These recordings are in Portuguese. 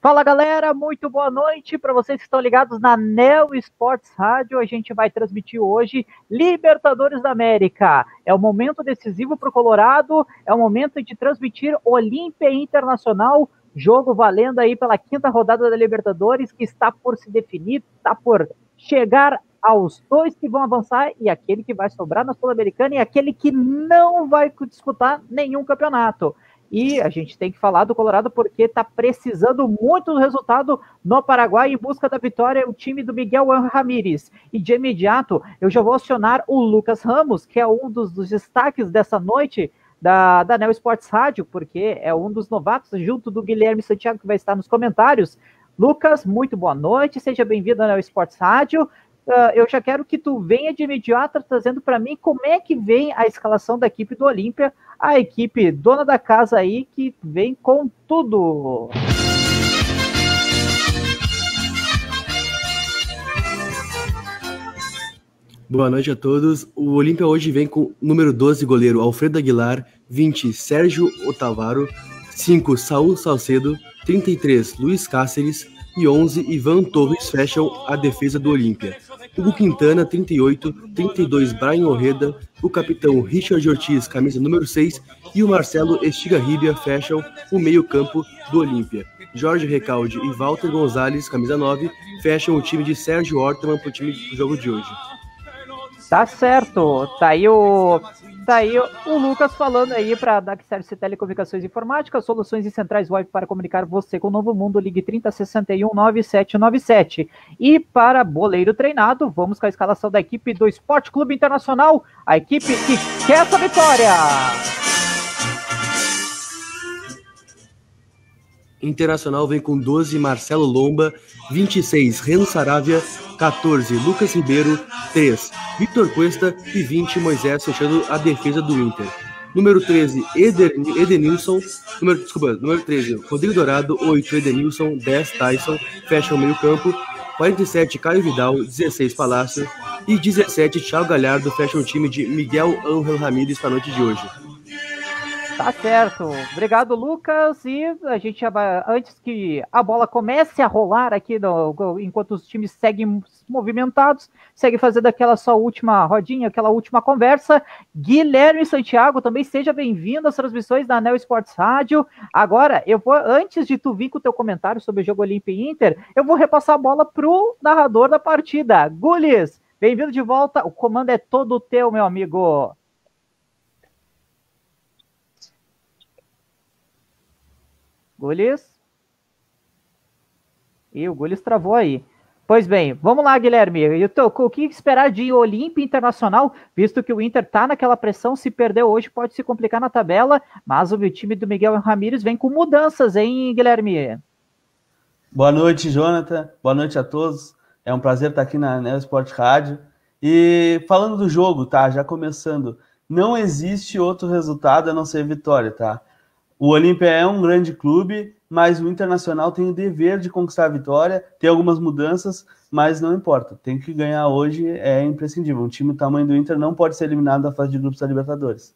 Fala galera, muito boa noite para vocês que estão ligados na Neo Sports Rádio. A gente vai transmitir hoje Libertadores da América. É um momento decisivo para o Colorado, é o momento de transmitir Olímpia Internacional, jogo valendo aí pela 5ª rodada da Libertadores, que está por se definir, está por chegar aos 2 que vão avançar e aquele que vai sobrar na Sul-Americana e aquele que não vai disputar nenhum campeonato. E a gente tem que falar do Colorado porque está precisando muito do resultado no Paraguai em busca da vitória, o time do Miguel Ramírez. E de imediato eu já vou acionar o Lucas Ramos, que é um dos destaques dessa noite da Neo Sports Rádio, porque é um dos novatos, junto do Guilherme Santiago, que vai estar nos comentários. Lucas, muito boa noite, seja bem-vindo à Neo Sports Rádio. Eu já quero que tu venha de imediato trazendo para mim como é que vem a escalação da equipe do Olímpia, a equipe dona da casa aí, que vem com tudo. Boa noite a todos. O Olímpia hoje vem com o número 12, goleiro Alfredo Aguilar, 20, Sérgio Otavaro, 5, Saúl Salcedo, 33, Luiz Cáceres e 11, Ivan Torres fecham a defesa do Olímpia. Hugo Quintana, 38, 32, Brian Orreda, o capitão Richard Ortiz, camisa número 6, e o Marcelo Estigarribia fecham o meio-campo do Olímpia. Jorge Recalde e Walter Gonzalez, camisa 9, fecham o time de Sérgio Ortman para o time do jogo de hoje. Tá certo, tá aí o Lucas falando aí para Daxerce Telecomunicações e Informática, soluções e centrais web para comunicar você com o novo mundo, ligue 3061-9797. E para boleiro treinado, vamos com a escalação da equipe do Esporte Clube Internacional, a equipe que quer essa vitória. Internacional vem com 12, Marcelo Lomba, 26, Reno Saravia, 14, Lucas Ribeiro, 3, Victor Cuesta e 20, Moisés fechando a defesa do Inter. Número 13, Edenilson, número 13, Rodrigo Dourado, 8, Edenilson, 10, Tyson, fecham o meio campo, 47, Caio Vidal, 16, Palácio e 17, Thiago Galhardo fecham o time de Miguel Ángel Ramírez para a noite de hoje. Tá certo, obrigado Lucas, e a gente antes que a bola comece a rolar aqui, enquanto os times seguem movimentados, segue fazendo aquela só última rodinha, aquela última conversa, Guilherme Santiago, também seja bem-vindo às transmissões da Neo Sports Rádio. Agora, eu vou, antes de tu vir com o teu comentário sobre o jogo Olímpia e Inter, eu vou repassar a bola pro narrador da partida, Gulis, bem-vindo de volta, o comando é todo teu, meu amigo. Gulis? E o Gulis travou aí. Pois bem, vamos lá, Guilherme. O que esperar de Olímpia Internacional, visto que o Inter tá naquela pressão, se perder hoje pode se complicar na tabela, mas o time do Miguel Ramírez vem com mudanças, hein, Guilherme? Boa noite, Jonathan. Boa noite a todos. É um prazer estar aqui na Neo Sport Rádio. E falando do jogo, tá? Já começando, não existe outro resultado a não ser vitória, tá? O Olímpia é um grande clube, mas o Internacional tem o dever de conquistar a vitória, tem algumas mudanças, mas não importa. Tem que ganhar hoje, é imprescindível. Um time do tamanho do Inter não pode ser eliminado da fase de grupos da Libertadores.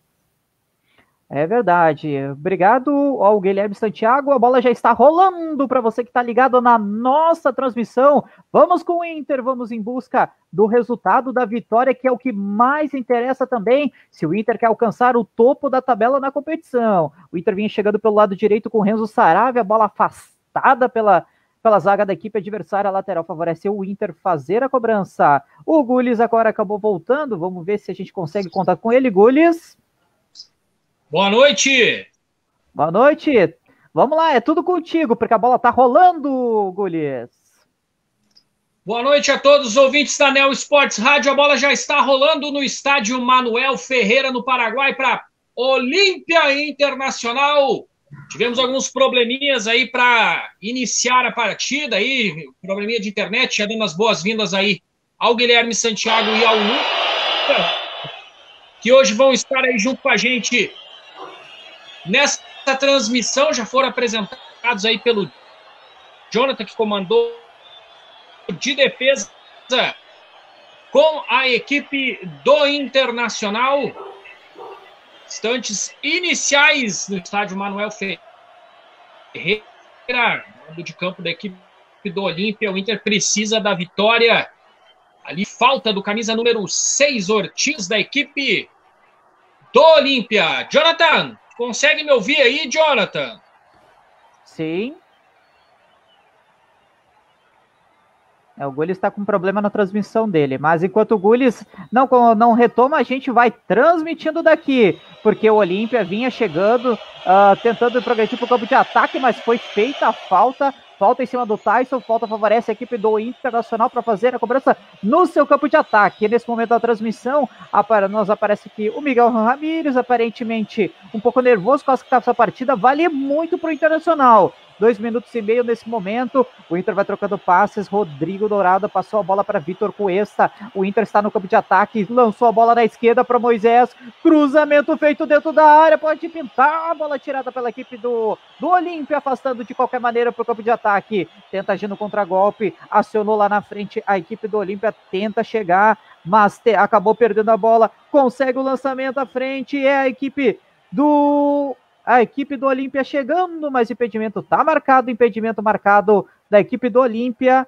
É verdade. Obrigado ao Guilherme Santiago. A bola já está rolando para você que está ligado na nossa transmissão. Vamos com o Inter, vamos em busca do resultado da vitória, que é o que mais interessa também, se o Inter quer alcançar o topo da tabela na competição. O Inter vinha chegando pelo lado direito com o Renzo Saravia, a bola afastada pela zaga da equipe adversária, a lateral favoreceu o Inter fazer a cobrança. O Gulis agora acabou voltando, vamos ver se a gente consegue contar com ele, Gulis. Boa noite! Boa noite! Vamos lá, é tudo contigo, porque a bola tá rolando, Gulis. Boa noite a todos os ouvintes da Neo Sports Rádio. A bola já está rolando no estádio Manuel Ferreira, no Paraguai, para Olímpia Internacional. Tivemos alguns probleminhas aí para iniciar a partida, aí, probleminha de internet, já dando as boas-vindas aí ao Guilherme Santiago e ao Lucas, que hoje vão estar aí junto com a gente nessa transmissão. Já foram apresentados aí pelo Jonathan, que comandou de defesa com a equipe do Internacional. Instantes iniciais no estádio Manuel Ferreira, Mando de campo da equipe do Olímpia. O Inter precisa da vitória. Ali falta do camisa número 6, Ortiz, da equipe do Olímpia. Jonathan, consegue me ouvir aí, Jonathan? Sim. O Gules está com problema na transmissão dele, mas enquanto o Gules não retoma, a gente vai transmitindo daqui, porque o Olímpia vinha chegando, tentando progredir para o campo de ataque, mas foi feita a falta em cima do Tyson, falta favorece a equipe do Internacional para fazer a cobrança no seu campo de ataque. Nesse momento da transmissão, nos aparece aqui o Miguel Ramírez, aparentemente um pouco nervoso com essa partida, vale muito para o Internacional. 2 minutos e meio nesse momento, o Inter vai trocando passes, Rodrigo Dourado passou a bola para Vitor Cuesta, o Inter está no campo de ataque, lançou a bola na esquerda para Moisés, cruzamento feito dentro da área, pode pintar, a bola tirada pela equipe do Olímpia, afastando de qualquer maneira para o campo de ataque, tenta agir no contragolpe, acionou lá na frente, a equipe do Olímpia tenta chegar, mas acabou perdendo a bola, consegue o lançamento à frente, é a equipe do Olímpia chegando, mas impedimento está marcado, impedimento marcado da equipe do Olímpia.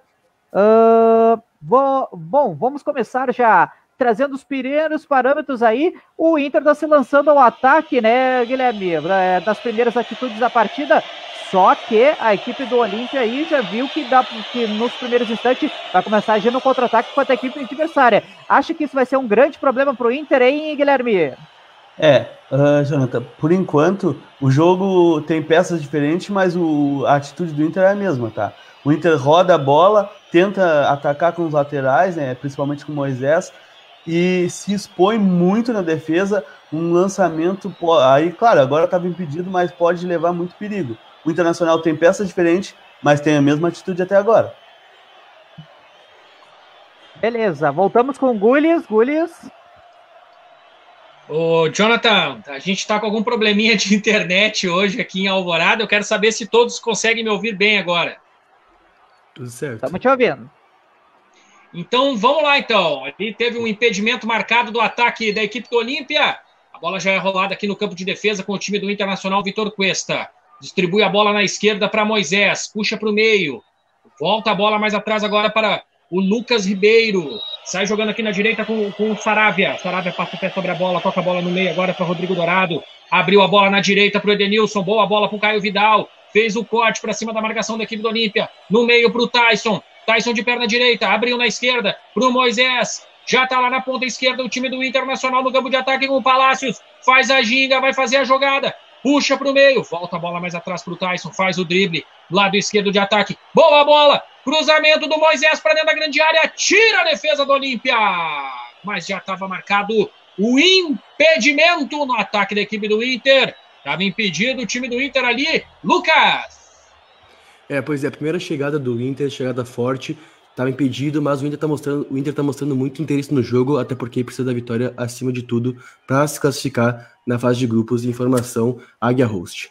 Bom, vamos começar já trazendo os primeiros parâmetros aí. O Inter está se lançando ao ataque, né, Guilherme? Das primeiras atitudes da partida, só que a equipe do Olímpia aí já viu que nos primeiros instantes vai começar a agir no contra-ataque contra a equipe adversária. Acha que isso vai ser um grande problema para o Inter, hein, Guilherme? Jonathan, por enquanto o jogo tem peças diferentes, mas a atitude do Inter é a mesma, tá? O Inter roda a bola, tenta atacar com os laterais, né, principalmente com o Moisés, e se expõe muito na defesa. Um lançamento, aí claro, agora estava impedido, mas pode levar muito perigo. O Internacional tem peças diferentes, mas tem a mesma atitude até agora. Beleza, voltamos com o Gules. Ô, Jonathan, a gente está com algum probleminha de internet hoje aqui em Alvorada. Eu quero saber se todos conseguem me ouvir bem agora. Tudo certo. Estamos te ouvindo. Então, vamos lá, então. Ali teve um impedimento marcado do ataque da equipe do Olímpia. A bola já é rolada aqui no campo de defesa com o time do Internacional, Vitor Cuesta. Distribui a bola na esquerda para Moisés. Puxa para o meio. Volta a bola mais atrás agora para o Lucas Ribeiro. Sai jogando aqui na direita com o Saravia. Saravia passa o pé sobre a bola, toca a bola no meio agora para Rodrigo Dourado. Abriu a bola na direita para o Edenilson. Boa bola para o Caio Vidal. Fez o corte para cima da marcação da equipe do Olímpia. No meio para o Tyson. Tyson de perna direita. Abriu na esquerda para o Moisés. Já está lá na ponta esquerda o time do Internacional no campo de ataque com o Palácios. Faz a ginga, vai fazer a jogada. Puxa para o meio. Volta a bola mais atrás para o Tyson. Faz o drible. Lado esquerdo de ataque. Boa bola. Cruzamento do Moisés para dentro da grande área. Tira a defesa do Olímpia. Mas já estava marcado o impedimento no ataque da equipe do Inter. Estava impedido o time do Inter ali. Lucas. Pois é, a primeira chegada do Inter, chegada forte, estava impedido, mas o Inter tá mostrando muito interesse no jogo, até porque precisa da vitória acima de tudo para se classificar na fase de grupos. Informação Águia Host.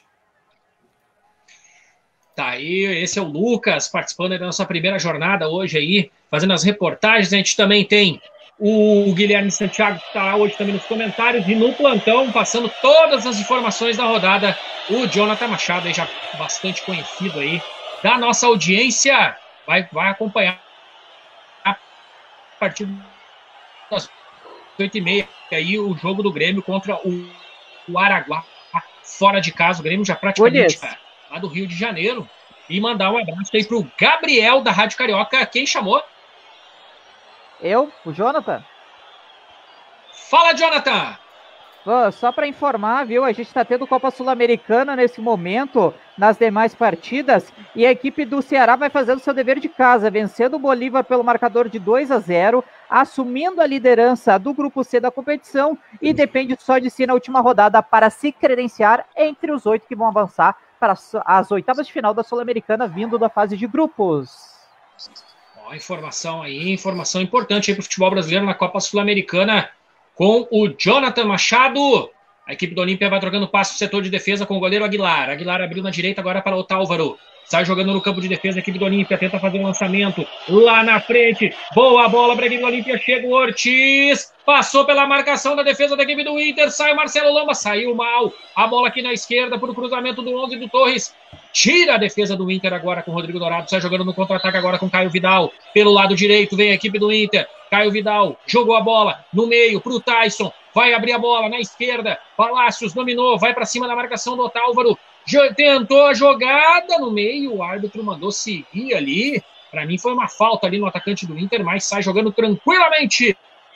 Tá aí, esse é o Lucas, participando da nossa primeira jornada hoje aí, fazendo as reportagens. A gente também tem o Guilherme Santiago, que está hoje também nos comentários, e no plantão, passando todas as informações da rodada, o Jonathan Machado, aí já bastante conhecido aí, da nossa audiência, vai acompanhar a partir das 8h30 aí o jogo do Grêmio contra o Araguá, fora de casa. O Grêmio já praticamente lá do Rio de Janeiro. E mandar um abraço aí pro Gabriel da Rádio Carioca. Quem chamou? Eu, o Jonathan. Fala, Jonathan! Só para informar, viu, a gente está tendo Copa Sul-Americana nesse momento, nas demais partidas, e a equipe do Ceará vai fazendo seu dever de casa, vencendo o Bolívar pelo marcador de 2-0, assumindo a liderança do Grupo C da competição, e depende só de si na última rodada para se credenciar entre os 8 que vão avançar para as oitavas de final da Sul-Americana, vindo da fase de grupos. Informação aí, informação importante aí para o futebol brasileiro na Copa Sul-Americana, com o Jonathan Machado. A equipe do Olímpia vai trocando passo no setor de defesa com o goleiro Aguilar. Aguilar abriu na direita agora para o Otálvaro. Sai jogando no campo de defesa a equipe do Olímpia. Tenta fazer um lançamento lá na frente. Boa bola para a equipe do Olímpia. Chega o Ortiz. Passou pela marcação da defesa da equipe do Inter. Sai o Marcelo Lomba. Saiu mal. A bola aqui na esquerda para o cruzamento do 11 do Torres. tira a defesa do Inter agora com o Rodrigo Dourado, sai jogando no contra-ataque agora com Caio Vidal, pelo lado direito vem a equipe do Inter, Caio Vidal jogou a bola no meio pro Tyson, vai abrir a bola na esquerda, Palácios dominou, vai para cima da marcação do Otálvaro, tentou a jogada no meio, o árbitro mandou seguir ali, para mim foi uma falta ali no atacante do Inter, mas sai jogando tranquilamente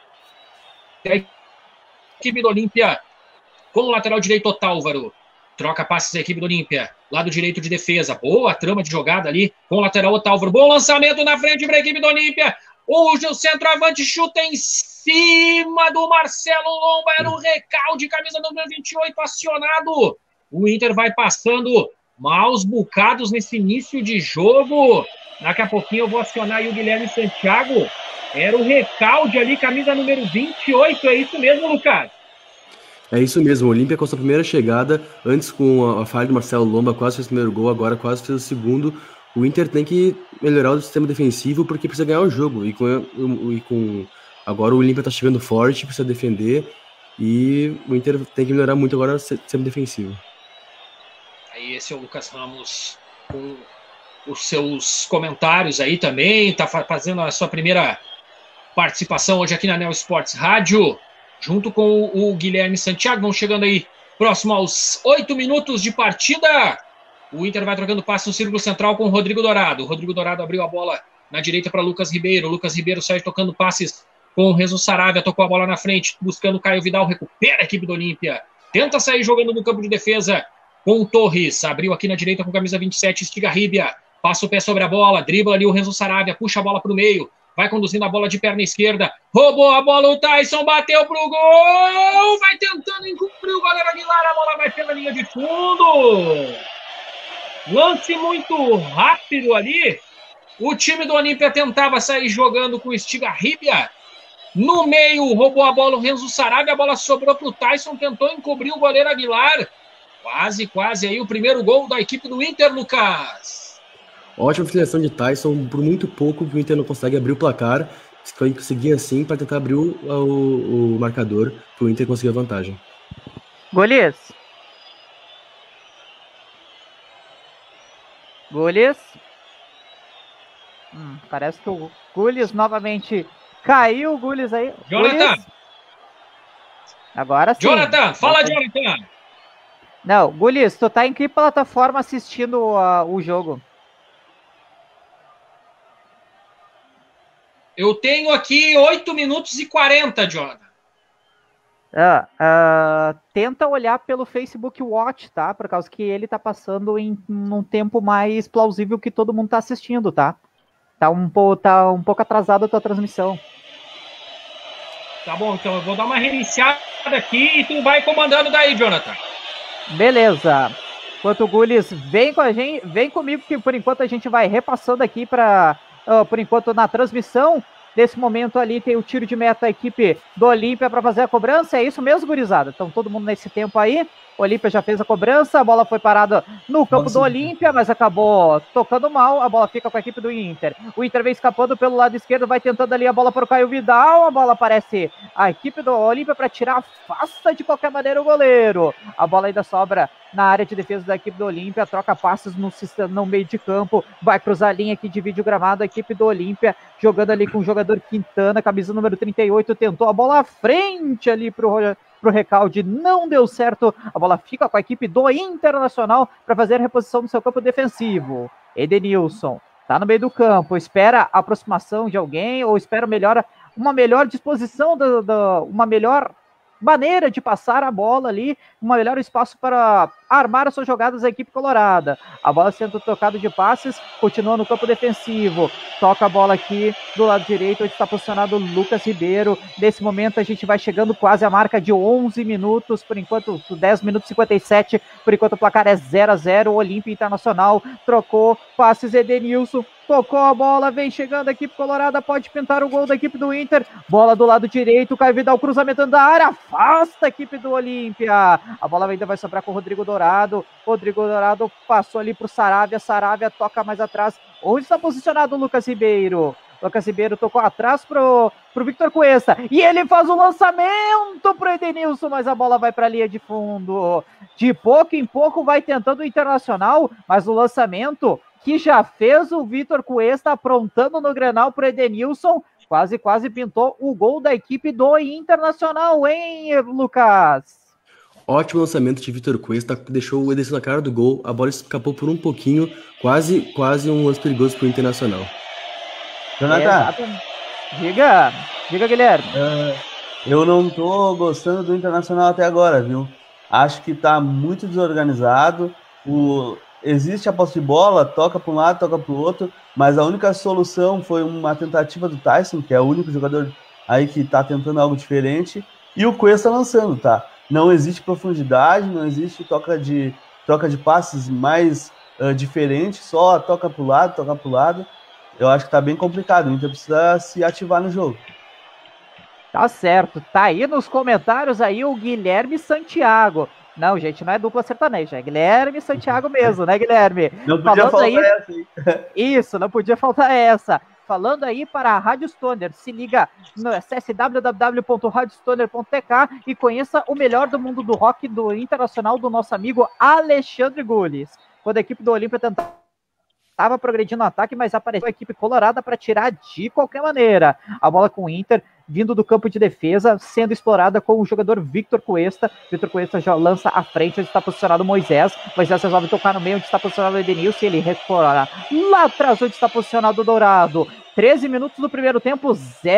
a equipe do Olímpia com o lateral direito Otálvaro. Troca passes da equipe do Olímpia. Lado direito de defesa. Boa trama de jogada ali com o lateral Otálvaro. Bom lançamento na frente para a equipe do Olímpia. O centroavante chuta em cima do Marcelo Lomba. Era o Recalde, camisa número 28, acionado. O Inter vai passando maus bocados nesse início de jogo. Daqui a pouquinho eu vou acionar aí o Guilherme Santiago. Era o Recalde ali, camisa número 28. É isso mesmo, Lucas? É isso mesmo, o Olímpia com a sua primeira chegada, antes com a falha do Marcelo Lomba, quase fez o primeiro gol, agora quase fez o segundo. O Inter tem que melhorar o sistema defensivo porque precisa ganhar o jogo. Agora o Olímpia está chegando forte, precisa defender e o Inter tem que melhorar muito agora o sistema defensivo. Aí esse é o Lucas Ramos com os seus comentários aí também, está fazendo a sua primeira participação hoje aqui na Neo Esportes Rádio. Junto com o Guilherme Santiago, vão chegando aí próximo aos 8 minutos de partida. O Inter vai trocando passe no círculo central com o Rodrigo Dourado. O Rodrigo Dourado abriu a bola na direita para Lucas Ribeiro. O Lucas Ribeiro sai tocando passes com o Renzo Saravia. Tocou a bola na frente, buscando o Caio Vidal. Recupera a equipe do Olímpia. Tenta sair jogando no campo de defesa com o Torres. Abriu aqui na direita com camisa 27, Estigarribia. Passa o pé sobre a bola, dribla ali o Renzo Saravia. Puxa a bola para o meio. Vai conduzindo a bola de perna esquerda. Roubou a bola, o Tyson bateu pro gol. Vai tentando encobrir o goleiro Aguilar. A bola vai pela linha de fundo. Lance muito rápido ali. O time do Olímpia tentava sair jogando com o Estigarribia. No meio, roubou a bola o Renzo Saravia. A bola sobrou pro Tyson. Tentou encobrir o goleiro Aguilar. Quase aí o primeiro gol da equipe do Inter, Lucas. Ótima finalização de Tyson, por muito pouco o Inter não consegue abrir o placar, vai conseguir assim para tentar abrir o marcador para o Inter conseguir a vantagem. Golias? Parece que o Golias novamente caiu, o Golias aí. Jonathan! Golias? Agora sim. Jonathan, fala Jonathan! Não, Golias, tu tá em que plataforma assistindo o jogo? Eu tenho aqui 8 minutos e 40, Jonathan. Tenta olhar pelo Facebook Watch, tá? Por causa que ele tá passando em um tempo mais plausível que todo mundo tá assistindo, tá? Tá um pouco atrasada a tua transmissão. Tá bom, então eu vou dar uma reiniciada aqui e tu vai comandando daí, Jonathan. Beleza. Enquanto o Gulis vem com a gente, vem comigo que por enquanto a gente vai repassando aqui por enquanto na transmissão. Nesse momento ali tem o tiro de meta da equipe do Olímpia para fazer a cobrança. É isso mesmo, gurizada? Então todo mundo nesse tempo aí. O Olímpia já fez a cobrança, a bola foi parada no campo do Olímpia, mas acabou tocando mal, a bola fica com a equipe do Inter. O Inter vem escapando pelo lado esquerdo, vai tentando ali a bola para o Caio Vidal, a bola aparece a equipe do Olímpia para tirar, afasta de qualquer maneira o goleiro. A bola ainda sobra na área de defesa da equipe do Olímpia, troca passes no meio de campo, vai cruzar a linha que divide o gramado, a equipe do Olímpia jogando ali com o jogador Quintana, camisa número 38, tentou a bola à frente ali pro Recalde, não deu certo, a bola fica com a equipe do Internacional para fazer a reposição no seu campo defensivo. Edenilson tá no meio do campo, espera a aproximação de alguém ou espera uma melhor disposição, uma melhor maneira de passar a bola ali, um melhor espaço para armar as suas jogadas da equipe colorada. A bola sendo tocada de passes, continua no campo defensivo, toca a bola aqui do lado direito, onde está posicionado o Lucas Ribeiro. Nesse momento a gente vai chegando quase à marca de 11 minutos, por enquanto 10 minutos e 57, por enquanto o placar é 0-0, o Olímpia Internacional trocou passes, Edenilson tocou a bola, vem chegando a equipe colorada, pode pintar o gol da equipe do Inter, bola do lado direito, Caio Vidal, cruzamento da área, afasta a equipe do Olímpia, a bola ainda vai sobrar com o Rodrigo Dourado passou ali pro Saravia toca mais atrás, onde está posicionado o Lucas Ribeiro, Lucas Ribeiro tocou atrás pro Victor Cuesta. E ele faz o lançamento pro Edenilson, mas a bola vai para a linha de fundo. De pouco em pouco vai tentando o Internacional, mas o lançamento que já fez o Victor Cuesta aprontando no Grenal pro Edenilson, quase pintou o gol da equipe do Internacional, hein, Lucas? Ótimo lançamento de Victor Cuesta, deixou o Edenilson na cara do gol, a bola escapou por um pouquinho, quase um lance perigoso pro Internacional. Jonathan, diga, Guilherme. Eu não tô gostando do Internacional até agora, viu? Acho que tá muito desorganizado, existe a posse de bola, toca para um lado, toca para o outro, mas a única solução foi uma tentativa do Tyson, que é o único jogador aí que tá tentando algo diferente, e o Cuesta lançando, tá? Não existe profundidade, não existe troca de passes mais diferente, só toca para o lado. Eu acho que tá bem complicado, o Inter precisa se ativar no jogo. Tá certo, tá aí nos comentários aí o Guilherme Santiago. Não, gente, não é dupla sertaneja, é Guilherme Santiago mesmo, né, Guilherme? Não podia faltar aí... essa aí. Isso, não podia faltar essa. Falando aí para a Rádio Stoner, se liga no acesse www.radiostoner.tk e conheça o melhor do mundo do rock do Internacional do nosso amigo Alexandre Gules. Quando a equipe do Olímpia estava progredindo no ataque, mas apareceu a equipe colorada para tirar de qualquer maneira. A bola com o Inter, vindo do campo de defesa, sendo explorada com o jogador Victor Cuesta. Victor Cuesta já lança à frente, onde está posicionado o Moisés. Moisés resolve tocar no meio, onde está posicionado o Edenilson, e ele explora lá atrás, onde está posicionado o Dourado. 13 minutos do primeiro tempo,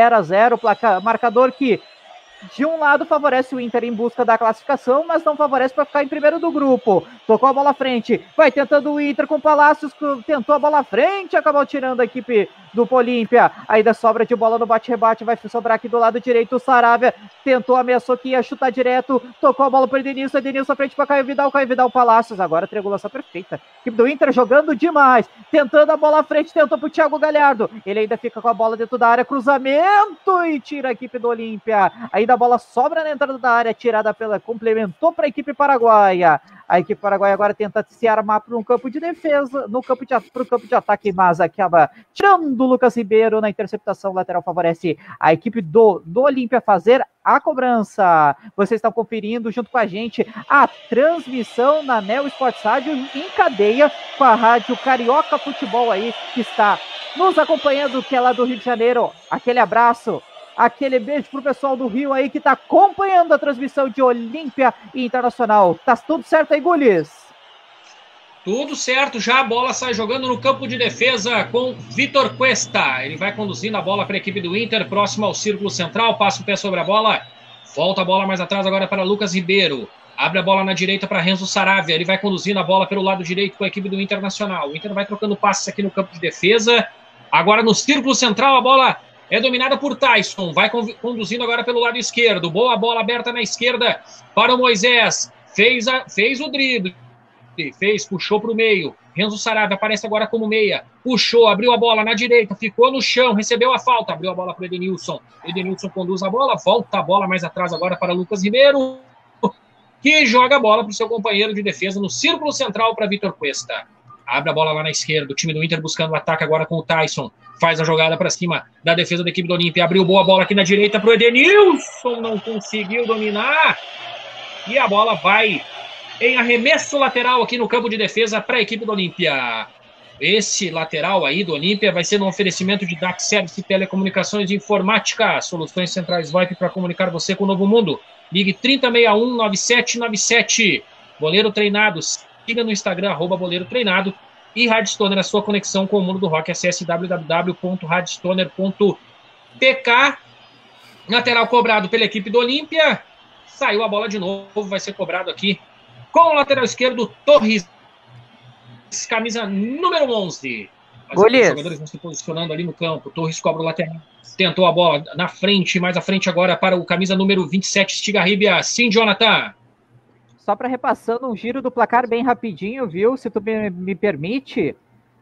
0-0, marcador que de um lado favorece o Inter em busca da classificação, mas não favorece para ficar em primeiro do grupo. Tocou a bola à frente, vai tentando o Inter com o Palácios, tentou a bola à frente, acabou tirando a equipe do Olímpia. Ainda sobra de bola no bate-rebate, vai sobrar aqui do lado direito o Saravia, tentou, ameaçou que ia chutar direto, tocou a bola para o Edenilson à frente para Caio Vidal Palácios, agora triangulação perfeita. Equipe do Inter jogando demais, tentando a bola à frente, tentou para o Thiago Galhardo, ele ainda fica com a bola dentro da área, cruzamento e tira a equipe do Olímpia. Ainda a bola sobra na entrada da área, tirada complementou para a equipe paraguaia. A equipe paraguaia agora tenta se armar para um campo de defesa, para o campo de ataque, mas acaba tirando o Lucas Ribeiro na interceptação lateral, favorece a equipe do Olímpia fazer a cobrança. Vocês estão conferindo junto com a gente a transmissão na Neo Sports Rádio em cadeia com a Rádio Carioca Futebol aí, que está nos acompanhando, que é lá do Rio de Janeiro. Aquele abraço. Aquele beijo pro pessoal do Rio aí que tá acompanhando a transmissão de Olímpia e Internacional. Tá tudo certo aí, Gulis? Tudo certo, já a bola sai jogando no campo de defesa com Victor Cuesta. Ele vai conduzindo a bola para a equipe do Inter, próximo ao círculo central, passa o pé sobre a bola, volta a bola mais atrás agora para Lucas Ribeiro. Abre a bola na direita para Renzo Saravia, ele vai conduzindo a bola pelo lado direito com a equipe do Internacional. O Inter vai trocando passes aqui no campo de defesa. Agora no círculo central a bola é dominada por Tyson, vai conduzindo agora pelo lado esquerdo, boa bola aberta na esquerda para o Moisés, fez o drible, puxou para o meio, Renzo Saravia aparece agora como meia, puxou, abriu a bola na direita, ficou no chão, recebeu a falta, abriu a bola para o Edenilson conduz a bola, volta a bola mais atrás agora para Lucas Ribeiro, que joga a bola para o seu companheiro de defesa no círculo central para Victor Cuesta. Abre a bola lá na esquerda, o time do Inter buscando o ataque agora com o Tyson, faz a jogada para cima da defesa da equipe do Olímpia, abriu boa bola aqui na direita para o Edenilson, não conseguiu dominar, e a bola vai em arremesso lateral aqui no campo de defesa para a equipe do Olímpia. Esse lateral aí do Olímpia vai ser no oferecimento de DAC Service Telecomunicações e Informática, soluções centrais VoIP para comunicar você com o novo mundo. Ligue 3061-9797. Boleiro Treinado, siga no Instagram, @Boleiro Treinado. E Rádio Stoner, a sua conexão com o mundo do rock. Acesse www.radiostoner.tk. Lateral cobrado pela equipe do Olímpia. Saiu a bola de novo, vai ser cobrado aqui com o lateral esquerdo, Torres, camisa número 11. Os jogadores vão se posicionando ali no campo. Torres cobra o lateral. Tentou a bola na frente, mais à frente agora para o camisa número 27, Stigarribia. Sim, Jonathan. Só para repassando um giro do placar bem rapidinho, viu? Se tu me permite,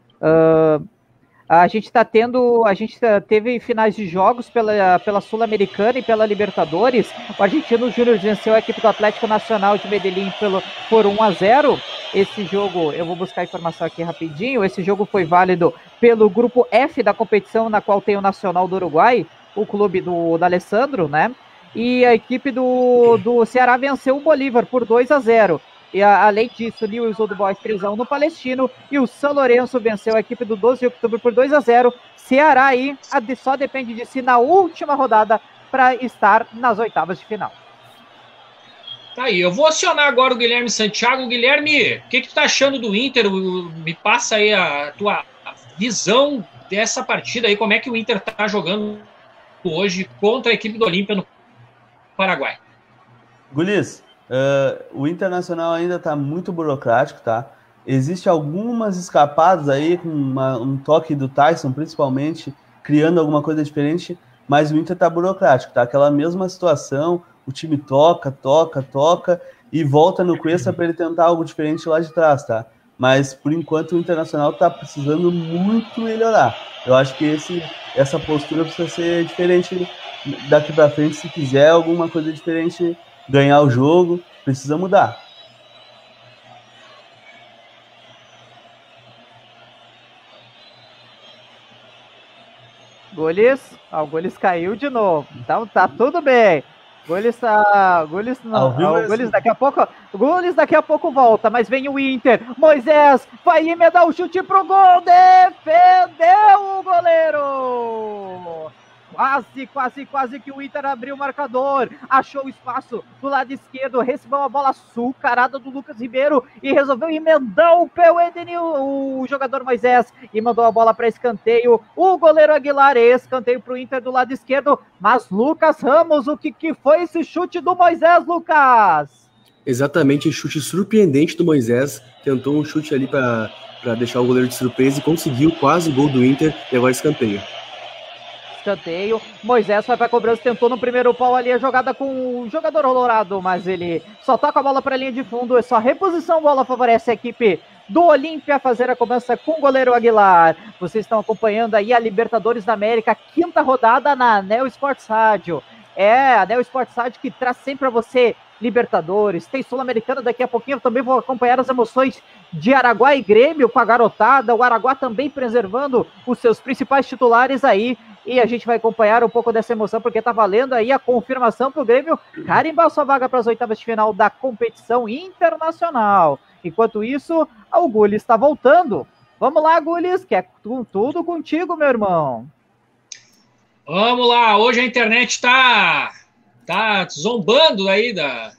a gente teve finais de jogos pela Sul-Americana e pela Libertadores. O Argentino Júnior venceu a equipe do Atlético Nacional de Medellín por 1-0. Esse jogo, eu vou buscar a informação aqui rapidinho, esse jogo foi válido pelo grupo F da competição, na qual tem o Nacional do Uruguai, o clube do Alessandro, né? E a equipe do Ceará venceu o Bolívar por 2-0. E além disso, o Newell's Old Boys 3-1 no Palestino, e o São Lourenço venceu a equipe do 12 de outubro por 2-0. Ceará aí só depende de si na última rodada para estar nas oitavas de final. Tá aí, eu vou acionar agora o Guilherme Santiago. Guilherme, o que tu tá achando do Inter? Me passa aí a tua visão dessa partida aí, como é que o Inter tá jogando hoje contra a equipe do Olímpia no Paraguai. Gulis, o Internacional ainda tá muito burocrático, tá? Existem algumas escapadas aí, com um toque do Tyson, principalmente, criando alguma coisa diferente, mas o Inter tá burocrático, tá? Aquela mesma situação, o time toca e volta no Cuesta para ele tentar algo diferente lá de trás, tá? Mas, por enquanto, o Internacional tá precisando muito melhorar. Eu acho que essa postura precisa ser diferente daqui para frente, se quiser alguma coisa diferente, ganhar o jogo, precisa mudar. Goles, o Goles caiu de novo, então tá tudo bem. Goles daqui a pouco volta, mas vem o Inter. Moisés vai emendar o chute pro gol, defendeu o goleiro. Quase que o Inter abriu o marcador, achou o espaço do lado esquerdo, recebeu a bola açucarada do Lucas Ribeiro e resolveu emendar o pé o jogador Moisés e mandou a bola para escanteio. O goleiro Aguilar, escanteio para o Inter do lado esquerdo, mas Lucas Ramos, o que foi esse chute do Moisés, Lucas? Exatamente, chute surpreendente do Moisés, tentou um chute ali para deixar o goleiro de surpresa e conseguiu quase o gol do Inter e agora escanteio. Moisés vai para a cobrança, tentou no primeiro pau ali a jogada com o jogador colorado, mas ele só toca a bola para a linha de fundo, é só reposição, bola favorece a equipe do Olímpia fazer a cobrança com o goleiro Aguilar. Vocês estão acompanhando aí a Libertadores da América, quinta rodada na Anel Sports Rádio. A Anel Sports Rádio que traz sempre para você Libertadores, tem Sul-Americana daqui a pouquinho, eu também vou acompanhar as emoções de Araguá e Grêmio com a garotada, o Araguá também preservando os seus principais titulares aí, e a gente vai acompanhar um pouco dessa emoção, porque tá valendo aí a confirmação pro Grêmio carimbar sua vaga para as oitavas de final da competição internacional. Enquanto isso, o Gulis está voltando. Vamos lá, Gulis, que é tudo contigo, meu irmão. Vamos lá, hoje a internet tá zombando aí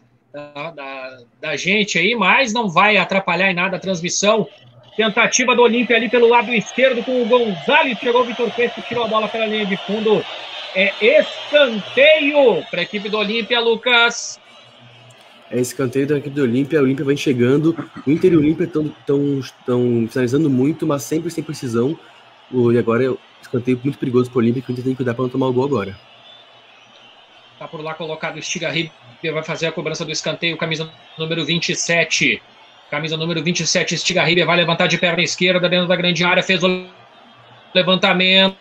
da gente aí, mas não vai atrapalhar em nada a transmissão. Tentativa do Olímpia ali pelo lado esquerdo com o Gonzalez, chegou o Vitor Cuesta, tirou a bola pela linha de fundo. É escanteio para a equipe do Olímpia, Lucas. É escanteio da equipe do Olímpia, o Olímpia vem chegando, o Inter e o Olímpia estão finalizando muito, mas sempre sem precisão. E agora é um escanteio muito perigoso para o Olímpia, que o Inter tem que cuidar para não tomar o gol agora. Tá por lá colocado o Estigarribia, vai fazer a cobrança do escanteio, camisa número 27. Camisa número 27, Estigarribia vai levantar de perna esquerda dentro da grande área, fez o levantamento.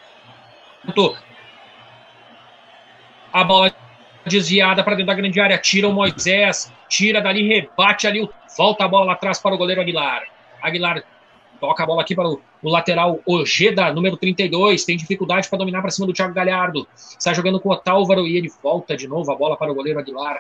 A bola desviada para dentro da grande área, tira o Moisés, tira dali, rebate ali, volta a bola lá atrás para o goleiro Aguilar. Aguilar toca a bola aqui para o lateral Ojeda, número 32, tem dificuldade para dominar para cima do Thiago Galhardo. Está jogando com o Otálvaro e ele volta de novo a bola para o goleiro Aguilar.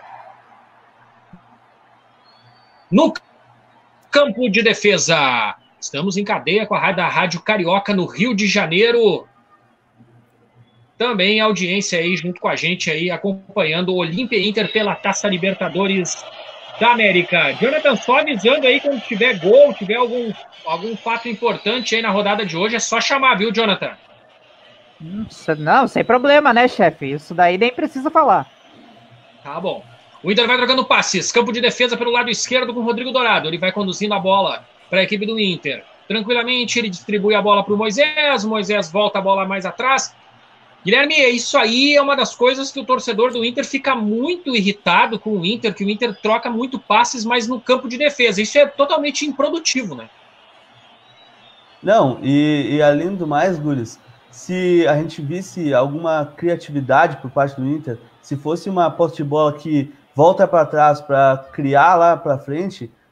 No campo de defesa, estamos em cadeia com a Rádio Carioca no Rio de Janeiro. Também audiência aí junto com a gente aí, acompanhando o Olímpia e Inter pela Taça Libertadores da América. Jonathan, só avisando aí quando tiver gol, tiver algum fato importante aí na rodada de hoje, é só chamar, viu, Jonathan? Não, sem problema, né, chefe? Isso daí nem precisa falar. Tá bom. O Inter vai trocando passes. Campo de defesa pelo lado esquerdo com o Rodrigo Dourado. Ele vai conduzindo a bola para a equipe do Inter. Tranquilamente, ele distribui a bola para o Moisés. Moisés volta a bola mais atrás. Guilherme, isso aí é uma das coisas que o torcedor do Inter fica muito irritado com o Inter, que o Inter troca muito passes, mas no campo de defesa. Isso é totalmente improdutivo, né? Não, e além do mais, Gulis, se a gente visse alguma criatividade por parte do Inter, se fosse uma posse de bola que volta para trás para criar lá para frente,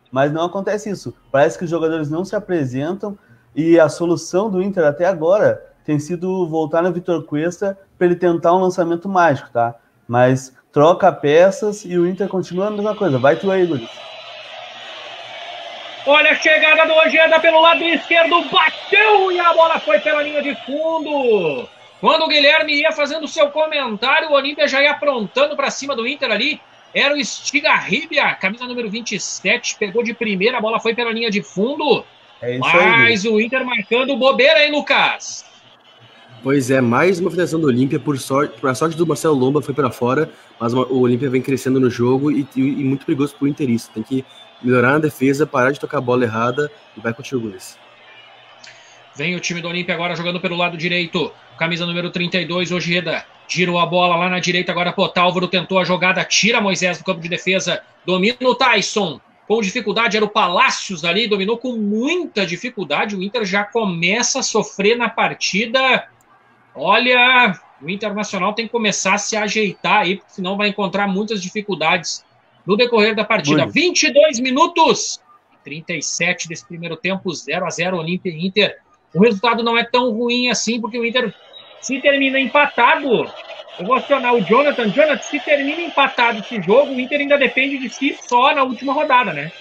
mas não acontece isso. Parece que os jogadores não se apresentam e a solução do Inter até agora tem sido voltar no Vitor Cuesta para ele tentar um lançamento mágico, tá? Mas troca peças e o Inter continua a mesma coisa. Vai tu aí, Guris. Olha a chegada do Ojeda pelo lado esquerdo, bateu e a bola foi pela linha de fundo. Quando o Guilherme ia fazendo o seu comentário, o Olímpia já ia aprontando para cima do Inter ali. Era o Estigarribia, camisa número 27, pegou de primeira, a bola foi pela linha de fundo. É isso Mas aí, o Inter marcando bobeira, hein, Lucas? Pois é, mais uma finalização do Olímpia, por sorte do Marcelo Lomba, foi para fora, mas o Olímpia vem crescendo no jogo e muito perigoso pro Inter isso. Tem que melhorar na defesa, parar de tocar a bola errada e vai contigo, Guris. Vem o time do Olímpia agora jogando pelo lado direito. Camisa número 32, Ojeda. Girou a bola lá na direita, agora Potálvaro tentou a jogada, tira Moisés do campo de defesa. Domina o Tyson. Com dificuldade, era o Palácios ali, dominou com muita dificuldade. O Inter já começa a sofrer na partida. Olha, o Internacional tem que começar a se ajeitar aí, porque senão vai encontrar muitas dificuldades no decorrer da partida. 22 minutos, 37 desse primeiro tempo, 0-0 Olímpia e Inter. O resultado não é tão ruim assim, porque o Inter, se termina empatado, eu vou acionar o Jonathan. Jonathan, se termina empatado esse jogo, o Inter ainda depende de si só na última rodada, né?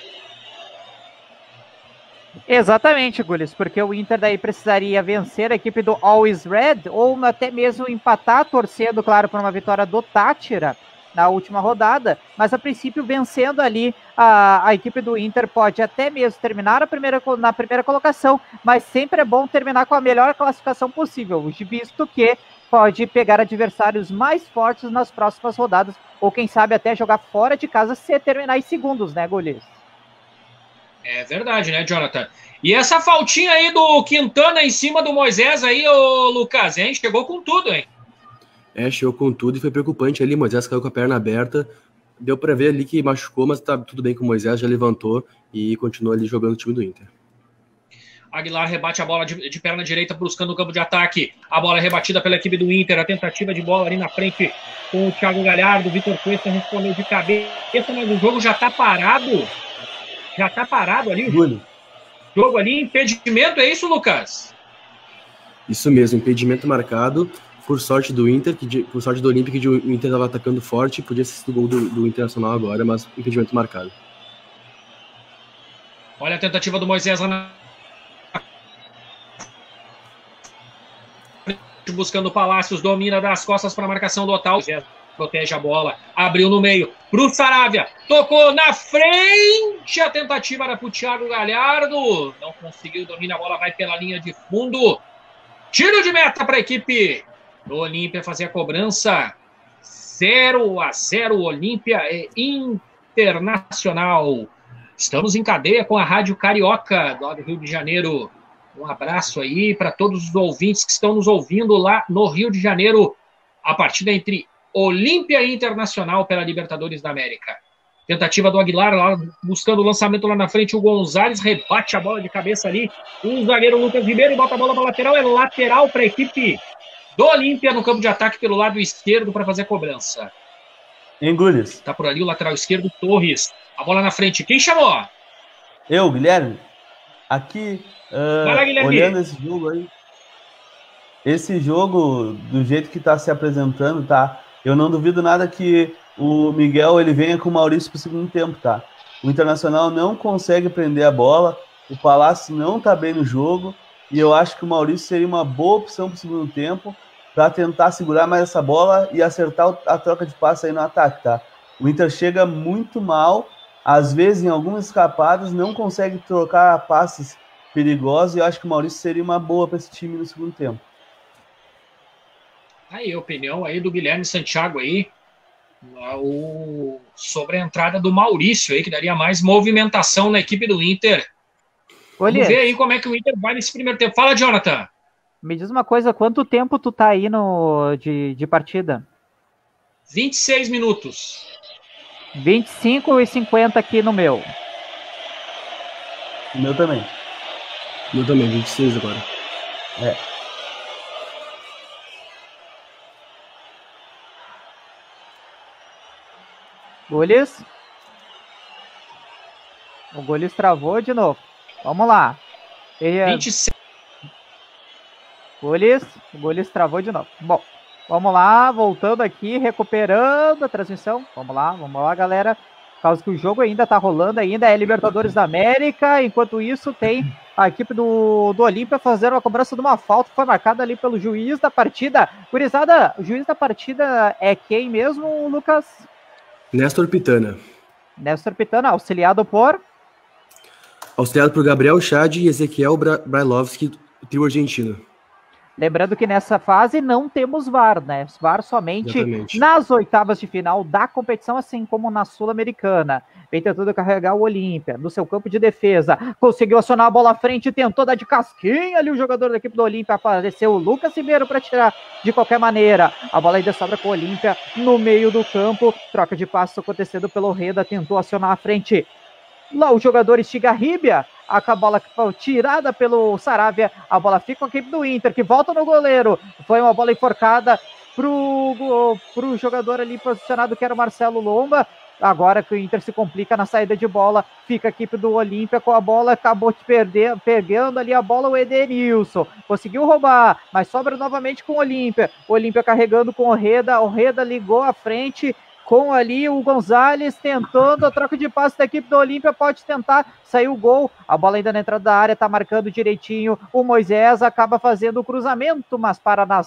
Exatamente, Gulis, porque o Inter daí precisaria vencer a equipe do Always Red ou até mesmo empatar, torcendo, claro, por uma vitória do Tátira na última rodada, mas a princípio vencendo ali a equipe do Inter pode até mesmo terminar na primeira colocação, mas sempre é bom terminar com a melhor classificação possível, visto que pode pegar adversários mais fortes nas próximas rodadas, ou quem sabe até jogar fora de casa se terminar em segundos, né, Gulis? É verdade, né, Jonathan? E essa faltinha aí do Quintana em cima do Moisés aí, ô Lucas, hein? Chegou com tudo, hein? Chegou com tudo e foi preocupante ali, Moisés caiu com a perna aberta, deu pra ver ali que machucou, mas tá tudo bem com o Moisés, já levantou e continua ali jogando o time do Inter. Aguilar rebate a bola de perna direita buscando o campo de ataque. A bola é rebatida pela equipe do Inter. A tentativa de bola ali na frente com o Thiago Galhardo. O Vitor Cuesta respondeu de cabeça, mas o jogo já tá parado. Já tá parado ali. Júlio. Jogo ali, impedimento, é isso, Lucas? Isso mesmo, impedimento marcado. Por sorte do Inter, por sorte do Olímpico, que o Inter estava atacando forte, podia ser sido o gol do Internacional agora, mas impedimento marcado. Olha a tentativa do Moisés lá na buscando o Palácios, domina das costas para a marcação do Otal. Protege a bola, abriu no meio pro Saravia, tocou na frente, a tentativa era pro Thiago Galhardo, não conseguiu, domina a bola, vai pela linha de fundo, tiro de meta para a equipe do Olímpia fazer a cobrança. 0-0 Olímpia e Internacional. Estamos em cadeia com a Rádio Carioca do Rio de Janeiro. Um abraço aí para todos os ouvintes que estão nos ouvindo lá no Rio de Janeiro. A partida entre Olímpia e Internacional pela Libertadores da América. Tentativa do Aguilar lá, buscando o lançamento lá na frente. O Gonzalez rebate a bola de cabeça ali. O zagueiro Lucas Ribeiro bota a bola para lateral. É lateral para a equipe do Olímpia no campo de ataque pelo lado esquerdo para fazer a cobrança. Engulhos. Tá por ali o lateral esquerdo, Torres. A bola na frente. Quem chamou? Eu, Guilherme. Aqui, lá, Guilherme. olhando esse jogo aí. Esse jogo, do jeito que tá se apresentando, tá? Eu não duvido nada que o Miguel ele venha com o Maurício pro segundo tempo, tá? O Internacional não consegue prender a bola. O Palácio não tá bem no jogo. E eu acho que o Maurício seria uma boa opção pro segundo tempo para tentar segurar mais essa bola e acertar a troca de passe aí no ataque, tá? O Inter chega muito mal, às vezes em algumas escapadas não consegue trocar passes perigosos e eu acho que o Maurício seria uma boa para esse time no segundo tempo. Aí, a opinião aí do Guilherme Santiago aí, sobre a entrada do Maurício aí, que daria mais movimentação na equipe do Inter. Vamos ver aí como é que o Inter vai nesse primeiro tempo. Fala, Jonathan. Me diz uma coisa, quanto tempo tu tá aí de partida? 26 minutos. 25 e 50 aqui no meu. O meu também. O meu também, 26 agora. É. Gulis? O Goles travou de novo. Vamos lá. 26. O Goles travou de novo. Bom, vamos lá, voltando aqui, recuperando a transmissão. Vamos lá, galera. Por causa que o jogo ainda tá rolando, ainda é Libertadores da América. Enquanto isso, tem a equipe do Olímpia fazendo a cobrança de uma falta que foi marcada ali pelo juiz da partida. Gurizada, o juiz da partida é quem mesmo, Lucas? Néstor Pitana. Néstor Pitana, auxiliado por Gabriel Chad e Ezequiel Brailovski, trio argentino. Lembrando que nessa fase não temos VAR, né? VAR somente Exatamente. nas oitavas de final da competição, assim como na Sul-Americana. Vem tentando carregar o Olímpia no seu campo de defesa. Conseguiu acionar a bola à frente, tentou dar de casquinha ali o jogador da equipe do Olímpia. Apareceu o Lucas Ribeiro para tirar de qualquer maneira. A bola ainda sobra com o Olímpia no meio do campo. Troca de passos acontecendo pelo Reda. Tentou acionar à frente. Lá o jogador Estigarribia, a bola que foi tirada pelo Saravia, a bola fica com a equipe do Inter, que volta no goleiro, foi uma bola enforcada pro jogador ali posicionado, que era o Marcelo Lomba. Agora que o Inter se complica na saída de bola, fica a equipe do Olímpia com a bola, acabou de pegando ali a bola o Edenilson, conseguiu roubar, mas sobra novamente com o Olímpia carregando com o Reda ligou à frente, com ali o Gonzalez tentando a troca de passe da equipe do Olímpia, pode tentar, saiu o gol, a bola ainda na entrada da área, tá marcando direitinho, o Moisés acaba fazendo o cruzamento, mas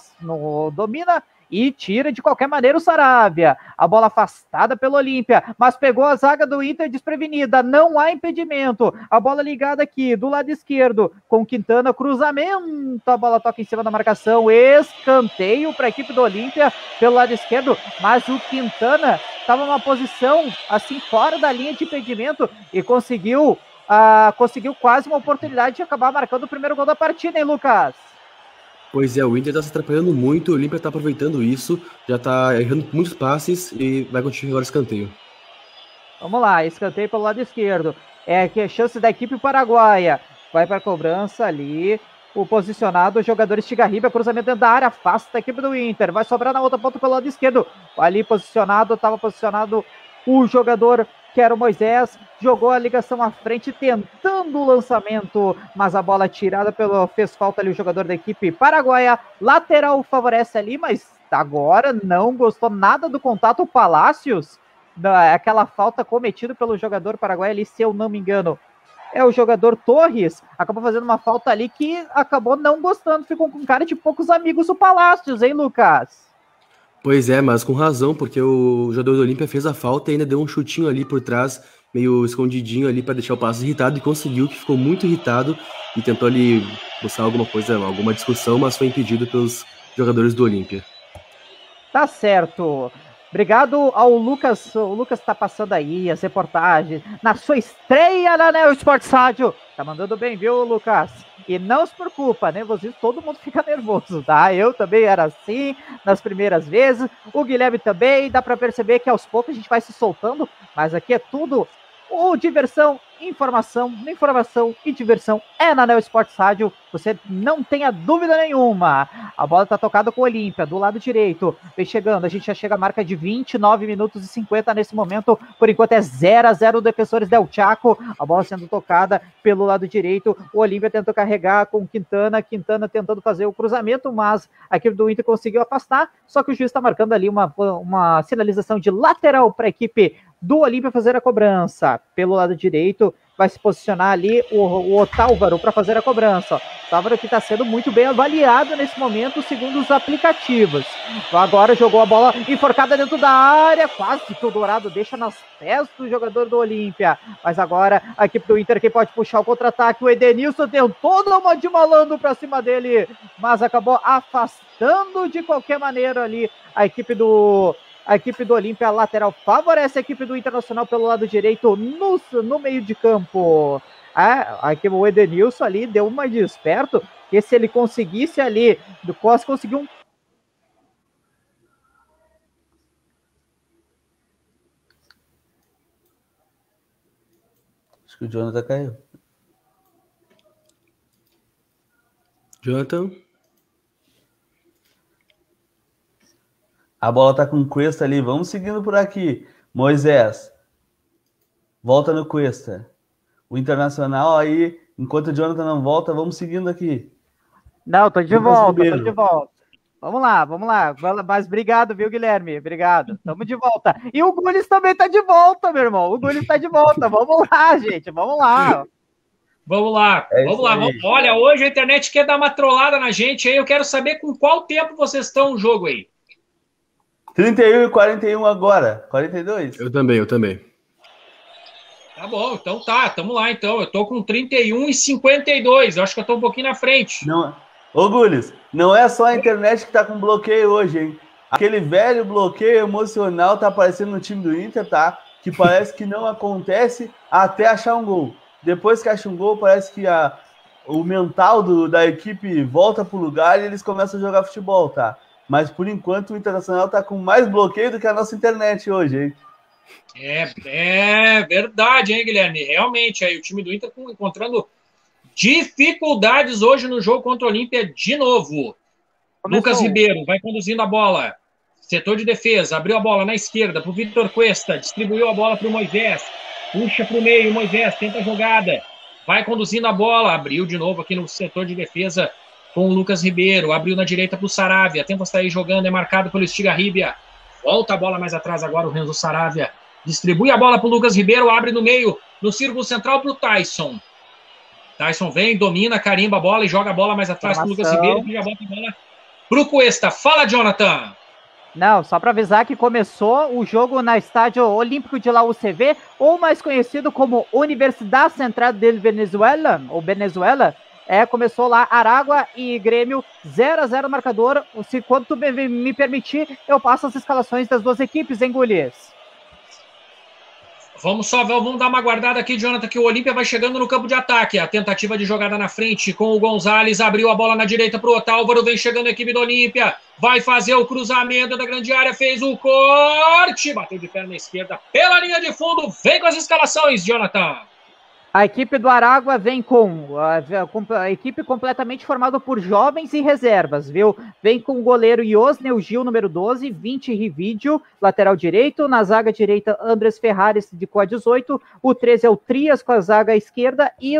domina e tira de qualquer maneira o Saravia, a bola afastada pelo Olímpia, mas pegou a zaga do Inter desprevenida, não há impedimento, a bola ligada aqui do lado esquerdo, com Quintana, cruzamento, a bola toca em cima da marcação, escanteio para a equipe do Olímpia pelo lado esquerdo, mas o Quintana estava numa posição assim fora da linha de impedimento e conseguiu quase uma oportunidade de acabar marcando o primeiro gol da partida, hein, Lucas? Pois é, o Inter tá se atrapalhando muito, o Olímpia tá aproveitando isso, já tá errando muitos passes e vai continuar agora o escanteio. Vamos lá, escanteio pelo lado esquerdo. É que a chance da equipe paraguaia. Vai para a cobrança ali. O posicionado, o jogador Estigarribia, cruzamento dentro da área, afasta a equipe do Inter. Vai sobrar na outra ponta pelo lado esquerdo. Ali estava posicionado o jogador que era o Moisés, jogou a ligação à frente, tentando o lançamento, mas a bola tirada fez falta ali o jogador da equipe paraguaia, lateral favorece ali, mas agora não gostou nada do contato, o Palácios, aquela falta cometida pelo jogador paraguaio ali, se eu não me engano, é o jogador Torres, acabou fazendo uma falta ali que acabou não gostando, ficou com cara de poucos amigos o Palácios, hein, Lucas? Pois é, mas com razão, porque o jogador do Olímpia fez a falta e ainda deu um chutinho ali por trás, meio escondidinho ali para deixar o passo irritado, e conseguiu, que ficou muito irritado e tentou ali buscar alguma coisa, alguma discussão, mas foi impedido pelos jogadores do Olímpia. Tá certo. Obrigado ao Lucas. O Lucas tá passando aí as reportagens na sua estreia na Neo Esportes Rádio. Tá mandando bem, viu, Lucas? E não se preocupa, nervosismo, todo mundo fica nervoso, tá? Eu também era assim nas primeiras vezes. O Guilherme também, dá para perceber que aos poucos a gente vai se soltando, mas aqui é tudo diversão, informação e diversão é na Neo Esportes Rádio, você não tenha dúvida nenhuma. A bola tá tocada com o Olímpia, do lado direito, vem chegando, a gente já chega a marca de 29 minutos e 50 nesse momento, por enquanto é 0-0 Defensores del Chaco, a bola sendo tocada pelo lado direito, o Olímpia tentou carregar com Quintana tentando fazer o cruzamento, mas a equipe do Inter conseguiu afastar, só que o juiz está marcando ali uma sinalização de lateral para a equipe do Olímpia fazer a cobrança. Pelo lado direito, vai se posicionar ali o Otálvaro para fazer a cobrança. Otálvaro que está sendo muito bem avaliado nesse momento, segundo os aplicativos. Agora jogou a bola enforcada dentro da área, quase que o Dourado deixa nas pés do jogador do Olímpia. Mas agora a equipe do Inter que pode puxar o contra-ataque, o Edenilson tentou dar uma de malandro para cima dele, mas acabou afastando de qualquer maneira ali a equipe do Olímpia, lateral, favorece a equipe do Internacional pelo lado direito, no meio de campo. Aqui o Edenilson ali deu uma de esperto, que se ele conseguisse ali, do Costa conseguiu um... Acho que o Jonathan caiu. Jonathan? A bola tá com o Cuesta ali. Vamos seguindo por aqui. Moisés. Volta no Cuesta. o Internacional aí, enquanto o Jonathan não volta, vamos seguindo aqui. Não, tô de volta, tô de volta. Vamos lá. Mas obrigado, viu, Guilherme? Obrigado. Tamo de volta. E o Gulis também tá de volta, meu irmão. O Gulis tá de volta. Vamos lá, gente. Vamos lá. Vamos lá. Olha, hoje a internet quer dar uma trollada na gente aí. Eu quero saber com qual tempo vocês estão no jogo aí. 31 e 41 agora. 42? Eu também. Tá bom, então tá. Tamo lá, então. Eu tô com 31 e 52. Eu acho que eu tô um pouquinho na frente. Não. Ô, Gulis, não é só a internet que tá com bloqueio hoje, hein? Aquele velho bloqueio emocional tá aparecendo no time do Inter, tá? Que parece que não acontece até achar um gol. Depois que acha um gol, parece que o mental da equipe volta pro lugar e eles começam a jogar futebol, tá? Mas, por enquanto, o Internacional tá com mais bloqueio do que a nossa internet hoje, hein? É verdade, hein, Guilherme? Realmente, aí o time do Inter encontrando dificuldades hoje no jogo contra o Olímpia de novo. Lucas Ribeiro vai conduzindo a bola. Setor de defesa, abriu a bola na esquerda para o Vitor Cuesta, distribuiu a bola para o Moisés, puxa para o meio, Moisés tenta a jogada, vai conduzindo a bola, abriu de novo aqui no setor de defesa com o Lucas Ribeiro, abriu na direita para o Saravia, tenta sair jogando, é marcado pelo Estigarribia, volta a bola mais atrás agora o Renzo Saravia, distribui a bola para o Lucas Ribeiro, abre no meio, no círculo central para o Tyson. Tyson vem, domina, carimba a bola e joga a bola mais atrás para o Lucas Ribeiro, que já bota a bola para o Cuesta. Fala, Jonathan! Não, só para avisar que começou o jogo na Estádio Olímpico de La UCV, ou mais conhecido como Universidade Central de Venezuela, ou Venezuela. Começou lá Aragua e Grêmio 0-0 marcador. Se quando tu me permitir, eu passo as escalações das duas equipes, hein, Gulias? Vamos dar uma guardada aqui, Jonathan, que o Olímpia vai chegando no campo de ataque. A tentativa de jogada na frente com o Gonzalez, abriu a bola na direita para o Otálvaro, vem chegando a equipe do Olímpia, vai fazer o cruzamento da grande área, fez o corte, bateu de perna esquerda pela linha de fundo, vem com as escalações, Jonathan. A equipe do Aragua vem com a equipe completamente formada por jovens e reservas, viu? Vem com o goleiro Iosnel Gil, número 12, 20 Rivídio, lateral direito. Na zaga direita, Andrés Ferrares, com a 18. O 13 é o Trias, com a zaga esquerda. E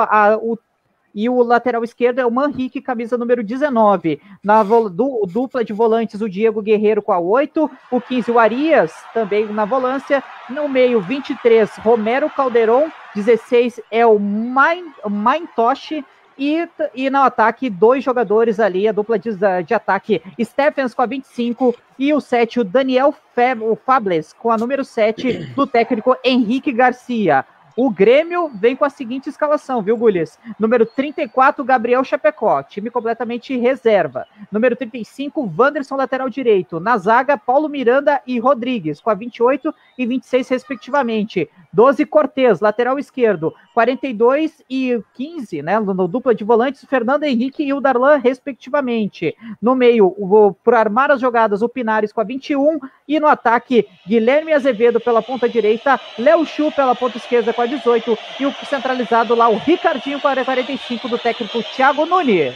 o lateral esquerdo é o Manrique, camisa número 19. Na dupla de volantes, o Diego Guerreiro com a 8. O 15, o Arias, também na volância. No meio, 23, Romero Calderon. 16 é o Maintoshi. E no ataque, dois jogadores ali, a dupla de ataque, Stephens com a 25 e o 7, o Daniel Fables, com a número 7, do técnico Henrique Garcia. O Grêmio vem com a seguinte escalação, viu, Gulis? Número 34, Gabriel Chapecó, time completamente reserva. Número 35, Wanderson, lateral direito. Na zaga, Paulo Miranda e Rodrigues, com a 28 e 26, respectivamente. 12, Cortez, lateral esquerdo. 42 e 15, né? No dupla de volantes, Fernando Henrique e o Darlan, respectivamente. No meio, por armar as jogadas, o Pinares com a 21. E no ataque, Guilherme Azevedo pela ponta direita, Léo Chu pela ponta esquerda com a 18, e o centralizado lá, o Ricardinho com a 45 do técnico Thiago Nunes.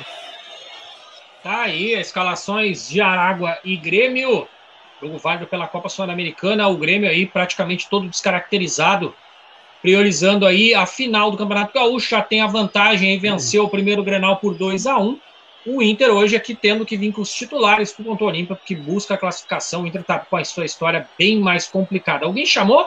Tá aí, escalações de Aragua e Grêmio, jogo válido pela Copa Sul-Americana, o Grêmio aí praticamente todo descaracterizado, priorizando aí a final do Campeonato Gaúcho, já tem a vantagem, venceu o primeiro Grenal por 2-1, o Inter hoje aqui tendo que vir com os titulares para o contra o Olímpia, porque busca a classificação, o Inter tá com a sua história bem mais complicada. Alguém chamou?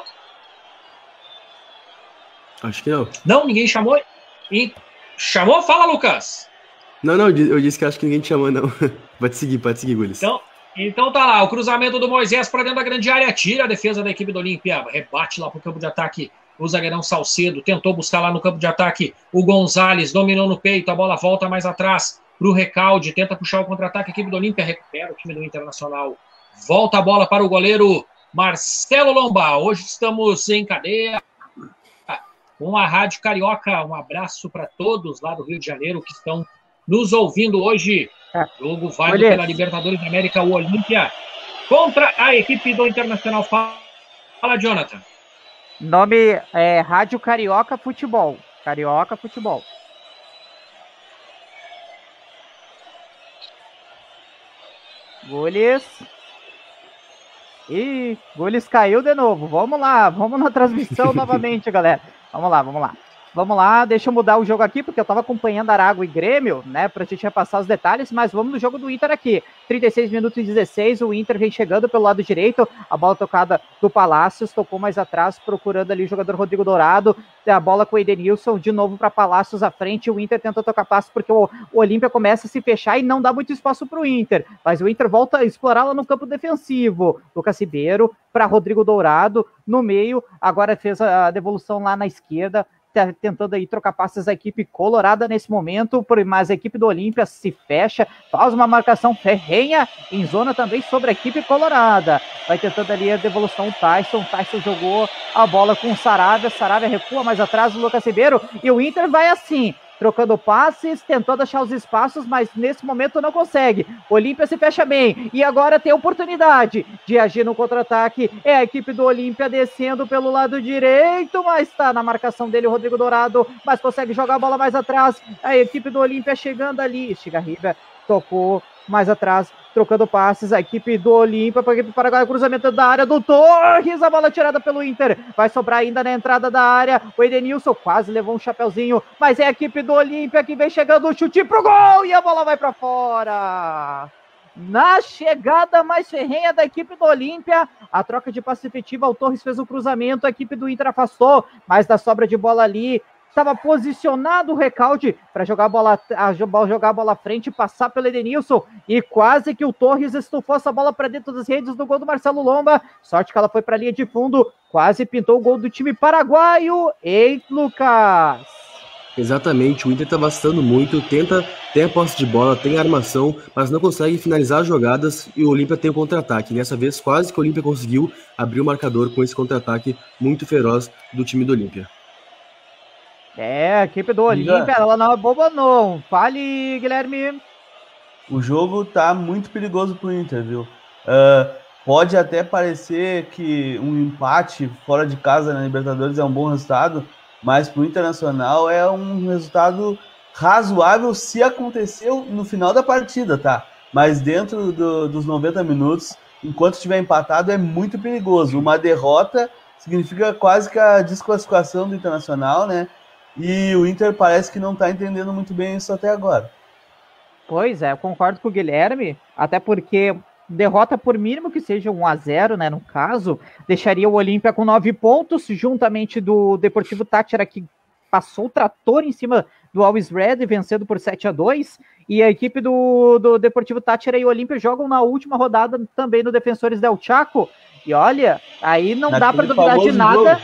Acho que não. Não, ninguém chamou. Chamou? Fala, Lucas. Não, eu disse que acho que ninguém te chamou, não. Pode seguir, Guilherme. Então tá lá, o cruzamento do Moisés para dentro da grande área, tira a defesa da equipe do Olímpia, rebate lá pro campo de ataque, o zagueirão Salcedo, tentou buscar lá no campo de ataque, o Gonzalez dominou no peito, a bola volta mais atrás pro Recalde, tenta puxar o contra-ataque, a equipe do Olímpia recupera o time do Internacional, volta a bola para o goleiro Marcelo Lomba. Hoje estamos em cadeia com a Rádio Carioca. Um abraço para todos lá do Rio de Janeiro que estão nos ouvindo hoje. Jogo válido pela Libertadores da América, o Olímpia contra a equipe do Internacional. Fala, Jonathan. Nome é Rádio Carioca Futebol. Carioca Futebol. Goles. Goles caiu de novo. Vamos lá, vamos na transmissão novamente, galera. Vamos lá. Vamos lá, deixa eu mudar o jogo aqui, porque eu tava acompanhando Aragua e Grêmio, né, pra gente repassar os detalhes, mas vamos no jogo do Inter aqui. 36 minutos e 16, o Inter vem chegando pelo lado direito, a bola tocada do Palácios, tocou mais atrás, procurando ali o jogador Rodrigo Dourado, a bola com o Edenilson, de novo para Palácios à frente, o Inter tenta tocar passe, porque o Olímpia começa a se fechar e não dá muito espaço pro Inter, mas o Inter volta a explorar lá no campo defensivo. Lucas Ribeiro para Rodrigo Dourado, no meio, agora fez a devolução lá na esquerda, tentando aí trocar passes a equipe colorada nesse momento, mas a equipe do Olímpia se fecha, faz uma marcação ferrenha em zona também sobre a equipe colorada, vai tentando ali a devolução o Tyson jogou a bola com o Saravia recua mais atrás do Lucas Ribeiro, e o Inter vai assim, trocando passes, tentando achar os espaços, mas nesse momento não consegue. O Olímpia se fecha bem, e agora tem a oportunidade de agir no contra-ataque. É a equipe do Olímpia descendo pelo lado direito, mas está na marcação dele o Rodrigo Dourado, mas consegue jogar a bola mais atrás. A equipe do Olímpia chegando ali. Estigarriba tocou mais atrás, trocando passes, a equipe do Olímpia para a equipe Paraguai, cruzamento da área do Torres, a bola tirada pelo Inter, vai sobrar ainda na entrada da área, o Edenilson quase levou um chapeuzinho, mas é a equipe do Olímpia que vem chegando, o chute pro gol, e a bola vai para fora. Na chegada mais ferrenha da equipe do Olímpia, a troca de passe efetiva, o Torres fez o cruzamento, a equipe do Inter afastou, mas da sobra de bola ali, estava posicionado o Recalde para jogar a bola à frente, passar pelo Edenilson, e quase que o Torres estufou essa bola para dentro das redes do gol do Marcelo Lomba, sorte que ela foi para a linha de fundo, quase pintou o gol do time paraguaio. Ei, Lucas! Exatamente, o Inter tá vacilando muito, tem a posse de bola, tem a armação, mas não consegue finalizar as jogadas, e o Olímpia tem o contra-ataque. Nessa vez, quase que o Olímpia conseguiu abrir o marcador com esse contra-ataque muito feroz do time do Olímpia. A equipe do Olímpia, ela não é boba não. Fale, Guilherme. O jogo tá muito perigoso pro Inter, viu? Pode até parecer que um empate fora de casa na Libertadores é um bom resultado, mas pro Internacional é um resultado razoável se aconteceu no final da partida, tá? Mas dentro dos 90 minutos, enquanto estiver empatado, é muito perigoso. Uma derrota significa quase que a desclassificação do Internacional, né? E o Inter parece que não está entendendo muito bem isso até agora. Pois é, eu concordo com o Guilherme, até porque derrota por mínimo que seja 1-0, né, no caso, deixaria o Olímpia com 9 pontos, juntamente do Deportivo Táchira, que passou o trator em cima do Always Red, vencendo por 7-2, e a equipe do Deportivo Táchira e o Olímpia jogam na última rodada também no Defensores del Chaco, e olha, aí não dá para duvidar de nada. Jogo.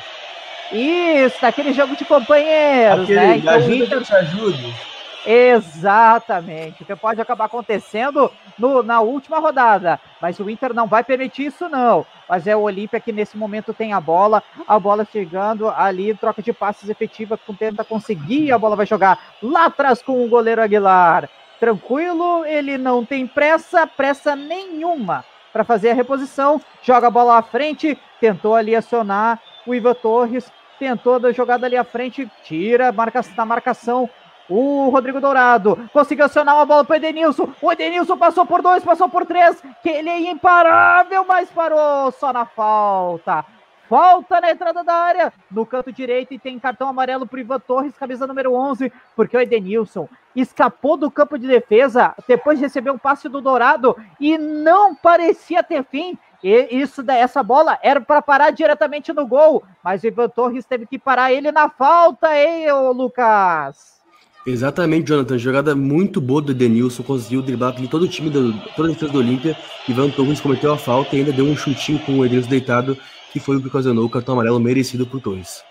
Isso, naquele jogo de companheiros, né? Então, ajuda que te ajude. Exatamente, o que pode acabar acontecendo na última rodada, mas o Inter não vai permitir isso não, mas é o Olímpia que nesse momento tem a bola chegando ali, troca de passes efetiva, tenta conseguir, a bola vai jogar lá atrás com o goleiro Aguilar, tranquilo, ele não tem pressa nenhuma para fazer a reposição, joga a bola à frente, tentou ali acionar o Ivan Torres, tentou da jogada ali à frente, tira, na marcação, o Rodrigo Dourado, conseguiu acionar uma bola para o Edenilson passou por 2, passou por 3, que ele é imparável, mas parou só na falta na entrada da área, no canto direito, e tem cartão amarelo para o Ivan Torres, camisa número 11, porque o Edenilson escapou do campo de defesa, depois de receber um passe do Dourado, e não parecia ter fim. E essa bola era para parar diretamente no gol, mas o Ivan Torres teve que parar ele na falta, hein, Lucas? Exatamente, Jonathan, jogada muito boa do Edenilson, conseguiu driblar todo o time, toda a defesa do Olímpia, Ivan Torres cometeu a falta e ainda deu um chutinho com o Edenilson deitado, que foi o que ocasionou o cartão amarelo merecido por Torres.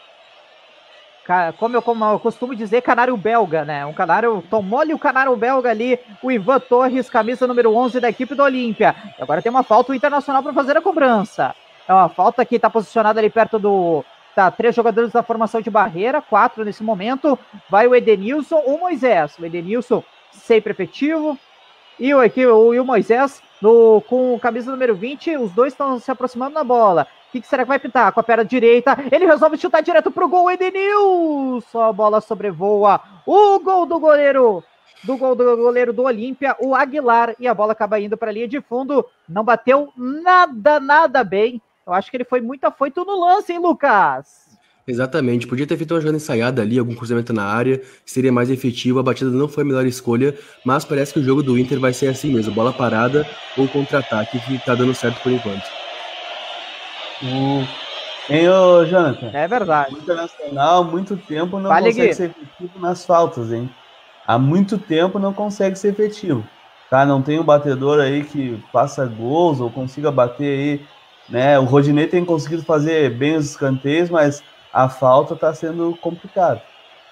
Como eu costumo dizer, canário belga, né? Um canário, tomou-lhe o canário belga ali, o Ivan Torres, camisa número 11 da equipe do Olímpia. Agora tem uma falta Internacional para fazer a cobrança. É uma falta que está posicionada ali perto do... Tá, 3 jogadores da formação de barreira, 4 nesse momento. Vai o Edenilson, o Moisés. O Edenilson sempre efetivo. E o Moisés com camisa número 20, os dois estão se aproximando da bola. O que será que vai pintar? Com a perna direita, ele resolve chutar direto pro gol, Edenilson, a bola sobrevoa, o gol do goleiro do Olímpia, o Aguilar, e a bola acaba indo para a linha de fundo, não bateu nada bem, eu acho que ele foi muito afoito no lance, hein, Lucas? Exatamente, podia ter feito uma jogada ensaiada ali, algum cruzamento na área, seria mais efetivo, a batida não foi a melhor escolha, mas parece que o jogo do Inter vai ser assim mesmo, bola parada ou contra-ataque, que tá dando certo por enquanto. Hein, ô Jonathan? É verdade. O Internacional, há muito tempo não consegue ser efetivo nas faltas, hein? Há muito tempo não consegue ser efetivo. Tá? Não tem um batedor aí que faça gols ou consiga bater aí, né? O Rodinei tem conseguido fazer bem os escanteios, mas a falta tá sendo complicado.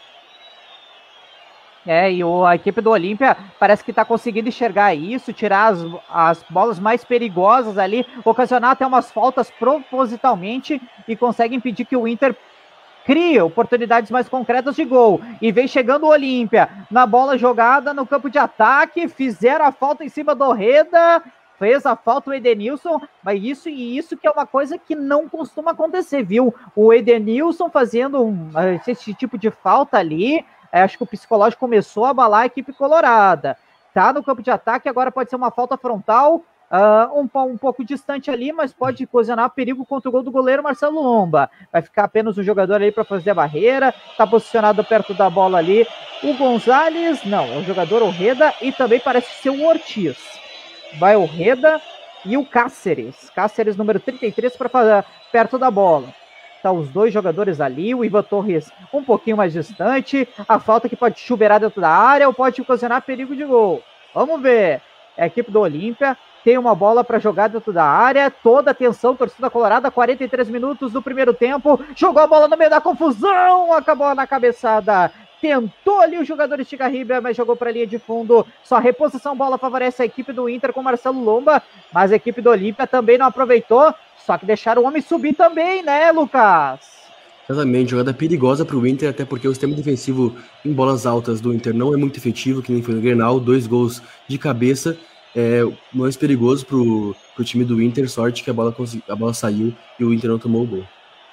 E a equipe do Olímpia parece que está conseguindo enxergar isso, tirar as bolas mais perigosas ali, ocasionar até umas faltas propositalmente e consegue impedir que o Inter crie oportunidades mais concretas de gol. E vem chegando o Olímpia na bola jogada no campo de ataque, fizeram a falta em cima do Reda, fez a falta o Edenilson, mas isso que é uma coisa que não costuma acontecer, viu? O Edenilson fazendo esse tipo de falta ali. Acho que o psicológico começou a abalar a equipe colorada. Tá no campo de ataque, agora pode ser uma falta frontal, um pouco distante ali, mas pode ocasionar perigo contra o gol do goleiro Marcelo Lomba. Vai ficar apenas um jogador ali para fazer a barreira, tá posicionado perto da bola ali. O Gonzalez, não, é o jogador Orreda e também parece ser o Ortiz. Vai o Orreda e o Cáceres. Cáceres, número 33, para fazer perto da bola. Tá os dois jogadores ali, o Ivan Torres um pouquinho mais distante, a falta que pode chuveirar dentro da área ou pode ocasionar perigo de gol. Vamos ver. A equipe do Olímpia tem uma bola para jogar dentro da área, toda a atenção, torcida colorada, 43 minutos do primeiro tempo, jogou a bola no meio da confusão, acabou na cabeçada. Tentou ali o jogador Estigarribia, mas jogou para a linha de fundo. Só a reposição, bola favorece a equipe do Inter com Marcelo Lomba, mas a equipe do Olímpia também não aproveitou. Só que deixaram o homem subir também, né, Lucas? Exatamente, jogada perigosa para o Inter, até porque o sistema defensivo em bolas altas do Inter não é muito efetivo, que nem foi no Grenal, 2 gols de cabeça, mais perigoso para o time do Inter, sorte que a bola saiu e o Inter não tomou o gol.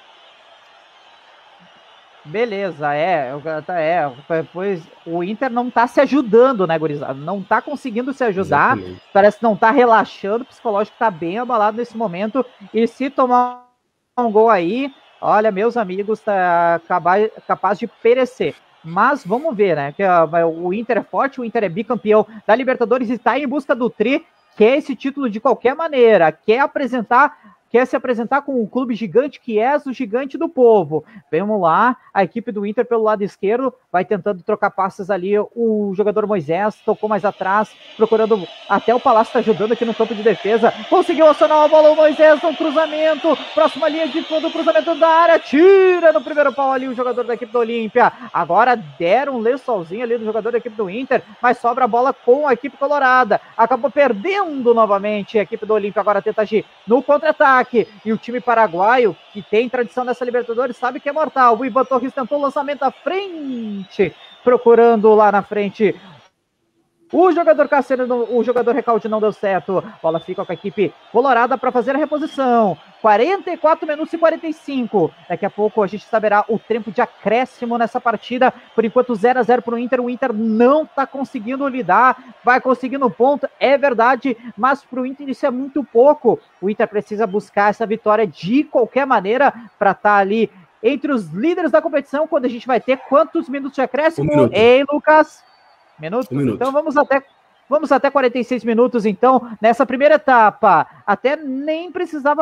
Beleza, pois o Inter não tá se ajudando, né, gurizada? Não tá conseguindo se ajudar, exatamente. Parece que não tá relaxando, o psicológico tá bem abalado nesse momento, e se tomar um gol aí, olha, meus amigos, tá capaz de perecer. Mas vamos ver, né, que o Inter é forte, o Inter é bicampeão da Libertadores e tá em busca do tri, quer esse título de qualquer maneira, quer se apresentar com um clube gigante que é o gigante do povo. Vamos lá, a equipe do Inter pelo lado esquerdo, vai tentando trocar passes ali, o jogador Moisés tocou mais atrás, procurando, até o Palácio está ajudando aqui no campo de defesa, conseguiu acionar a bola o Moisés no cruzamento, próxima linha de fundo, cruzamento da área, tira no primeiro pau ali o jogador da equipe do Olímpia, agora deram um lençolzinho ali do jogador da equipe do Inter, mas sobra a bola com a equipe colorada, acabou perdendo novamente a equipe do Olímpia, agora tenta agir no contra-ataque, e o time paraguaio, que tem tradição nessa Libertadores, sabe que é mortal. O Ivan Torres tentou o lançamento à frente, procurando lá na frente o jogador Cáceres, o jogador Recalde não deu certo. Bola fica com a equipe colorada para fazer a reposição. 44 minutos e 45. Daqui a pouco a gente saberá o tempo de acréscimo nessa partida. Por enquanto 0-0 para o Inter. O Inter não está conseguindo lidar. Vai conseguindo ponto, é verdade. Mas para o Inter isso é muito pouco. O Inter precisa buscar essa vitória de qualquer maneira para estar ali entre os líderes da competição. Quando a gente vai ter quantos minutos de acréscimo? Ei, Lucas? Minuto? Um minuto. Então vamos até 46 minutos, então, nessa primeira etapa. Até nem precisava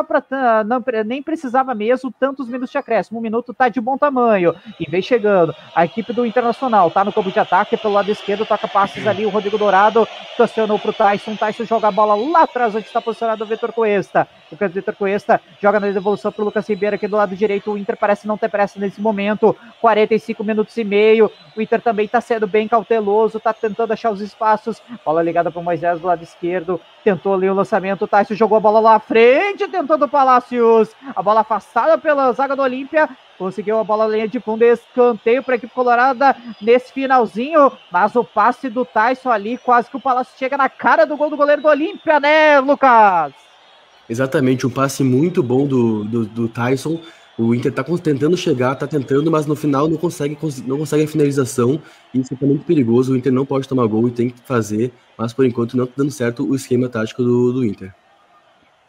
mesmo tantos minutos de acréscimo. 1 minuto tá de bom tamanho. E vem chegando a equipe do Internacional. Tá no campo de ataque pelo lado esquerdo, toca passes ali. O Rodrigo Dourado estacionou pro Tyson. Tyson joga a bola lá atrás, onde está posicionado o Vitor Cuesta. O Vitor Cuesta joga na devolução pro Lucas Ribeiro aqui do lado direito. O Inter parece não ter pressa nesse momento. 45 minutos e meio. O Inter também tá sendo bem cauteloso, tá tentando achar os espaços. Bola ligada para o Moisés do lado esquerdo, tentou ali o lançamento, o Tyson jogou a bola lá à frente, tentando o Palácios, a bola afastada pela zaga do Olímpia, conseguiu a bola na linha de fundo, escanteio para a equipe colorada nesse finalzinho, mas o passe do Tyson ali, quase que o Palácio chega na cara do gol do goleiro do Olímpia, né, Lucas? Exatamente, um passe muito bom do Tyson. O Inter tá tentando chegar, tá tentando, mas no final não consegue a finalização, e isso é muito perigoso. O Inter não pode tomar gol e tem que fazer, mas por enquanto não tá dando certo o esquema tático do Inter.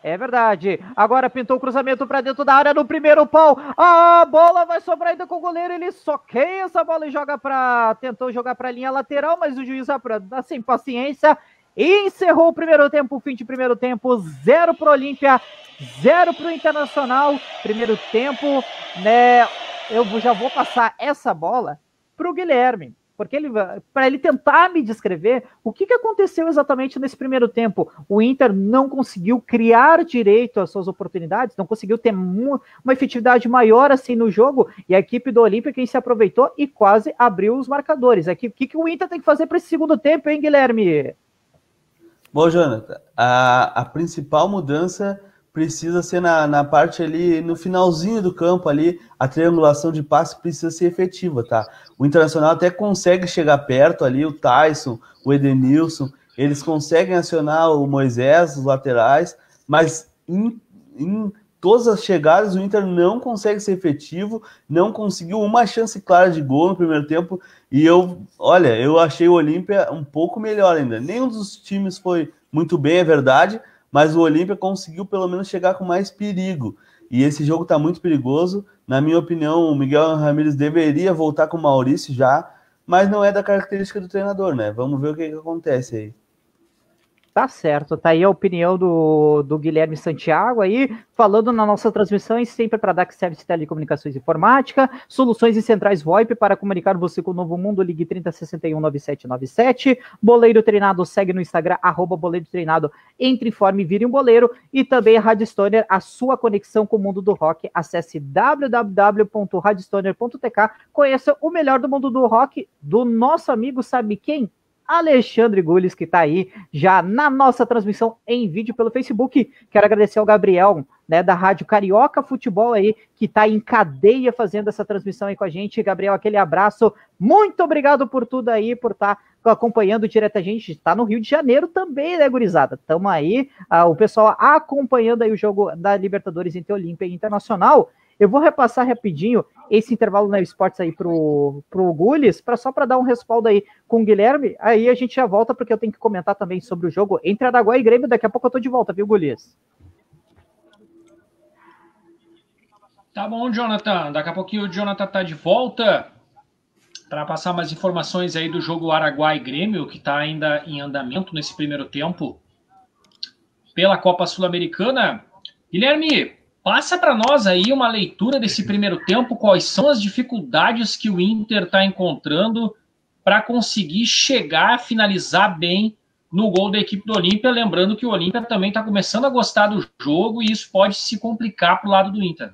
É verdade. Agora pintou o cruzamento para dentro da área no primeiro pau. A bola vai sobrar ainda com o goleiro. Ele soqueia essa bola e tentou jogar para a linha lateral, mas o juiz sem paciência encerrou o primeiro tempo. Fim de primeiro tempo, 0 para o Olímpia, 0 para o Internacional. Primeiro tempo, né? Eu já vou passar essa bola para o Guilherme, porque para ele tentar me descrever o que aconteceu exatamente nesse primeiro tempo. O Inter não conseguiu criar direito às suas oportunidades, não conseguiu ter uma efetividade maior assim no jogo, e a equipe do Olímpia quem se aproveitou e quase abriu os marcadores. Aqui, o que o Inter tem que fazer para esse segundo tempo, hein, Guilherme? Bom, Jonathan, a principal mudança precisa ser na parte ali, no finalzinho do campo ali, a triangulação de passe precisa ser efetiva, tá? O Internacional até consegue chegar perto ali, o Tyson, o Edenilson, eles conseguem acionar o Moisés, os laterais, mas em todas as chegadas o Inter não consegue ser efetivo, não conseguiu uma chance clara de gol no primeiro tempo, e eu achei o Olímpia um pouco melhor ainda. Nenhum dos times foi muito bem, é verdade, mas o Olímpia conseguiu pelo menos chegar com mais perigo. E esse jogo está muito perigoso. Na minha opinião, o Miguel Ramírez deveria voltar com o Maurício já, mas não é da característica do treinador, né? Vamos ver o que acontece aí. Tá certo, tá aí a opinião do Guilherme Santiago aí, falando na nossa transmissão, e sempre para DAC Service Telecomunicações e Informática, soluções e centrais VoIP para comunicar você com o novo mundo, ligue 3061-9797, Boleiro Treinado, segue no Instagram, @Boleiro Treinado, entre, informe e vire um boleiro, e também a Rádio Stoner, a sua conexão com o mundo do rock, acesse www.radiostoner.tk, conheça o melhor do mundo do rock, do nosso amigo, sabe quem? Alexandre Gules, que está aí já na nossa transmissão em vídeo pelo Facebook. Quero agradecer ao Gabriel, né, da Rádio Carioca Futebol aí, que está em cadeia fazendo essa transmissão aí com a gente. Gabriel, aquele abraço. Muito obrigado por tudo aí, por estar acompanhando direto a gente. Está no Rio de Janeiro também, né, gurizada? Estamos aí, o pessoal acompanhando aí o jogo da Libertadores entre Olímpia e Internacional. Eu vou repassar rapidinho esse intervalo na Esportes aí pro Gules, só para dar um respaldo aí com o Guilherme, aí a gente já volta, porque eu tenho que comentar também sobre o jogo entre Araguá e Grêmio, daqui a pouco eu tô de volta, viu, Gules? Tá bom, Jonathan, daqui a pouquinho o Jonathan tá de volta para passar mais informações aí do jogo Araguá e Grêmio, que tá ainda em andamento nesse primeiro tempo pela Copa Sul-Americana. Guilherme, passa para nós aí uma leitura desse primeiro tempo, quais são as dificuldades que o Inter está encontrando para conseguir chegar, finalizar bem no gol da equipe do Olímpia, lembrando que o Olímpia também está começando a gostar do jogo e isso pode se complicar para o lado do Inter.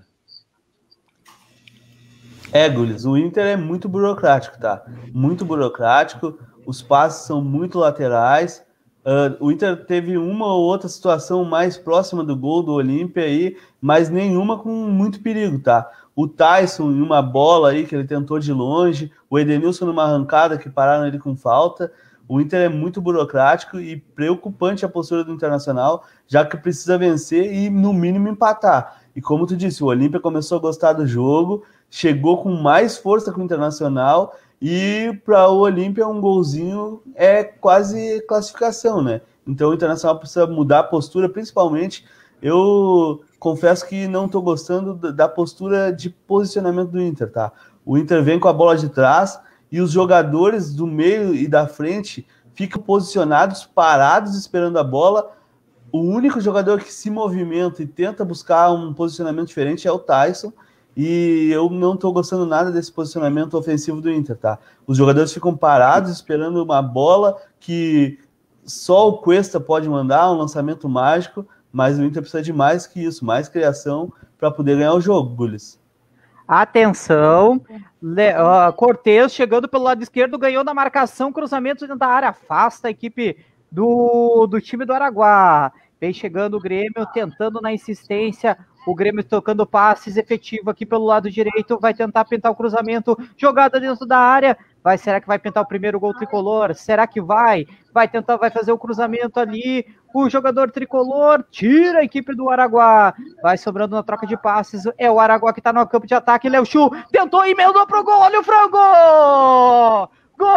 Gules, o Inter é muito burocrático, tá? Muito burocrático, os passes são muito laterais. O Inter teve uma ou outra situação mais próxima do gol do Olímpia aí, mas nenhuma com muito perigo, tá? O Tyson em uma bola aí que ele tentou de longe, o Edenilson numa arrancada que pararam ele com falta. O Inter é muito burocrático e preocupante a postura do Internacional, já que precisa vencer e no mínimo empatar. E como tu disse, o Olímpia começou a gostar do jogo, chegou com mais força com o Internacional, e para o Olímpia um golzinho é quase classificação, né? Então o Internacional precisa mudar a postura, principalmente. Eu confesso que não estou gostando da postura de posicionamento do Inter, tá? O Inter vem com a bola de trás e os jogadores do meio e da frente ficam posicionados, parados, esperando a bola. O único jogador que se movimenta e tenta buscar um posicionamento diferente é o Tyson. E eu não estou gostando nada desse posicionamento ofensivo do Inter, tá? Os jogadores ficam parados esperando uma bola que só o Cuesta pode mandar, um lançamento mágico, mas o Inter precisa de mais que isso, mais criação para poder ganhar o jogo, Gules. Atenção, Cortez chegando pelo lado esquerdo, ganhou na marcação, cruzamento dentro da área, afasta a equipe do time do Araguá. Vem chegando o Grêmio, tentando na insistência, o Grêmio tocando passes efetivo aqui pelo lado direito, vai tentar pintar o cruzamento, jogada dentro da área, será que vai pintar o primeiro gol tricolor? Será que vai fazer o cruzamento ali, o jogador tricolor tira a equipe do Araguá, vai sobrando na troca de passes, é o Araguá que tá no campo de ataque, Léo Chu tentou, emendou pro gol, olha o frango! Gol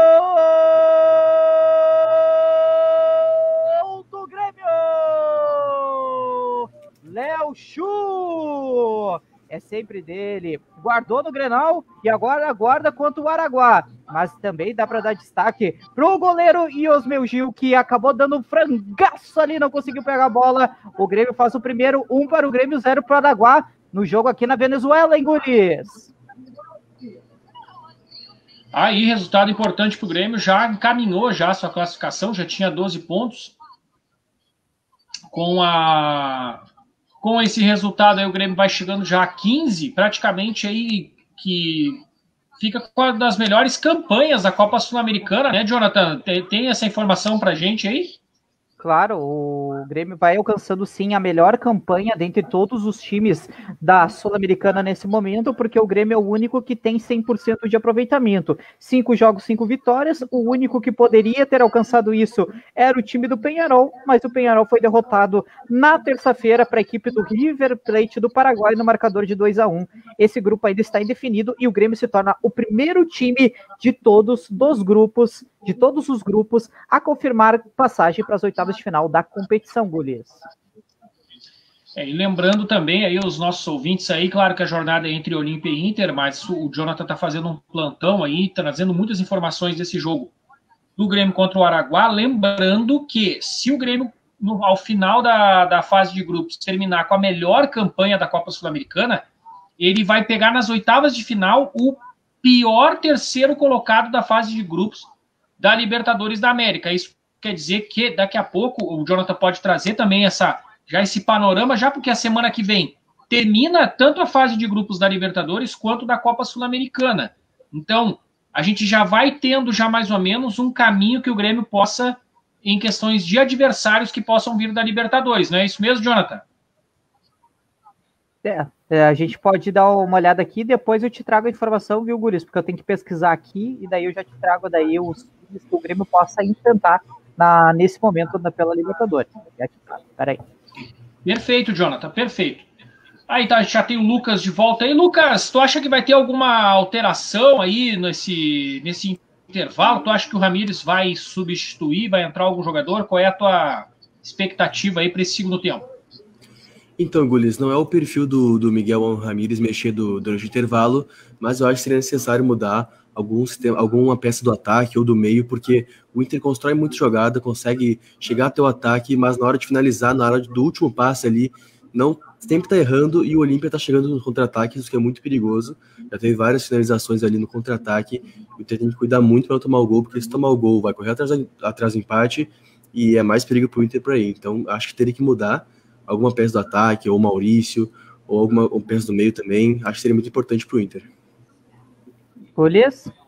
do Grêmio! sempre dele. Guardou no Grenal e agora guarda contra o Araguá. Mas também dá para dar destaque pro goleiro Iosmel Gil, que acabou dando um frangaço ali, não conseguiu pegar a bola. O Grêmio faz o primeiro, 1 para o Grêmio, 0 para o Araguá, no jogo aqui na Venezuela, hein, guris? Aí, resultado importante para o Grêmio, já encaminhou já a sua classificação, já tinha 12 pontos. Com esse resultado aí, o Grêmio vai chegando já a 15, praticamente aí que fica com uma das melhores campanhas da Copa Sul-Americana, né, Jonathan? Tem essa informação pra gente aí? Claro, o Grêmio vai alcançando sim a melhor campanha dentre todos os times da Sul-Americana nesse momento, porque o Grêmio é o único que tem 100% de aproveitamento. 5 jogos, 5 vitórias. O único que poderia ter alcançado isso era o time do Peñarol, mas o Peñarol foi derrotado na terça-feira para a equipe do River Plate do Paraguai no marcador de 2-1. Esse grupo ainda está indefinido e o Grêmio se torna o primeiro time de todos os grupos a confirmar passagem para as oitavas de final da competição, Golias. E lembrando também aí os nossos ouvintes aí, claro que a jornada é entre Olímpia e Inter, mas o Jonathan está fazendo um plantão aí, trazendo muitas informações desse jogo do Grêmio contra o Araguá, lembrando que se o Grêmio, ao final da fase de grupos, terminar com a melhor campanha da Copa Sul-Americana, ele vai pegar nas oitavas de final o pior terceiro colocado da fase de grupos da Libertadores da América. Isso quer dizer que daqui a pouco o Jonathan pode trazer também esse panorama, já porque a semana que vem termina tanto a fase de grupos da Libertadores quanto da Copa Sul-Americana. Então, a gente já vai tendo já mais ou menos um caminho que o Grêmio possa, em questões de adversários que possam vir da Libertadores, não é isso mesmo, Jonathan? A gente pode dar uma olhada aqui, depois eu te trago a informação, viu, Guris? Porque eu tenho que pesquisar aqui e daí eu já te trago daí os times que o Grêmio possa enfrentar nesse momento pela Libertadores. Peraí. Perfeito, Jonathan, perfeito. Aí tá, já tem o Lucas de volta aí. Lucas, tu acha que vai ter alguma alteração aí nesse intervalo? Tu acha que o Ramires vai substituir, vai entrar algum jogador? Qual é a tua expectativa aí para esse segundo tempo? Então, Gulis, não é o perfil do Miguel Ramírez mexer durante o intervalo, mas eu acho que seria necessário mudar alguma peça do ataque ou do meio, porque o Inter constrói muito jogada, consegue chegar até o ataque, mas na hora de finalizar, na hora do último passe ali, não sempre tá errando e o Olímpia tá chegando no contra-ataque, isso que é muito perigoso. Já teve várias finalizações ali no contra-ataque, o Inter tem que cuidar muito para não tomar o gol, porque se tomar o gol vai correr atrás do empate e é mais perigo pro Inter por aí. Então, acho que teria que mudar alguma peça do ataque, ou Maurício, ou alguma peça do meio também, acho que seria muito importante para o Inter. Golias?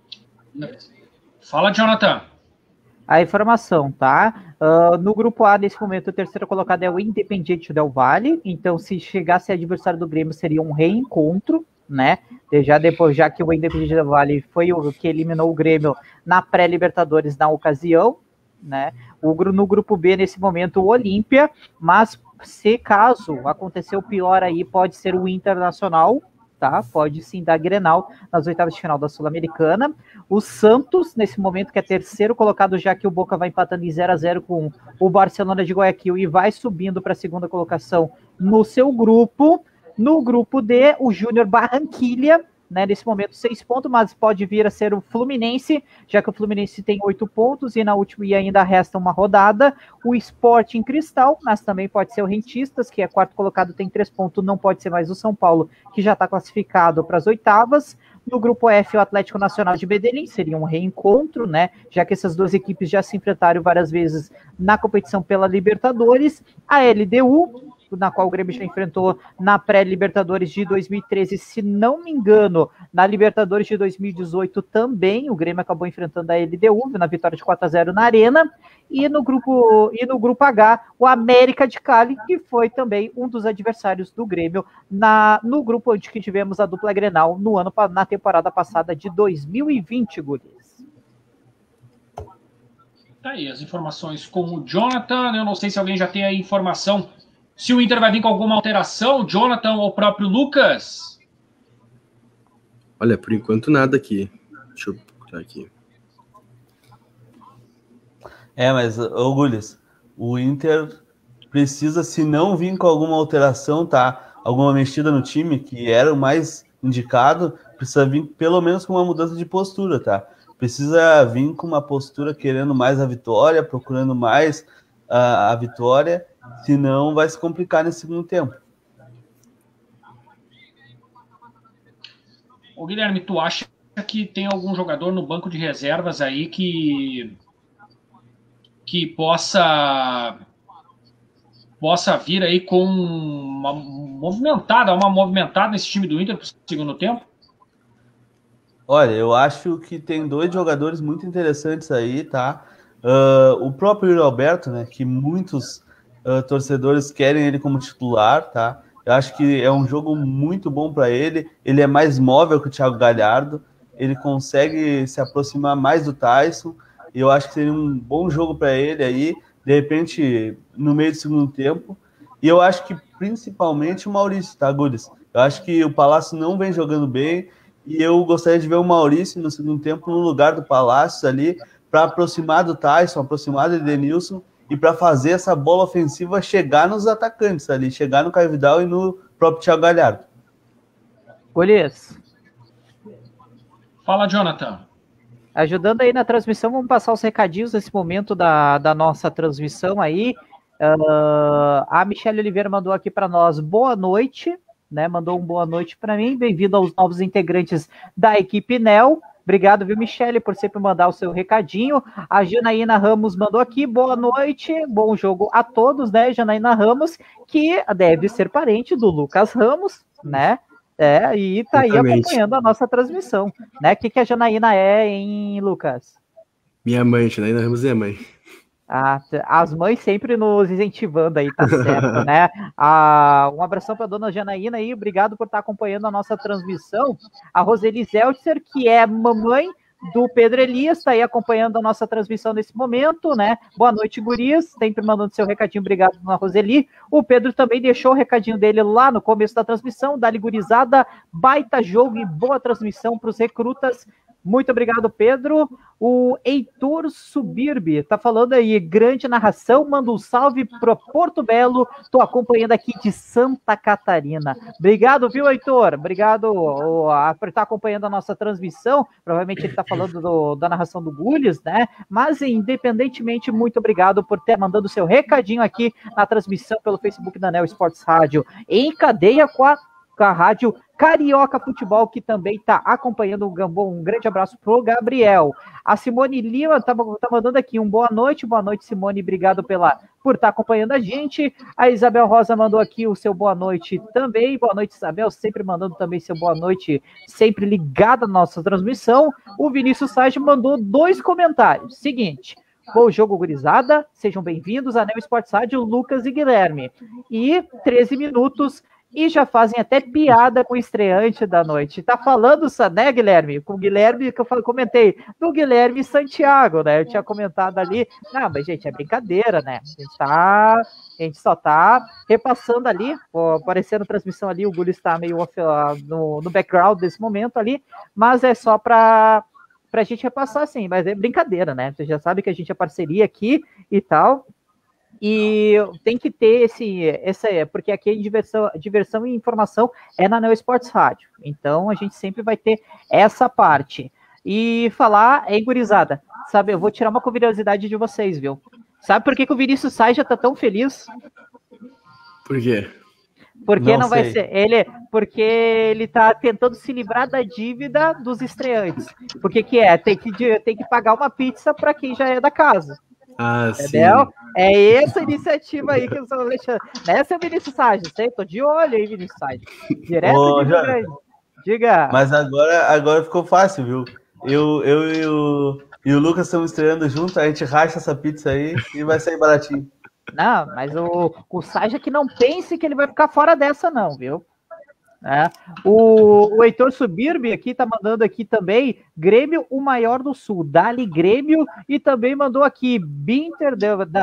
Fala, Jonathan. A informação, tá? No grupo A, nesse momento, o terceiro colocado é o Independiente Del Valle, então se chegasse adversário do Grêmio, seria um reencontro, né? Já que o Independiente Del Valle foi o que eliminou o Grêmio na pré-Libertadores na ocasião, né? No grupo B, nesse momento, o Olímpia, mas se caso acontecer o pior aí, pode ser o Internacional, tá? Pode sim dar Grenal nas oitavas de final da Sul-Americana. O Santos, nesse momento, que é terceiro colocado, já que o Boca vai empatando em 0-0 com o Barcelona de Guayaquil e vai subindo para a segunda colocação no seu grupo. No grupo D, o Júnior Barranquilla, né, nesse momento 6 pontos, mas pode vir a ser o Fluminense, já que o Fluminense tem 8 pontos e na última e ainda resta uma rodada. O Sporting Cristal, mas também pode ser o Rentistas, que é quarto colocado, tem 3 pontos, não pode ser mais o São Paulo, que já está classificado para as oitavas. No grupo F, o Atlético Nacional de Medellín, seria um reencontro, né, já que essas duas equipes já se enfrentaram várias vezes na competição pela Libertadores. A LDU, na qual o Grêmio já enfrentou na pré-Libertadores de 2013, se não me engano, na Libertadores de 2018 também, o Grêmio acabou enfrentando a LDU, na vitória de 4-0 na Arena, e no grupo H, o América de Cali, que foi também um dos adversários do Grêmio no grupo onde que tivemos a dupla Grenal na temporada passada de 2020, Guris. Tá aí as informações com o Jonathan. Eu não sei se alguém já tem aí informação se o Inter vai vir com alguma alteração, Jonathan ou o próprio Lucas? Olha, por enquanto nada aqui. Deixa eu botar aqui. Mas, ô Gulis, o Inter precisa, se não vir com alguma alteração, tá? alguma mexida no time, que era o mais indicado, precisa vir pelo menos com uma mudança de postura, tá? Precisa vir com uma postura querendo mais a vitória, procurando mais a vitória, senão vai se complicar nesse segundo tempo. Ô, Guilherme, tu acha que tem algum jogador no banco de reservas aí que possa vir aí com uma movimentada nesse time do Inter pro segundo tempo? Olha, eu acho que tem 2 jogadores muito interessantes aí, tá? O próprio Yuri Alberto, né, que muitos torcedores querem ele como titular, tá? Eu acho que é um jogo muito bom para ele. Ele é mais móvel que o Thiago Galhardo. Ele consegue se aproximar mais do Tyson. E eu acho que seria um bom jogo para ele aí, de repente, no meio do segundo tempo. E eu acho que principalmente o Maurício, tá, Guris? Eu acho que o Palácio não vem jogando bem. E eu gostaria de ver o Maurício no segundo tempo no lugar do Palácio ali, para aproximar do Tyson, aproximar do Edenilson, e para fazer essa bola ofensiva chegar nos atacantes ali, chegar no Caio Vidal e no próprio Thiago Galhardo. Golias. Fala, Jonathan. Ajudando aí na transmissão, vamos passar os recadinhos nesse momento da nossa transmissão aí. A Michelle Oliveira mandou aqui para nós, boa noite, né? Mandou um boa noite para mim, bem-vindo aos novos integrantes da equipe NEL. Obrigado, viu, Michele, por sempre mandar o seu recadinho. A Janaína Ramos mandou aqui, boa noite, bom jogo a todos, né, Janaína Ramos, que deve ser parente do Lucas Ramos, né, e tá aí acompanhando a nossa transmissão, né, o que a Janaína é, hein, Lucas? Minha mãe, Janaína Ramos é mãe. As mães sempre nos incentivando aí, tá certo, né? Um abração para a dona Janaína aí, obrigado por estar acompanhando a nossa transmissão. A Roseli Zeltzer, que é mamãe do Pedro Elias, está aí acompanhando a nossa transmissão nesse momento, né? Boa noite, gurias, sempre mandando seu recadinho, obrigado, dona Roseli. O Pedro também deixou o recadinho dele lá no começo da transmissão, dá-lhe gurizada, baita jogo e boa transmissão para os recrutas. Muito obrigado, Pedro. O Heitor Subirbe tá falando aí, grande narração, manda um salve pro Porto Belo, tô acompanhando aqui de Santa Catarina. Obrigado, viu, Heitor? Obrigado por estar acompanhando a nossa transmissão. Provavelmente ele tá falando da narração do Gullis, né? Mas, independentemente, muito obrigado por ter mandado seu recadinho aqui na transmissão pelo Facebook da Neo Esportes Rádio, em cadeia com a Rádio Carioca Futebol, que também está acompanhando o Gambon. Um grande abraço pro Gabriel. A Simone Lima tá mandando aqui um boa noite, Simone, obrigado por estar acompanhando a gente. A Isabel Rosa mandou aqui o seu boa noite também, boa noite, Isabel, sempre mandando também seu boa noite, sempre ligada na nossa transmissão. O Vinícius Sage mandou 2 comentários, seguinte: bom jogo, gurizada, sejam bem-vindos a Neo Esportes Rádio, Lucas e Guilherme. E 13 minutos, e já fazem até piada com o estreante da noite. Tá falando, né, Guilherme? Com o Guilherme, que eu comentei, do Guilherme Santiago, né? Eu tinha comentado ali. Não, mas, gente, é brincadeira, né? A gente só tá repassando ali, aparecendo transmissão ali, o Gulli está meio off, no background desse momento ali, mas é só pra gente repassar, assim, mas é brincadeira, né? Você já sabe que a gente é parceria aqui e tal. E tem que ter porque aqui é diversão e informação é na Neo Esportes Rádio. Então a gente sempre vai ter essa parte. E falar, gurizada, sabe, eu vou tirar uma curiosidade de vocês, viu? Sabe por que o Vinícius Sai já tá tão feliz? Por quê? Porque não vai ser ele, porque ele tá tentando se livrar da dívida dos estreantes. Porque tem que pagar uma pizza para quem já é da casa. Entendeu? Sim. É essa iniciativa aí que eu sou deixando. Essa é o Vinícius Sage, sei? Tô de olho aí, Vinícius Sage. Direto de Rio Grande. Diga. Mas agora ficou fácil, viu? Eu e o Lucas estamos estreando junto, a gente racha essa pizza aí e vai sair baratinho. Não, mas o Sage que não pense que ele vai ficar fora dessa, não, viu? O Heitor Subirbe aqui tá mandando aqui também, Grêmio, o maior do Sul, Dali Grêmio, e também mandou aqui Binter,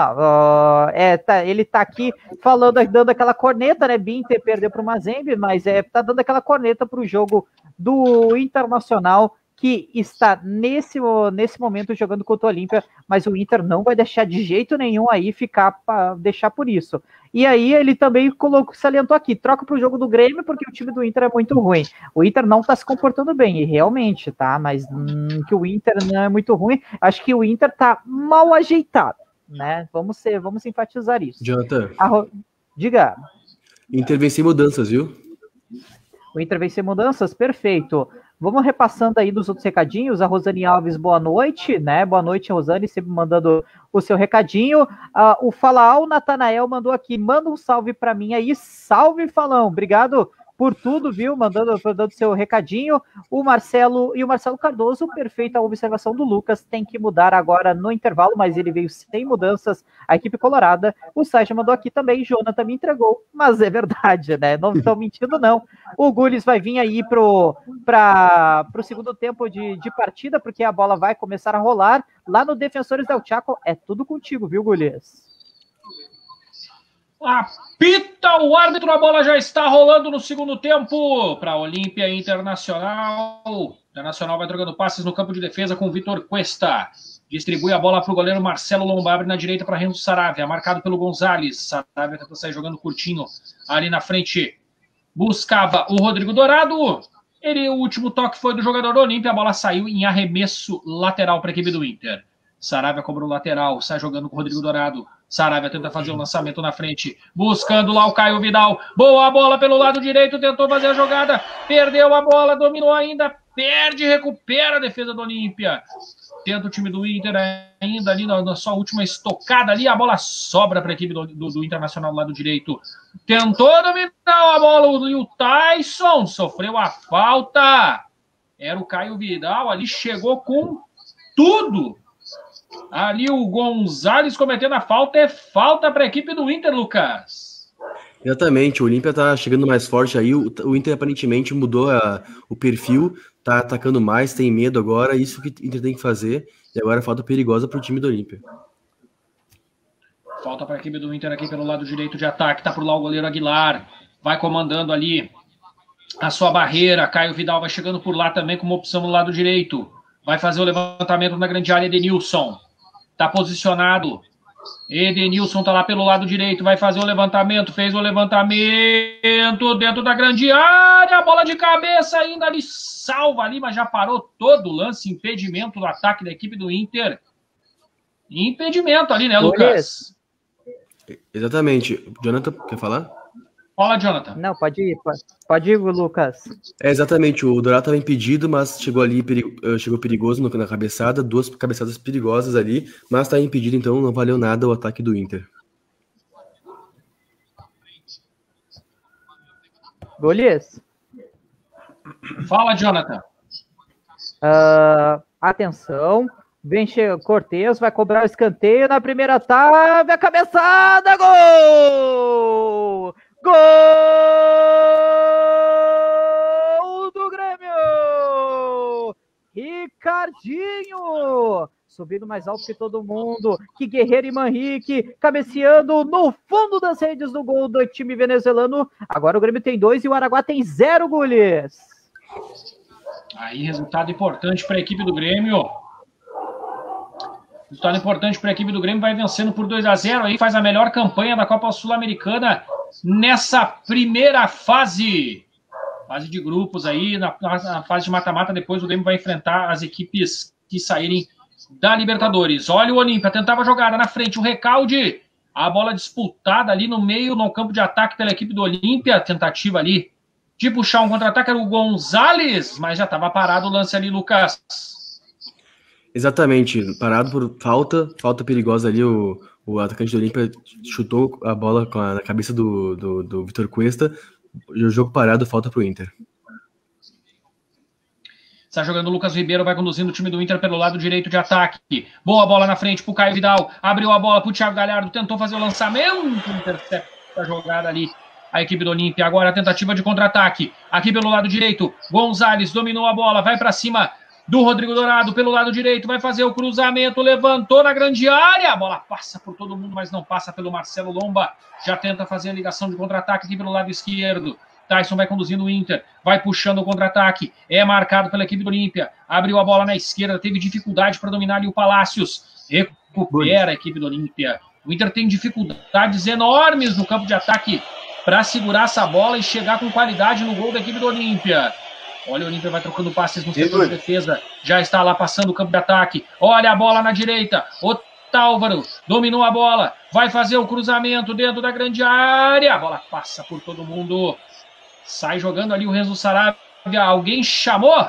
ele tá aqui falando, dando aquela corneta, né? Binter perdeu pro Mazembe, mas tá dando aquela corneta pro jogo do Internacional, que está nesse momento jogando contra o Olímpia, mas o Inter não vai deixar de jeito nenhum aí deixar por isso. E aí ele também salientou aqui, troca para o jogo do Grêmio, porque o time do Inter é muito ruim. O Inter não está se comportando bem, e realmente, tá? Mas que o Inter não é muito ruim, acho que o Inter tá mal ajeitado, né? Vamos enfatizar isso. Jonathan. Diga. Inter vem sem mudanças, viu? O Inter vem sem mudanças? Perfeito. Vamos repassando aí dos outros recadinhos. A Rosane Alves, boa noite, né? Boa noite, Rosane, sempre mandando o seu recadinho. O Falaal Natanael mandou aqui, manda um salve para mim aí. Salve, Falão. Obrigado por tudo, viu? Mandando seu recadinho. O Marcelo Cardoso, perfeita observação do Lucas, tem que mudar agora no intervalo, mas ele veio sem mudanças, a equipe colorada. O Sérgio mandou aqui também, Jonathan me entregou, mas é verdade, né? Não estão mentindo, não. O Gules vai vir aí para o segundo tempo de partida, porque a bola vai começar a rolar lá no Defensores del Chaco. É tudo contigo, viu, Gules? Apita o árbitro, a bola já está rolando no segundo tempo para a Olímpia Internacional. O Internacional vai trocando passes no campo de defesa com o Vitor Cuesta. Distribui a bola para o goleiro Marcelo Lombardi na direita para Renzo Saravia, marcado pelo Gonzalez. Saravia tenta sair jogando curtinho ali na frente. Buscava o Rodrigo Dourado. O último toque foi do jogador do Olímpia. A bola saiu em arremesso lateral para a equipe do Inter. Saravia cobrou o lateral, sai jogando com o Rodrigo Dourado. Saravia tenta fazer o lançamento na frente, buscando lá o Caio Vidal. Boa bola pelo lado direito, tentou fazer a jogada, perdeu a bola, dominou ainda, perde, recupera a defesa do Olímpia. Tenta o time do Inter ainda ali na sua última estocada ali, a bola sobra para a equipe do Internacional do lado direito. Tentou dominar a bola, e o Tyson sofreu a falta. Era o Caio Vidal, ali chegou com tudo. Ali o Gonzalez cometendo a falta, é falta para a equipe do Inter, Lucas. Exatamente, o Olímpia tá chegando mais forte aí, o Inter aparentemente mudou o perfil, tá atacando mais, tem medo agora, isso que o Inter tem que fazer, e agora falta perigosa pro time do Olímpia. Falta para a equipe do Inter aqui pelo lado direito de ataque, tá por lá o goleiro Aguilar, vai comandando ali a sua barreira, Caio Vidal vai chegando por lá também como opção no lado direito. Vai fazer o levantamento na grande área, Edenilson. Tá posicionado. Edenilson tá lá pelo lado direito. Vai fazer o levantamento. Fez o levantamento dentro da grande área. Bola de cabeça ainda ali. Salva ali, mas já parou todo o lance. Impedimento do ataque da equipe do Inter. Impedimento ali, né, Lucas? Exatamente. Jonathan, quer falar? Fala, Jonathan. Não, pode ir, Lucas. Exatamente, o Dourado estava impedido, mas chegou ali, chegou perigoso na cabeçada, 2 cabeçadas perigosas ali, mas está impedido, então não valeu nada o ataque do Inter. Golias. Fala, Jonathan. Atenção, vem Cortez, vai cobrar o escanteio na primeira trave, a cabeçada, gol! Gol do Grêmio! Ricardinho! Subindo mais alto que todo mundo. Que Guerreiro e Manrique cabeceando no fundo das redes do gol do time venezuelano. Agora o Grêmio tem 2 e o Araguá tem 0, Gules. Aí, resultado importante para a equipe do Grêmio. Resultado importante para a equipe do Grêmio, vai vencendo por 2-0, aí faz a melhor campanha da Copa Sul-Americana nessa primeira fase. Fase de grupos aí, na fase de mata-mata, depois o Grêmio vai enfrentar as equipes que saírem da Libertadores. Olha o Olímpia, tentava jogada na frente, o Recalde, a bola disputada ali no meio, no campo de ataque pela equipe do Olímpia, tentativa ali de puxar um contra-ataque, era o Gonzalez, mas já estava parado o lance ali, Lucas. Exatamente, parado por falta perigosa ali, o atacante do Olímpia chutou a bola na cabeça do Vitor Cuesta, o jogo parado, falta pro Inter. Está jogando o Lucas Ribeiro, vai conduzindo o time do Inter pelo lado direito de ataque. Boa bola na frente pro Caio Vidal, abriu a bola pro Thiago Galhardo, tentou fazer o lançamento, intercepta a jogada ali. A equipe do Olímpia, agora a tentativa de contra-ataque. Aqui pelo lado direito, Gonzalez dominou a bola, vai para cima do Rodrigo Dourado pelo lado direito, vai fazer o cruzamento, levantou na grande área, a bola passa por todo mundo, mas não passa pelo Marcelo Lomba, já tenta fazer a ligação de contra-ataque aqui pelo lado esquerdo, Tyson vai conduzindo o Inter, vai puxando o contra-ataque, é marcado pela equipe do Olímpia, abriu a bola na esquerda, teve dificuldade para dominar ali o Palácios, recupera a equipe do Olímpia. O Inter tem dificuldades enormes no campo de ataque para segurar essa bola e chegar com qualidade no gol da equipe do Olímpia. Olha, o Olímpia vai trocando passes no setor de defesa, já está lá passando o campo de ataque, olha a bola na direita, Otálvaro dominou a bola, vai fazer o cruzamento dentro da grande área, a bola passa por todo mundo, sai jogando ali o Renzo Saravia, alguém chamou?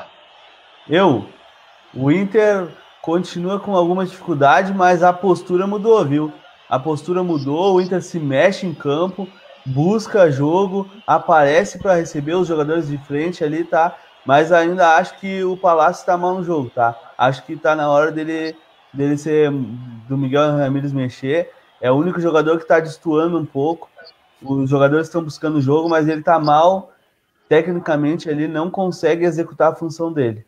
O Inter continua com alguma dificuldade, mas a postura mudou, viu? A postura mudou, o Inter se mexe em campo, busca jogo, aparece para receber os jogadores de frente ali, tá? Mas ainda acho que o Palácio tá mal no jogo, tá? Acho que tá na hora dele ser, do Miguel Ramírez mexer. É o único jogador que tá destoando um pouco. Os jogadores estão buscando o jogo, mas ele tá mal. Tecnicamente, ele não consegue executar a função dele.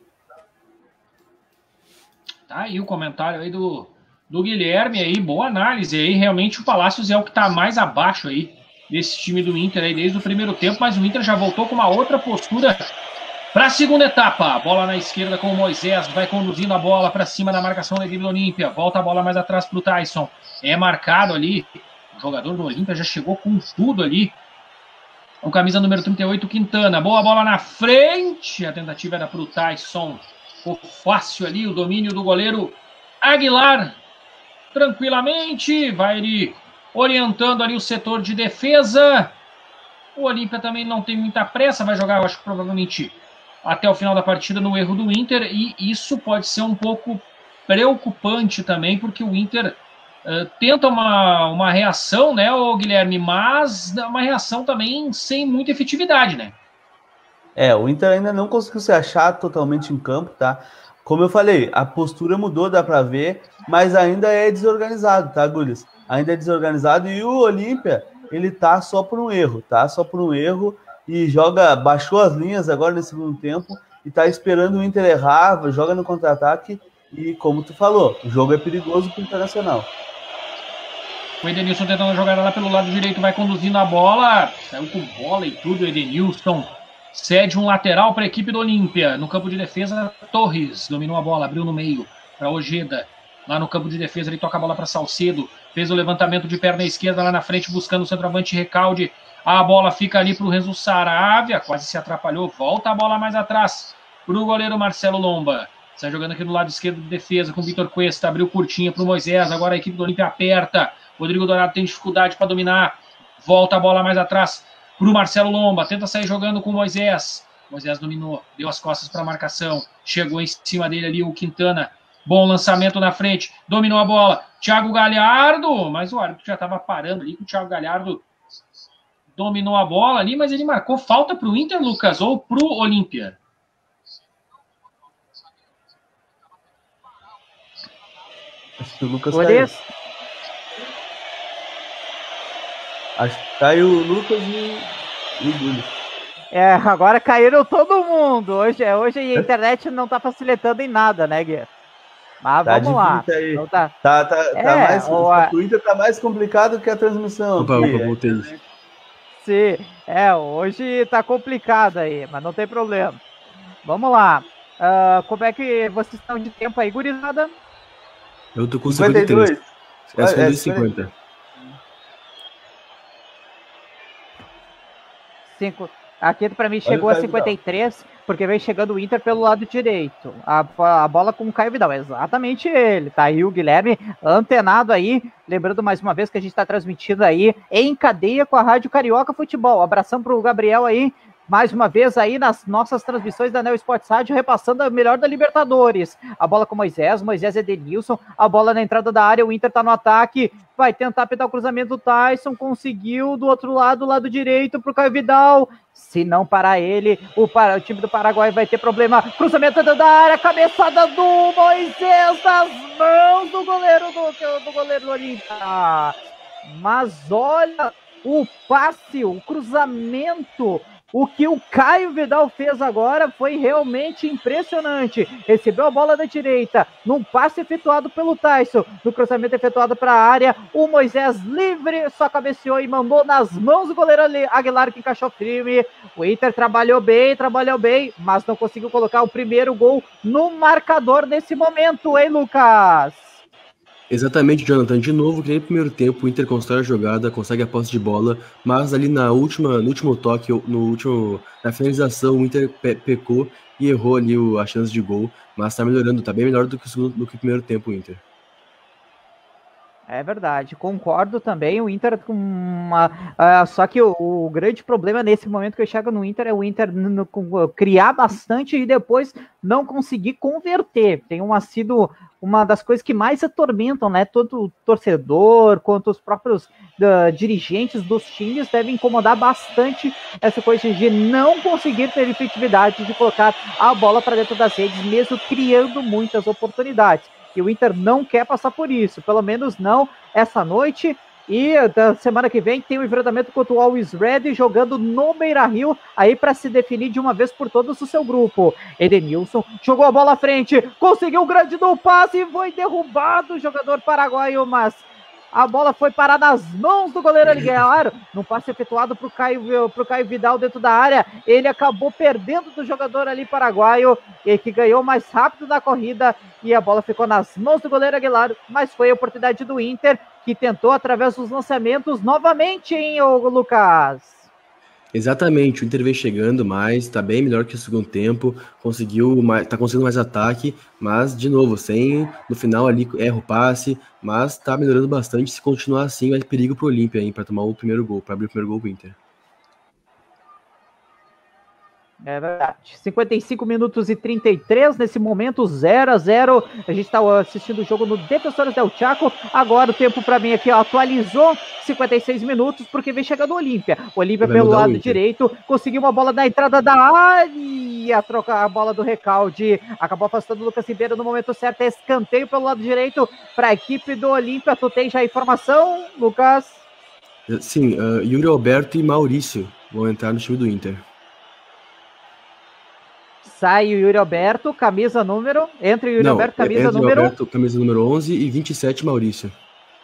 Tá aí o comentário aí do Guilherme aí, boa análise aí. Realmente o Palácios é o que tá mais abaixo aí desse time do Inter aí desde o primeiro tempo, mas o Inter já voltou com uma outra postura para a segunda etapa. Bola na esquerda com o Moisés, vai conduzindo a bola para cima da marcação da equipe do Olímpia. Volta a bola mais atrás para o Tyson. É marcado ali. O jogador do Olímpia já chegou com tudo ali. Com camisa número 38, Quintana. Boa bola na frente. A tentativa era para o Tyson. Ficou fácil ali o domínio do goleiro Aguilar. Tranquilamente. Vai ele orientando ali o setor de defesa. O Olímpia também não tem muita pressa. Vai jogar, eu acho que provavelmente até o final da partida no erro do Inter, e isso pode ser um pouco preocupante também, porque o Inter tenta uma reação, né, o Guilherme, mas uma reação também sem muita efetividade, né? O Inter ainda não conseguiu se achar totalmente em campo, tá? Como eu falei, a postura mudou, dá pra ver, mas ainda é desorganizado, tá, Gulis? Ainda é desorganizado, e o Olímpia, ele tá só por um erro, tá? Só por um erro, e baixou as linhas agora no segundo tempo, e tá esperando o Inter errar, joga no contra-ataque, e como tu falou, o jogo é perigoso pro Internacional. O Edenilson tentando jogar lá pelo lado direito, vai conduzindo a bola, saiu com bola e tudo, o Edenilson cede um lateral para a equipe do Olímpia. No campo de defesa, Torres dominou a bola, abriu no meio para Ojeda. Lá no campo de defesa, ele toca a bola para Salcedo, fez o levantamento de perna esquerda lá na frente, buscando o centroavante Recalde. A bola fica ali para o Renzo Saravia, quase se atrapalhou, volta a bola mais atrás para o goleiro Marcelo Lomba. Sai jogando aqui no lado esquerdo de defesa com o Vitor Cuesta, abriu curtinha para o Moisés, agora a equipe do Olímpia aperta. Rodrigo Dourado tem dificuldade para dominar, volta a bola mais atrás para o Marcelo Lomba, tenta sair jogando com o Moisés. Moisés dominou, deu as costas para a marcação, chegou em cima dele ali o Quintana. Bom lançamento na frente, dominou a bola, Thiago Galhardo, mas o árbitro já estava parando ali, que o Thiago Galhardo dominou a bola ali, mas ele marcou falta para o Inter, Lucas, ou para o Olímpia? Acho que o Lucas caiu. Acho que caiu o Lucas e o Júlio. Agora caíram todo mundo. Hoje a internet não tá facilitando em nada, né, Gui? Mas tá vamos lá. Aí. Então mais, o Inter tá mais complicado que a transmissão. Opa, voltei. Sim, hoje tá complicado aí, mas não tem problema. Vamos lá. Como é que vocês estão de tempo aí, gurizada? Eu tô com 52. 50. Aqui pra mim chegou a 53, porque vem chegando o Inter pelo lado direito. A bola com o Caio Vidal, exatamente ele. Tá aí o Guilherme antenado aí. Lembrando mais uma vez que a gente tá transmitindo aí em cadeia com a Rádio Carioca Futebol. Abração pro Gabriel aí. Mais uma vez aí nas nossas transmissões da Neo Sports Rádio, repassando a melhor da Libertadores. A bola com Moisés Edenilson, a bola na entrada da área, o Inter tá no ataque, vai tentar pegar o cruzamento do Tyson, conseguiu do outro lado, lado direito pro Caio Vidal. Se não parar ele, o time do Paraguai vai ter problema. Cruzamento dentro da área, cabeçada do Moisés nas mãos do goleiro do Olímpia. Mas olha o passe, o cruzamento O que o Caio Vidal fez agora foi realmente impressionante. Recebeu a bola da direita, num passe efetuado pelo Tyson, no cruzamento efetuado para a área, o Moisés livre, só cabeceou e mandou nas mãos do goleiro Aguilar, que encaixou firme. O Inter trabalhou bem, mas não conseguiu colocar o primeiro gol no marcador nesse momento, hein, Lucas? Exatamente, Jonathan. De novo, que nem no primeiro tempo, o Inter constrói a jogada, consegue a posse de bola, mas ali no último toque, na finalização, o Inter pecou e errou ali a chance de gol, mas tá melhorando, tá bem melhor do que o primeiro tempo o Inter. É verdade, concordo também. O Inter com só que o grande problema nesse momento que eu chego no Inter é o Inter criar bastante e depois não conseguir converter. Tem sido uma das coisas que mais atormentam, né? Todo torcedor, quanto os próprios dirigentes dos times devem incomodar bastante essa coisa de não conseguir ter efetividade de colocar a bola para dentro das redes, mesmo criando muitas oportunidades. E o Inter não quer passar por isso, pelo menos não essa noite. E da semana que vem tem o enfrentamento contra o Always Ready, jogando no Beira-Rio, aí para se definir de uma vez por todas o seu grupo. Edenilson jogou a bola à frente, conseguiu um grande no passe e foi derrubado o jogador paraguaio, mas a bola foi parar nas mãos do goleiro Aguilar, num passe efetuado para o Caio Vidal dentro da área. Ele acabou perdendo do jogador ali paraguaio, que ganhou mais rápido na corrida, e a bola ficou nas mãos do goleiro Aguilar, mas foi a oportunidade do Inter, que tentou através dos lançamentos novamente, hein, Lucas? Exatamente, o Inter vem chegando mais, tá bem melhor que o segundo tempo, tá conseguindo mais ataque, mas, de novo, no final ali erra o passe, mas tá melhorando bastante. Se continuar assim, vai perigo pro Olímpia, hein, pra tomar o primeiro gol, pra abrir o primeiro gol pro Inter. É verdade. 55 minutos e 33, nesse momento 0-0. A gente está assistindo o jogo no Defensores del Chaco. Agora o tempo para mim aqui atualizou 56 minutos, porque vem chegando o Olímpia. O Olímpia pelo lado direito, conseguiu uma bola na entrada da área, trocar a bola do Recalde. Acabou afastando o Lucas Ribeiro no momento certo. É escanteio pelo lado direito para a equipe do Olímpia. Tu tem já a informação, Lucas? Sim, Yuri Alberto e Maurício vão entrar no time do Inter. Sai o Yuri Alberto, camisa número... Entra o Yuri Alberto, camisa número... Alberto, camisa número 11 e 27, Maurício.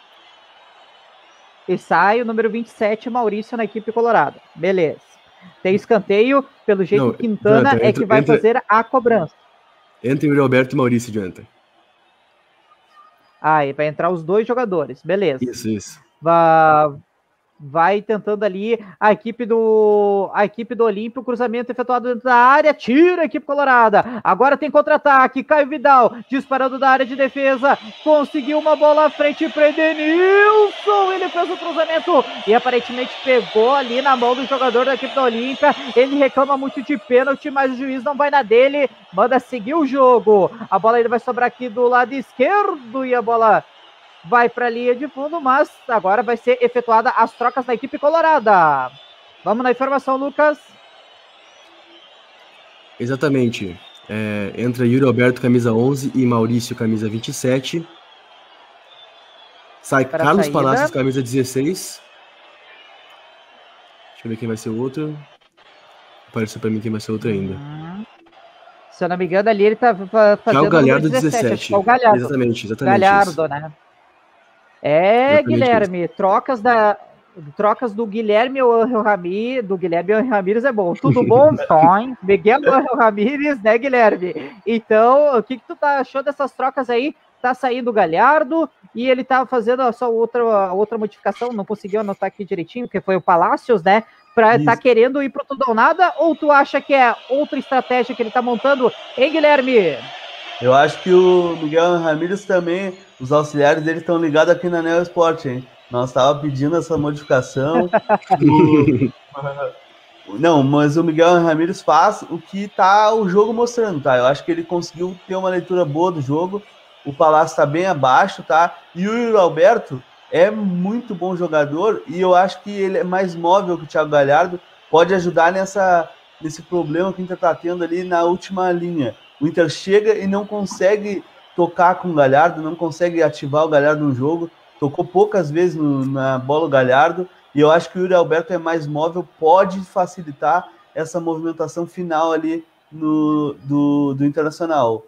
E sai o número 27, Maurício, na equipe colorada. Beleza. Tem escanteio, pelo jeito Quintana Jonathan, que vai fazer a cobrança. Entra o Yuri Alberto e Maurício, Jonathan. E vai entrar os dois jogadores. Beleza. Isso. Vai tentando ali a equipe do Olímpio, cruzamento efetuado dentro da área, tira a equipe colorada, agora tem contra-ataque, Caio Vidal, disparando da área de defesa, conseguiu uma bola à frente para Edenilson, ele fez o cruzamento e aparentemente pegou ali na mão do jogador da equipe do Olímpia, ele reclama muito de pênalti, mas o juiz não vai na dele, manda seguir o jogo, a bola ainda vai sobrar aqui do lado esquerdo e a bola vai para a linha de fundo, mas agora vai ser efetuada as trocas da equipe colorada. Vamos na informação, Lucas. Exatamente. Entra Yuri Alberto, camisa 11, e Maurício, camisa 27. Sai Carlos Palacios, camisa 16. Deixa eu ver quem vai ser o outro. Apareceu para mim quem vai ser o outro ainda. Se eu não me engano, ali ele tá fazendo o Galhardo 17. O Galhardo. Exatamente. Galhardo, isso. Né? Guilherme, isso. Trocas do Guilherme Ramírez, Ramírez é bom. Tudo bom? Miguel Ramírez, né, Guilherme? Então, o que tu achou dessas trocas aí? Tá saindo o Galhardo e ele tá fazendo só outra modificação, não conseguiu anotar aqui direitinho, que foi o Palacios, né? Tá querendo ir pro tudo ou nada, ou tu acha que é outra estratégia que ele tá montando, hein, Guilherme? Eu acho que o Miguel Ramírez também, os auxiliares dele estão ligados aqui na Neo Sport, hein? Nós tava pedindo essa modificação. Não, mas o Miguel Ramírez faz o que tá o jogo mostrando, tá? Eu acho que ele conseguiu ter uma leitura boa do jogo. O Palácio tá bem abaixo, tá? E o Yuri Alberto é muito bom jogador e eu acho que ele é mais móvel que o Thiago Galhardo. Pode ajudar nesse problema que o Inter tá tendo ali na última linha. O Inter chega e não consegue tocar com o Galhardo, não consegue ativar o Galhardo no jogo. Tocou poucas vezes na bola o Galhardo. E eu acho que o Yuri Alberto é mais móvel, pode facilitar essa movimentação final ali do Internacional.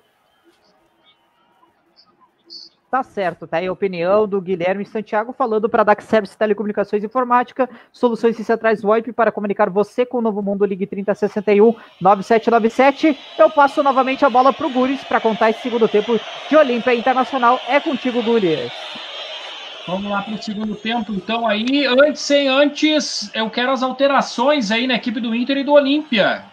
Tá certo, tá aí a opinião do Guilherme Santiago falando para a Dax Service Telecomunicações e Informática, soluções e centrais VoIP para comunicar você com o Novo Mundo. Ligue 3061-9797. Eu passo novamente a bola para o Guris para contar esse segundo tempo de Olímpia Internacional. É contigo, Guris. Vamos lá para o segundo tempo, então aí, antes, eu quero as alterações aí na equipe do Inter e do Olímpia.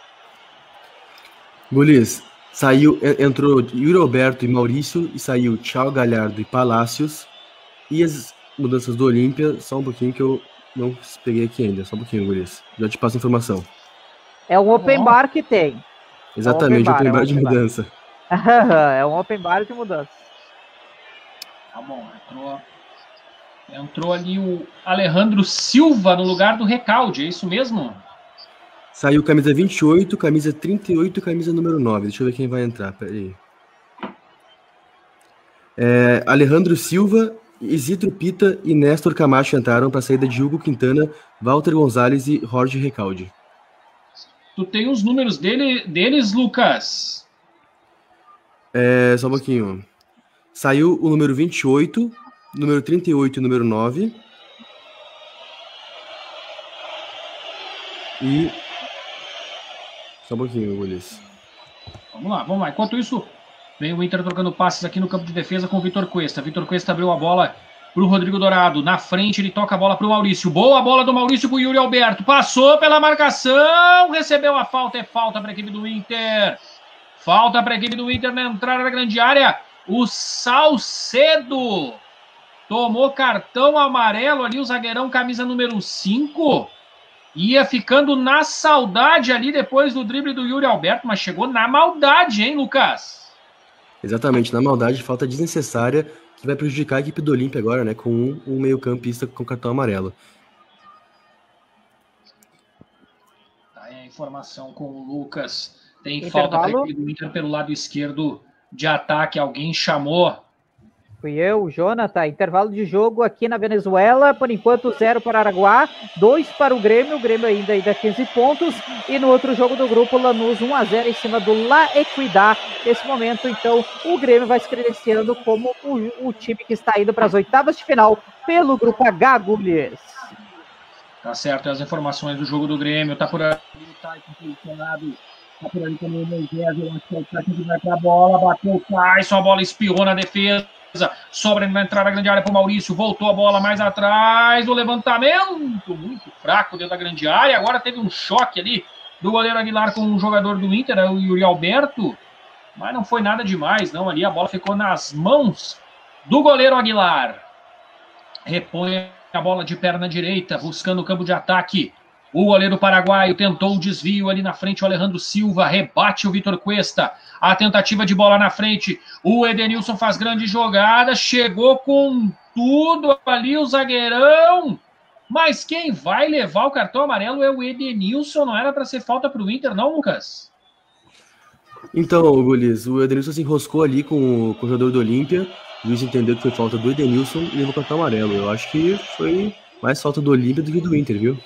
Guris, entrou Yuri Alberto e Maurício, e saiu Thiago Galhardo e Palácios. E as mudanças do Olímpia, só um pouquinho que eu não peguei aqui ainda, só um pouquinho, Guris. Já te passo a informação. É um open bar que tem. Exatamente, open bar de mudança. É um open bar de mudança. Tá bom, entrou ali o Alejandro Silva no lugar do Recalde, é isso mesmo? Saiu camisa 28, camisa 38 e camisa número 9. Deixa eu ver quem vai entrar, peraí. Alejandro Silva, Isidro Pita e Néstor Camacho entraram para a saída de Hugo Quintana, Walter Gonzalez e Jorge Recalde. Tu tem os números deles, Lucas? Só um pouquinho. Saiu o número 28, número 38 e número 9. E... Só um pouquinho, Ulisses. Vamos lá. Enquanto isso, vem o Inter trocando passes aqui no campo de defesa com o Vitor Cuesta. Vitor Cuesta abriu a bola para o Rodrigo Dourado. Na frente, ele toca a bola para o Maurício. Boa bola do Maurício para o Yuri Alberto. Passou pela marcação, recebeu a falta. É falta para a equipe do Inter. Falta para a equipe do Inter na entrada da grande área. O Salcedo tomou cartão amarelo ali, o zagueirão camisa número 5. Ia ficando na saudade ali depois do drible do Yuri Alberto, mas chegou na maldade, hein, Lucas? Exatamente, na maldade, falta desnecessária, que vai prejudicar a equipe do Olímpia agora, né, com um meio-campista com cartão amarelo. Tá aí a informação com o Lucas. Tem falta para a equipe do Inter pelo lado esquerdo de ataque. Alguém chamou. Fui eu, Jonathan. Intervalo de jogo aqui na Venezuela. Por enquanto, 0 para Araguá, 2 para o Grêmio. O Grêmio ainda 15 pontos. E no outro jogo do grupo, Lanús 1-0 em cima do La Equidad. Nesse momento, então, o Grêmio vai se credenciando como o time que está indo para as oitavas de final pelo grupo H, Guilherme. Tá certo, as informações do jogo do Grêmio. Tá por ali, tá posicionado. Tá por ali também o Moisés. Eu acho que é o cara que vai pra bola. Bateu o Tyson, a bola espiou na defesa. Sobra na entrada da grande área para o Maurício, voltou a bola mais atrás, o levantamento muito fraco dentro da grande área. Agora teve um choque ali do goleiro Aguilar com um jogador do Inter, o Yuri Alberto, mas não foi nada demais não, ali a bola ficou nas mãos do goleiro Aguilar. Repõe a bola de perna direita, buscando o campo de ataque. O goleiro paraguaio tentou o desvio ali na frente, o Alejandro Silva rebate o Vitor Cuesta. A tentativa de bola na frente, o Edenilson faz grande jogada, chegou com tudo ali o zagueirão, mas quem vai levar o cartão amarelo é o Edenilson, não era para ser falta para o Inter não, Lucas? Então, Gulis, o Edenilson se enroscou ali com o jogador do Olímpia, o juiz entendeu que foi falta do Edenilson e levou o cartão amarelo. Eu acho que foi mais falta do Olímpia do que do Inter, viu?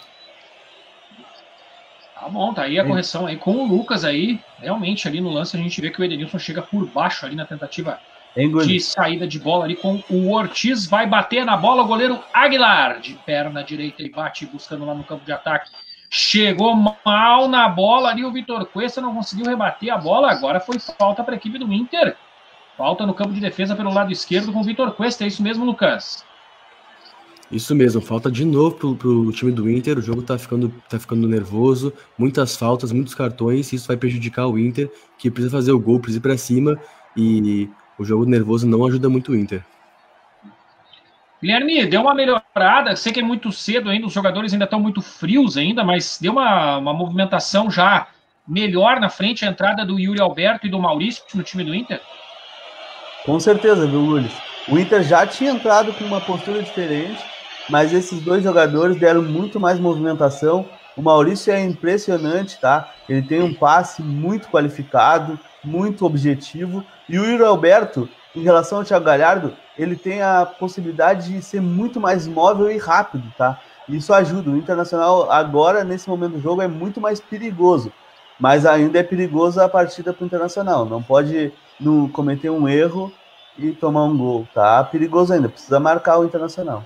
Tá bom, tá aí a correção aí com o Lucas aí. Realmente ali no lance a gente vê que o Edenilson chega por baixo ali na tentativa de saída de bola ali com o Ortiz. Vai bater na bola o goleiro Aguilar. De perna direita ele bate buscando lá no campo de ataque. Chegou mal na bola ali o Vitor Cuesta, não conseguiu rebater a bola. Agora foi falta para a equipe do Inter. Falta no campo de defesa pelo lado esquerdo com o Vitor Cuesta. É isso mesmo, Lucas? Isso mesmo, falta de novo pro time do Inter, o jogo tá ficando nervoso, muitas faltas, muitos cartões, isso vai prejudicar o Inter, que precisa fazer o gol, precisa ir pra cima, e o jogo nervoso não ajuda muito o Inter. Guilherme, deu uma melhorada, sei que é muito cedo ainda, os jogadores ainda estão muito frios ainda, mas deu uma movimentação já melhor na frente, a entrada do Yuri Alberto e do Maurício no time do Inter? Com certeza, viu, Luiz? O Inter já tinha entrado com uma postura diferente, mas esses dois jogadores deram muito mais movimentação. O Maurício é impressionante, tá? Ele tem um passe muito qualificado, muito objetivo. E o Yuri Alberto, em relação ao Thiago Galhardo, ele tem a possibilidade de ser muito mais móvel e rápido, tá? Isso ajuda. O Internacional agora, nesse momento do jogo, é muito mais perigoso. Mas ainda é perigoso a partida para o Internacional. Não pode cometer um erro e tomar um gol. Tá perigoso ainda. Precisa marcar o Internacional.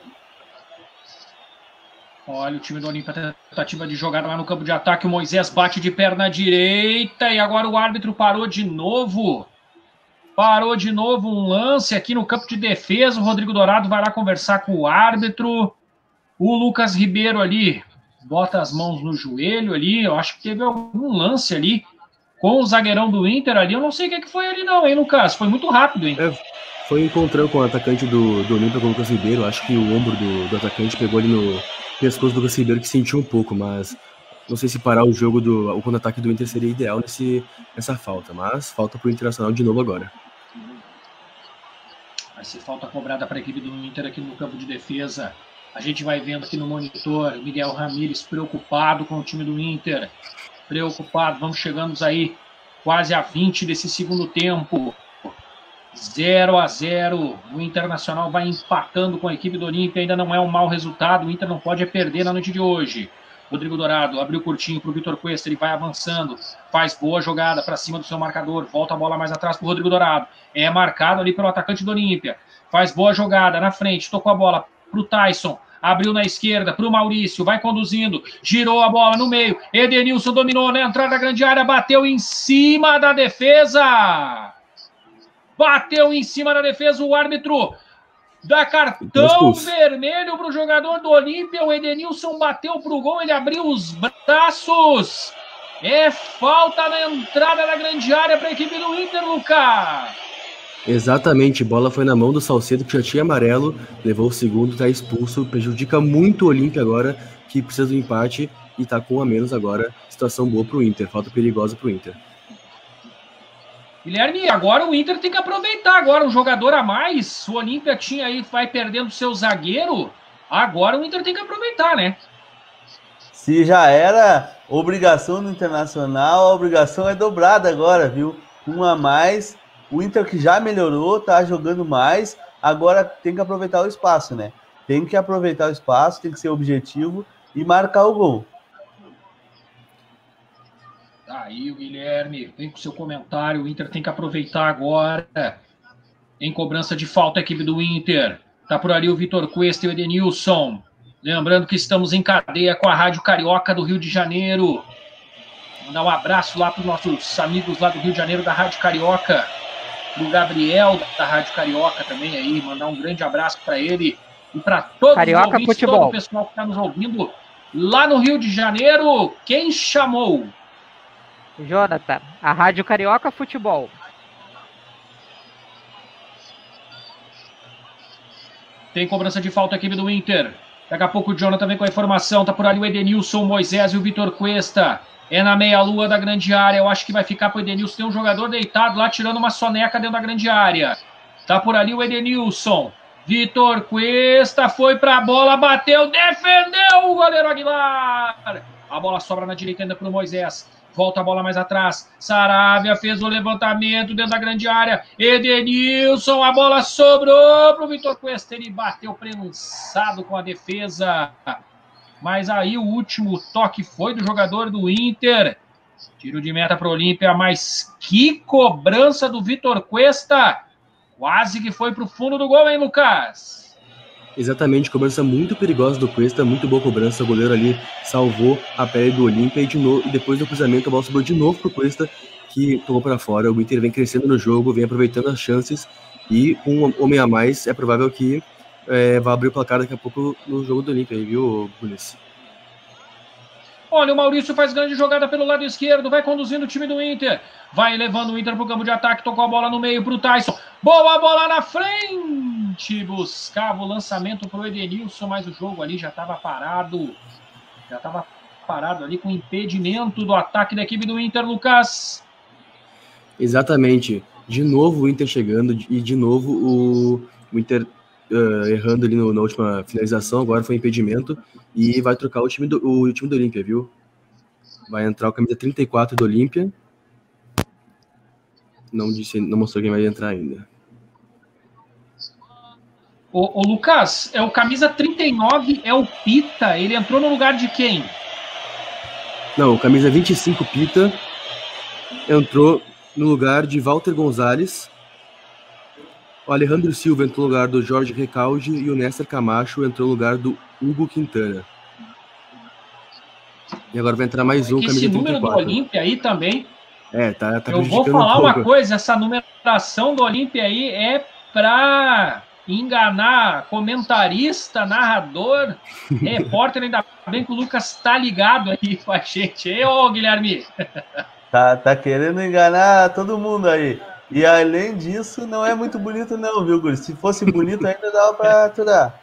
Olha o time do Olímpia, tentativa de jogada lá no campo de ataque. O Moisés bate de perna direita e agora o árbitro parou de novo. Parou de novo um lance aqui no campo de defesa. O Rodrigo Dourado vai lá conversar com o árbitro. O Lucas Ribeiro ali bota as mãos no joelho ali. Eu acho que teve algum lance ali com o zagueirão do Inter ali. Eu não sei o que foi ali não, hein, Lucas? Foi muito rápido, hein? Foi um encontrão com o atacante do Olímpia, com o Lucas Ribeiro. Acho que o ombro do atacante pegou ali no pescoço do Lucas Ribeiro, que sentiu um pouco, mas não sei se parar o jogo o contra-ataque do Inter seria ideal nessa falta, mas falta pro Internacional de novo agora. Vai ser falta cobrada para a equipe do Inter aqui no campo de defesa. A gente vai vendo aqui no monitor Miguel Ramírez preocupado com o time do Inter. Preocupado, vamos chegando aí quase a 20 desse segundo tempo. 0-0, o Internacional vai empatando com a equipe do Olímpia, ainda não é um mau resultado, o Inter não pode perder na noite de hoje. Rodrigo Dourado abriu curtinho para o Vitor Cuesta, ele vai avançando, faz boa jogada para cima do seu marcador, volta a bola mais atrás para o Rodrigo Dourado, é marcado ali pelo atacante do Olímpia, faz boa jogada na frente, tocou a bola para o Tyson, abriu na esquerda para o Maurício, vai conduzindo, girou a bola no meio, Edenilson dominou na entrada da grande área, bateu em cima da defesa! Bateu em cima da defesa, o árbitro dá cartão vermelho para o jogador do Olímpia. O Edenilson bateu para o gol, ele abriu os braços. É falta na entrada da grande área para a equipe do Inter, Lucas. Exatamente, bola foi na mão do Salcedo, que já tinha amarelo, levou o segundo, está expulso, prejudica muito o Olímpia agora, que precisa do empate e está com um a menos agora. Situação boa para o Inter, falta perigosa para o Inter. Guilherme, agora o Inter tem que aproveitar agora um jogador a mais. O Olímpia tinha aí, vai perdendo seu zagueiro. Agora o Inter tem que aproveitar, né? Se já era obrigação do Internacional, a obrigação é dobrada agora, viu? Um a mais. O Inter que já melhorou, tá jogando mais. Agora tem que aproveitar o espaço, né? Tem que aproveitar o espaço, tem que ser objetivo e marcar o gol. Aí o Guilherme, vem com seu comentário, o Inter tem que aproveitar agora. Em cobrança de falta a equipe do Inter. Tá por ali o Vitor Cuesta e o Edenilson. Lembrando que estamos em cadeia com a Rádio Carioca do Rio de Janeiro. Mandar um abraço lá para os nossos amigos lá do Rio de Janeiro da Rádio Carioca. Pro Gabriel da Rádio Carioca também aí. Mandar um grande abraço para ele. E para todos Carioca os ouvintes, Futebol. todo o pessoal que está nos ouvindo lá no Rio de Janeiro. Quem chamou? Jonathan, a Rádio Carioca Futebol. Tem cobrança de falta a equipe do Inter. Daqui a pouco o Jonathan vem com a informação. Tá por ali o Edenilson, o Moisés e o Vitor Cuesta. É na meia-lua da grande área. Eu acho que vai ficar pro Edenilson. Tem um jogador deitado lá, tirando uma soneca dentro da grande área. Tá por ali o Edenilson. Vitor Cuesta foi pra bola, bateu, defendeu o goleiro Aguilar. A bola sobra na direita ainda pro Moisés. Volta a bola mais atrás. Saravia fez o levantamento dentro da grande área. Edenilson, a bola sobrou para o Vitor Cuesta. Ele bateu prensado com a defesa. Mas aí o último toque foi do jogador do Inter. Tiro de meta para o Olímpia. Mas que cobrança do Vitor Cuesta. Quase que foi para o fundo do gol, hein, Lucas? Exatamente, cobrança muito perigosa do Cuesta, muito boa cobrança, o goleiro ali salvou a pele do Olímpia e depois do cruzamento a bola sobrou de novo pro Cuesta, que tomou para fora. O Inter vem crescendo no jogo, vem aproveitando as chances e com um homem a mais é provável que vai abrir o placar daqui a pouco no jogo do Olímpia, viu, Bunes? Olha, o Maurício faz grande jogada pelo lado esquerdo, vai conduzindo o time do Inter, vai levando o Inter pro campo de ataque, tocou a bola no meio pro Tyson, boa bola na frente, buscava o lançamento pro Edenilson, mas o jogo ali já estava parado ali com impedimento do ataque da equipe do Inter, Lucas. Exatamente, de novo o Inter chegando e de novo o Inter errando ali na última finalização, agora foi impedimento e vai trocar o time do Olímpia, viu? Vai entrar o camisa 34 do Olímpia. Não mostrou quem vai entrar ainda. Ô, Lucas, o camisa 39 é o Pita, ele entrou no lugar de quem? Não, o camisa 25, Pita, entrou no lugar de Walter Gonzalez. O Alejandro Silva entrou no lugar do Jorge Recalde e o Néstor Camacho entrou no lugar do Hugo Quintana. E agora vai entrar mais um, camisa 34. Esse número do Olímpia aí também... tá eu vou falar uma coisa, essa numeração do Olímpia aí é pra enganar comentarista, narrador, repórter, ainda bem que o Lucas tá ligado aí com a gente. E ô, Guilherme? Tá querendo enganar todo mundo aí. E além disso, não é muito bonito não, viu, Guri? Se fosse bonito ainda dava pra aturar.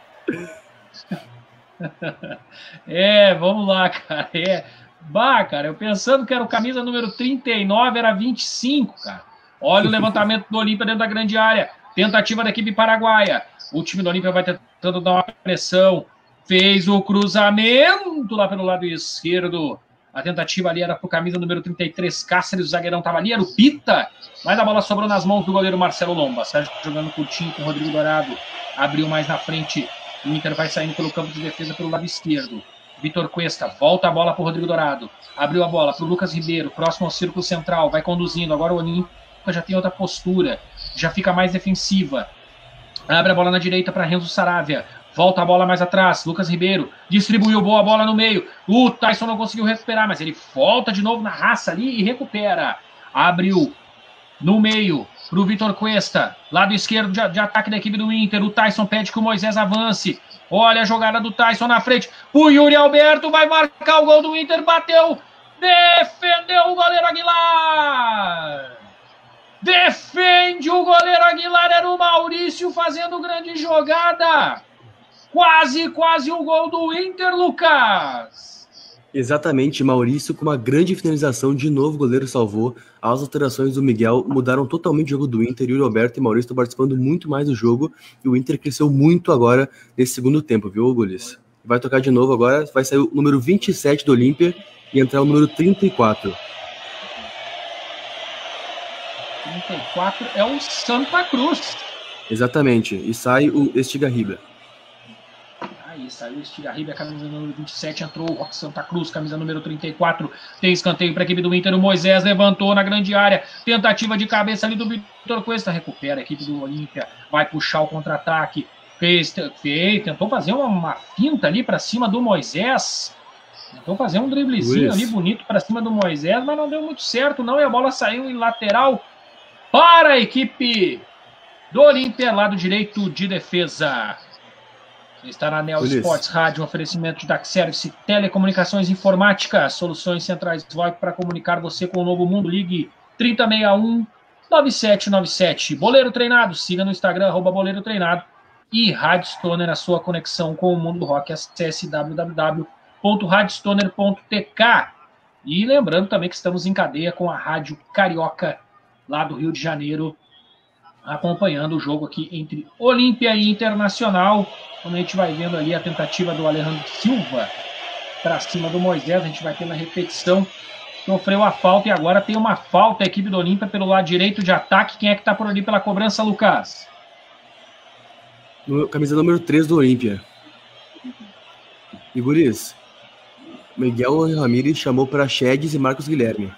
Vamos lá, cara. Cara, eu pensando que era o camisa número 39, era 25, cara. Olha o levantamento do Olímpia dentro da grande área. Tentativa da equipe paraguaia. O time do Olímpia vai tentando dar uma pressão. Fez o cruzamento lá pelo lado esquerdo. A tentativa ali era pro camisa número 33, Cáceres. O zagueirão estava ali, era o Pita. Mas a bola sobrou nas mãos do goleiro Marcelo Lomba. Sérgio jogando curtinho com o Rodrigo Dourado. Abriu mais na frente. O Inter vai saindo pelo campo de defesa pelo lado esquerdo. Vitor Cuesta volta a bola para o Rodrigo Dourado. Abriu a bola para o Lucas Ribeiro, próximo ao círculo central. Vai conduzindo. Agora o Olímpia já tem outra postura. Já fica mais defensiva. Abre a bola na direita para Renzo Saravia. Volta a bola mais atrás. Lucas Ribeiro distribuiu boa bola no meio. O Tyson não conseguiu recuperar, mas ele volta de novo na raça ali e recupera. Abriu no meio para o Vitor Cuesta. Lado esquerdo de ataque da equipe do Inter. O Tyson pede que o Moisés avance. Olha a jogada do Tyson na frente. O Yuri Alberto vai marcar o gol do Inter. Bateu. Defendeu o goleiro Aguilar. Defende o goleiro Aguilar. Era o Maurício fazendo grande jogada. Quase o gol do Inter, Lucas. Exatamente, Maurício com uma grande finalização. De novo o goleiro salvou. As alterações do Miguel mudaram totalmente o jogo do Inter. Yuri Alberto e Maurício estão participando muito mais do jogo. E o Inter cresceu muito agora nesse segundo tempo, viu, Gulis? Vai tocar de novo agora. Vai sair o número 27 do Olímpia e entrar o número 34. 34 é o Santa Cruz. Exatamente. E sai o Estigarribia. Aí saiu o Estigarribia, camisa número 27, entrou o Roque Santa Cruz, camisa número 34, tem escanteio para a equipe do Inter, o Moisés levantou na grande área, tentativa de cabeça ali do Vitor Cuesta, recupera a equipe do Olímpia, vai puxar o contra-ataque, tentou fazer uma finta ali para cima do Moisés, tentou fazer um driblezinho ali bonito para cima do Moisés, mas não deu muito certo não, e a bola saiu em lateral para a equipe do Olímpia, lado direito de defesa. Está na Neo Sports Rádio, um oferecimento de DAC Service, Telecomunicações e Informática, soluções centrais VoIP para comunicar você com o novo mundo. Ligue 3061-9797. Boleiro Treinado, siga no Instagram, @Boleiro Treinado. E Rádio Stoner, a sua conexão com o mundo do rock. Acesse www.radiostoner.tk. E lembrando também que estamos em cadeia com a Rádio Carioca, lá do Rio de Janeiro, acompanhando o jogo aqui entre Olímpia e Internacional. Quando a gente vai vendo ali a tentativa do Alejandro Silva para cima do Moisés, a gente vai ter na repetição, sofreu a falta e agora tem uma falta a equipe do Olímpia pelo lado direito de ataque. Quem é que está por ali pela cobrança, Lucas? Camisa número 3 do Olímpia. E Guris, Miguel Ramírez chamou para Chedes e Marcos Guilherme.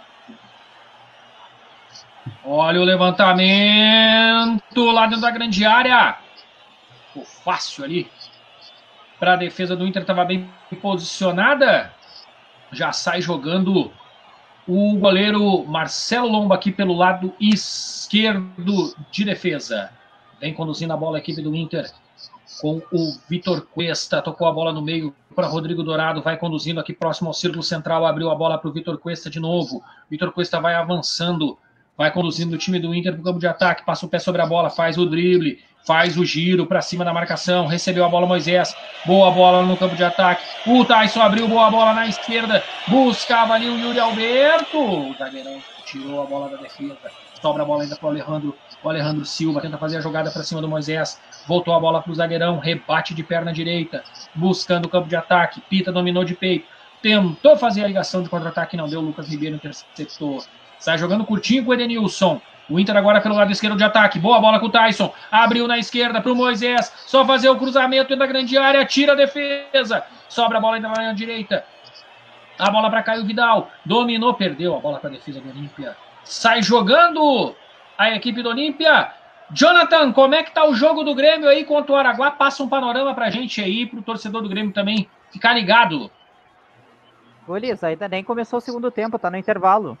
Olha o levantamento lá dentro da grande área. Ficou fácil ali. Para a defesa do Inter, estava bem posicionada. Já sai jogando o goleiro Marcelo Lomba aqui pelo lado esquerdo de defesa. Vem conduzindo a bola a equipe do Inter com o Vitor Cuesta. Tocou a bola no meio para Rodrigo Dourado. Vai conduzindo aqui próximo ao círculo central. Abriu a bola para o Vitor Cuesta de novo. Vitor Cuesta vai avançando. Vai conduzindo o time do Inter para o campo de ataque. Passa o pé sobre a bola. Faz o drible. Faz o giro para cima da marcação. Recebeu a bola Moisés. Boa bola no campo de ataque. O Tyson abriu. Boa bola na esquerda. Buscava ali o Yuri Alberto. O zagueirão tirou a bola da defesa. Sobra a bola ainda para o Alejandro. O Alejandro Silva tenta fazer a jogada para cima do Moisés. Voltou a bola para o zagueirão. Rebate de perna direita. Buscando o campo de ataque. Pita dominou de peito. Tentou fazer a ligação de contra-ataque. Não deu. Lucas Ribeiro interceptou. Sai jogando curtinho com o Edenilson. O Inter agora pelo lado esquerdo de ataque. Boa bola com o Tyson. Abriu na esquerda para o Moisés. Só fazer o cruzamento dentro da grande área. Tira a defesa. Sobra a bola ainda na direita. A bola para Caio Vidal. Dominou, perdeu a bola para a defesa do Olímpia. Sai jogando a equipe do Olímpia. Jonathan, como é que tá o jogo do Grêmio aí contra o Araguá? Passa um panorama pra gente aí, pro torcedor do Grêmio também ficar ligado. Gulis, ainda nem começou o segundo tempo, tá no intervalo.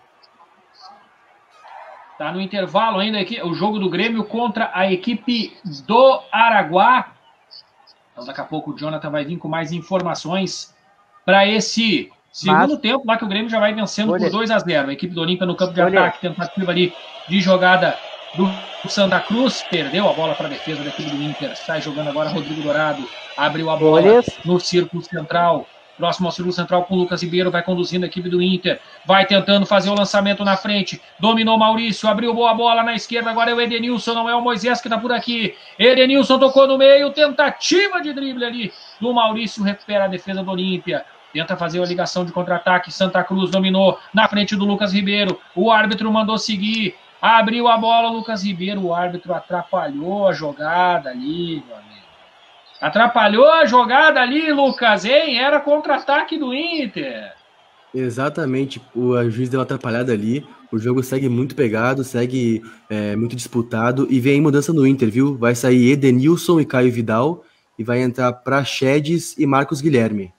Tá no intervalo ainda aqui, o jogo do Grêmio contra a equipe do Araguá. Então daqui a pouco o Jonathan vai vir com mais informações para esse segundo tempo, lá que o Grêmio já vai vencendo por 2-0. A equipe do Olímpia no campo de ataque, tentativa ali de jogada do Santa Cruz, perdeu a bola para a defesa da equipe do Inter. Sai jogando agora Rodrigo Dourado, abriu a bola no círculo central. Próximo ao círculo central com o Lucas Ribeiro, vai conduzindo a equipe do Inter, vai tentando fazer o lançamento na frente, dominou Maurício, abriu boa bola na esquerda, agora é o Edenilson, não é o Moisés que tá por aqui. Edenilson tocou no meio, tentativa de drible ali do Maurício, recupera a defesa do Olímpia, tenta fazer a ligação de contra-ataque, Santa Cruz dominou na frente do Lucas Ribeiro, o árbitro mandou seguir, abriu a bola, o Lucas Ribeiro, o árbitro atrapalhou a jogada ali, meu amigo. Atrapalhou a jogada ali, Lucas, hein? Era contra-ataque do Inter. Exatamente, o juiz deu uma atrapalhada ali, o jogo segue muito pegado, segue muito disputado, e vem mudança no Inter, viu? Vai sair Edenilson e Caio Vidal, e vai entrar Praxedes e Marcos Guilherme.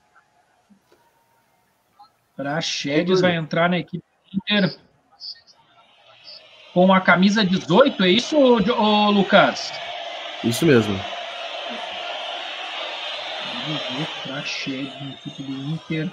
Praxedes vai entrar na equipe do Inter com a camisa 18, é isso, Lucas? Isso mesmo. Praxedes na equipe do Inter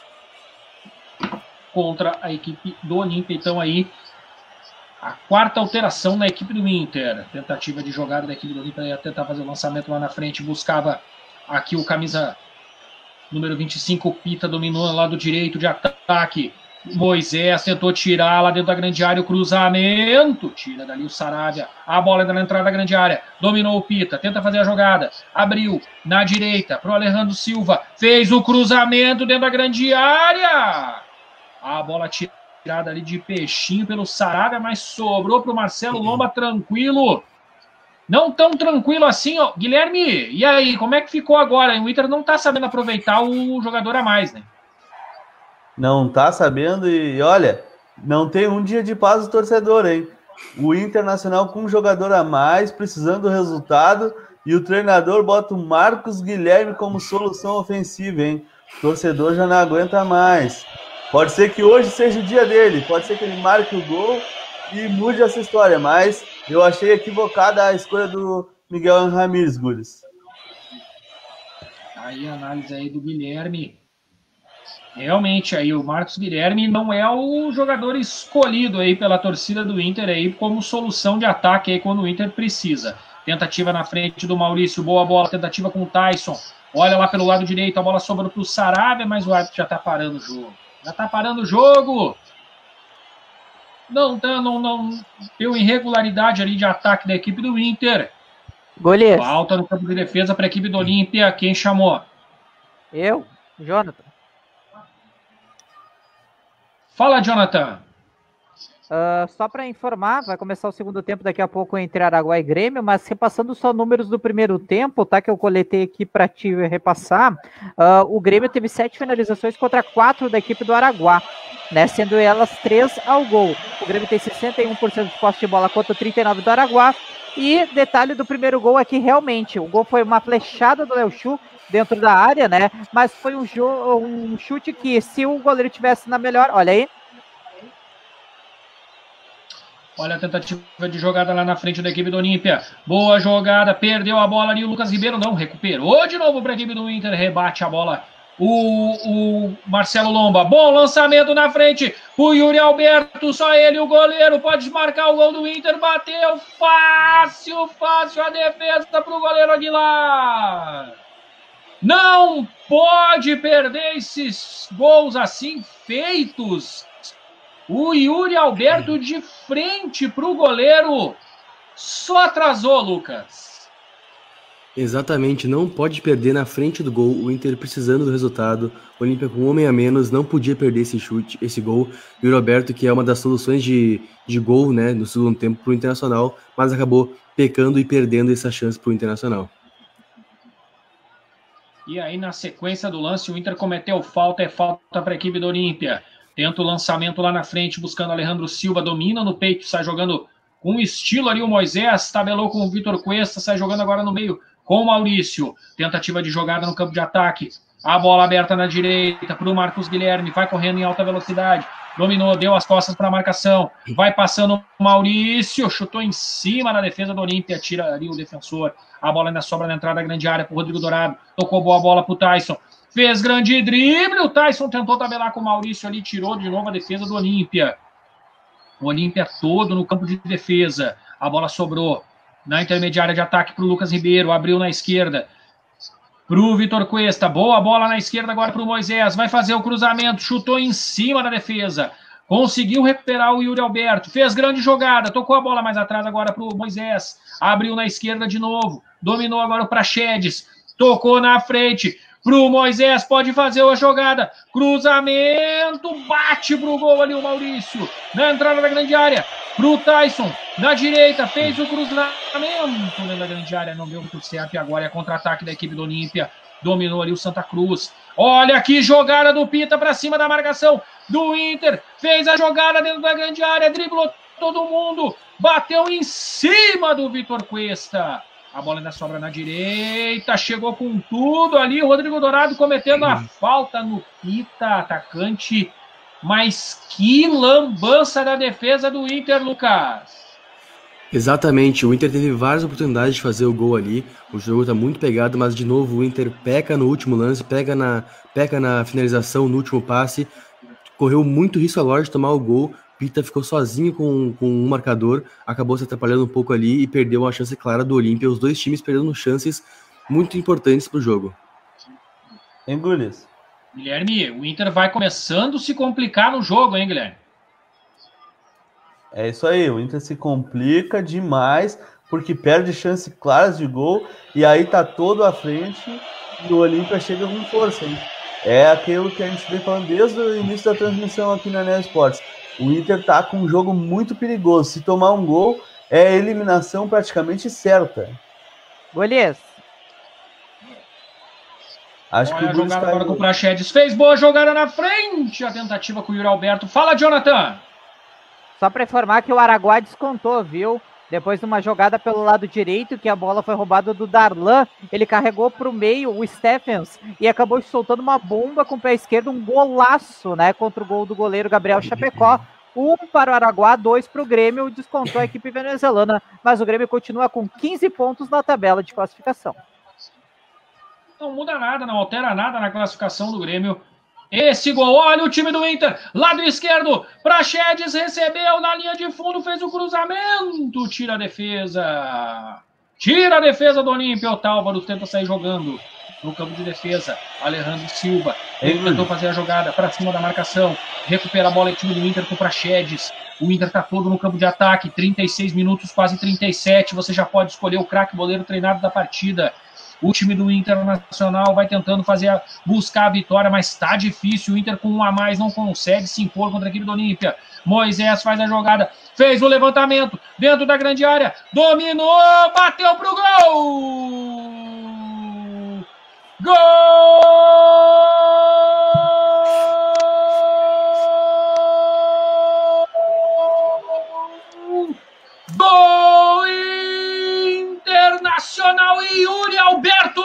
contra a equipe do Olímpia. Então aí a quarta alteração na equipe do Inter. Tentativa de jogada da equipe do Olímpia, ia tentar fazer o lançamento lá na frente, buscava aqui o camisa número 25, Pita, dominou lá do lado direito de ataque. Moisés tentou tirar lá dentro da grande área o cruzamento, tira dali o Saravia, a bola ainda na entrada da grande área, dominou o Pita, tenta fazer a jogada, abriu na direita pro Alejandro Silva, fez o cruzamento dentro da grande área, a bola tirada ali de peixinho pelo Saravia, mas sobrou pro Marcelo Lomba, tranquilo, não tão tranquilo assim, ó. Guilherme, e aí, como é que ficou agora? O Inter não tá sabendo aproveitar o jogador a mais, né? Não tá sabendo e, olha, não tem um dia de paz do torcedor, hein? O Internacional com um jogador a mais, precisando do resultado, e o treinador bota o Marcos Guilherme como solução ofensiva, hein? O torcedor já não aguenta mais. Pode ser que hoje seja o dia dele, pode ser que ele marque o gol e mude essa história, mas eu achei equivocada a escolha do Miguel Ramírez, Gules. Aí a análise aí do Guilherme. Realmente, aí o Marcos Guilherme não é o jogador escolhido aí pela torcida do Inter aí como solução de ataque aí quando o Inter precisa. Tentativa na frente do Maurício, boa bola, tentativa com o Tyson. Olha lá pelo lado direito, a bola sobrou pro Saravia, mas o árbitro já tá parando o jogo. Já tá parando o jogo. Não deu irregularidade ali de ataque da equipe do Inter. Goleiro. Falta no campo de defesa para a equipe do Olímpia. Quem chamou? Eu, Jonathan. Fala, Jonathan. Só para informar, vai começar o segundo tempo daqui a pouco entre Araguá e Grêmio, mas repassando só números do primeiro tempo, tá? Que eu coletei aqui para te repassar. O Grêmio teve 7 finalizações contra 4 da equipe do Araguá, né? Sendo elas 3 ao gol. O Grêmio tem 61% de posse de bola contra 39% do Araguá. E detalhe do primeiro gol é que realmente o gol foi uma flechada do Léo Chu dentro da área, né? Mas foi um chute que, se o goleiro tivesse na melhor, olha aí. Olha a tentativa de jogada lá na frente da equipe do Olímpia. Boa jogada, perdeu a bola ali. O Lucas Ribeiro não, recuperou de novo para a equipe do Inter. Rebate a bola o Marcelo Lomba. Bom lançamento na frente. O Yuri Alberto, só ele, o goleiro. Pode marcar o gol do Inter. Bateu fácil a defesa para o goleiro Aguilar. Não pode perder esses gols assim feitos. O Yuri Alberto de frente para o goleiro. Só atrasou, Lucas. Exatamente, não pode perder na frente do gol, o Inter precisando do resultado, o Olímpia com um homem a menos não podia perder esse chute, esse gol, e o Roberto, que é uma das soluções de gol, né, no segundo tempo para o Internacional, mas acabou pecando e perdendo essa chance para o Internacional. E aí, na sequência do lance, o Inter cometeu falta, é falta para a equipe do Olímpia. Tenta o lançamento lá na frente, buscando Alejandro Silva, domina no peito, sai jogando com estilo ali o Moisés, tabelou com o Vitor Cuesta, sai jogando agora no meio com o Maurício. Tentativa de jogada no campo de ataque. A bola aberta na direita para o Marcos Guilherme, vai correndo em alta velocidade. Dominou, deu as costas para a marcação. Vai passando o Maurício, chutou em cima da defesa do Olímpia, tira ali o defensor. A bola ainda sobra na entrada da grande área para o Rodrigo Dourado. Tocou boa bola para o Tyson. Fez grande drible, o Tyson tentou tabelar com o Maurício ali, tirou de novo a defesa do Olímpia. O Olímpia todo no campo de defesa. A bola sobrou na intermediária de ataque para o Lucas Ribeiro. Abriu na esquerda para o Vitor Cuesta. Boa bola na esquerda agora para o Moisés. Vai fazer o cruzamento. Chutou em cima da defesa. Conseguiu recuperar o Yuri Alberto. Fez grande jogada. Tocou a bola mais atrás agora para o Moisés. Abriu na esquerda de novo. Dominou agora o Praxedes. Tocou na frente pro Moisés, pode fazer a jogada, cruzamento, bate pro gol ali o Maurício, na entrada da grande área, pro Tyson, na direita, fez o cruzamento dentro da grande área, não deu muito certo, e agora é contra-ataque da equipe do Olímpia, dominou ali o Santa Cruz, olha que jogada do Pita pra cima da marcação do Inter, fez a jogada dentro da grande área, driblou todo mundo, bateu em cima do Vitor Cuesta. A bola ainda sobra na direita, chegou com tudo ali, o Rodrigo Dourado cometendo a falta no Pita, atacante, mas que lambança da defesa do Inter, Lucas. Exatamente, o Inter teve várias oportunidades de fazer o gol ali, o jogo tá muito pegado, mas de novo o Inter peca no último lance, peca na finalização, no último passe, correu muito risco agora de tomar o gol. Pita ficou sozinho com um marcador, acabou se atrapalhando um pouco ali e perdeu uma chance clara do Olímpia. Os dois times perdendo chances muito importantes para o jogo. Engulhas. Guilherme, o Inter vai começando a se complicar no jogo, hein, Guilherme? É isso aí, o Inter se complica demais, porque perde chances claras de gol, e aí tá todo à frente, e o Olímpia chega com força, hein? É aquilo que a gente vem falando desde o início da transmissão aqui na Neo Sports. O Inter tá com um jogo muito perigoso. Se tomar um gol, é eliminação praticamente certa. Golias. Acho que o jogada agora com o Praxedes. Fez boa jogada na frente. A tentativa com o Yuri Alberto. Fala, Jonathan. Só para informar que o Araguá descontou, viu? Depois de uma jogada pelo lado direito, que a bola foi roubada do Darlan, ele carregou para o meio o Stephens e acabou soltando uma bomba com o pé esquerdo, um golaço, né, contra o gol do goleiro Gabriel Chapecó. 1 para o Araguá, 2 para o Grêmio, descontou a equipe venezuelana, mas o Grêmio continua com 15 pontos na tabela de classificação. Não muda nada, não altera nada na classificação do Grêmio. Esse gol, olha o time do Inter, lado esquerdo, Praxedes recebeu na linha de fundo, fez o cruzamento, tira a defesa do Olímpia, o Tálvaro tenta sair jogando no campo de defesa, Alejandro Silva, ele tentou fazer a jogada para cima da marcação, recupera a bola, o time do Inter com o Praxedes, o Inter tá todo no campo de ataque, 36 minutos, quase 37, você já pode escolher o craque goleiro treinado da partida. O time do Internacional vai tentando buscar a vitória, mas está difícil. O Inter com um a mais não consegue se impor contra a equipe do Olímpia. Moisés faz a jogada, fez o levantamento dentro da grande área, dominou, bateu pro gol! Gol! Gol Internacional e Yuri Alberto!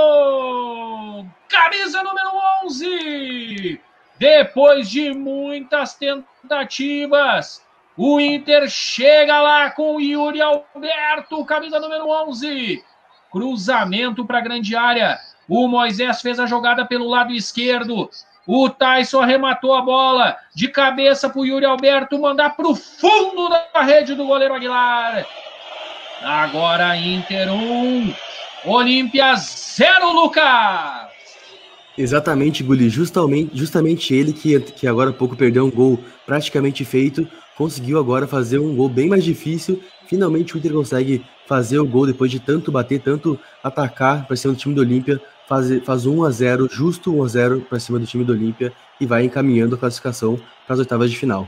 Camisa número 11! Depois de muitas tentativas, o Inter chega lá com o Yuri Alberto, camisa número 11. Cruzamento para a grande área. O Moisés fez a jogada pelo lado esquerdo. O Tyson arrematou a bola de cabeça para o Yuri Alberto mandar para o fundo da rede do goleiro Aguilar. Agora Inter 1, Olímpia 0, Lucas. Exatamente, Guli, justamente ele que agora há pouco perdeu um gol praticamente feito, conseguiu agora fazer um gol bem mais difícil. Finalmente o Inter consegue fazer o gol depois de tanto bater, tanto atacar para cima do time do Olímpia, faz 1-0, justo 1-0 para cima do time do Olímpia e vai encaminhando a classificação para as oitavas de final.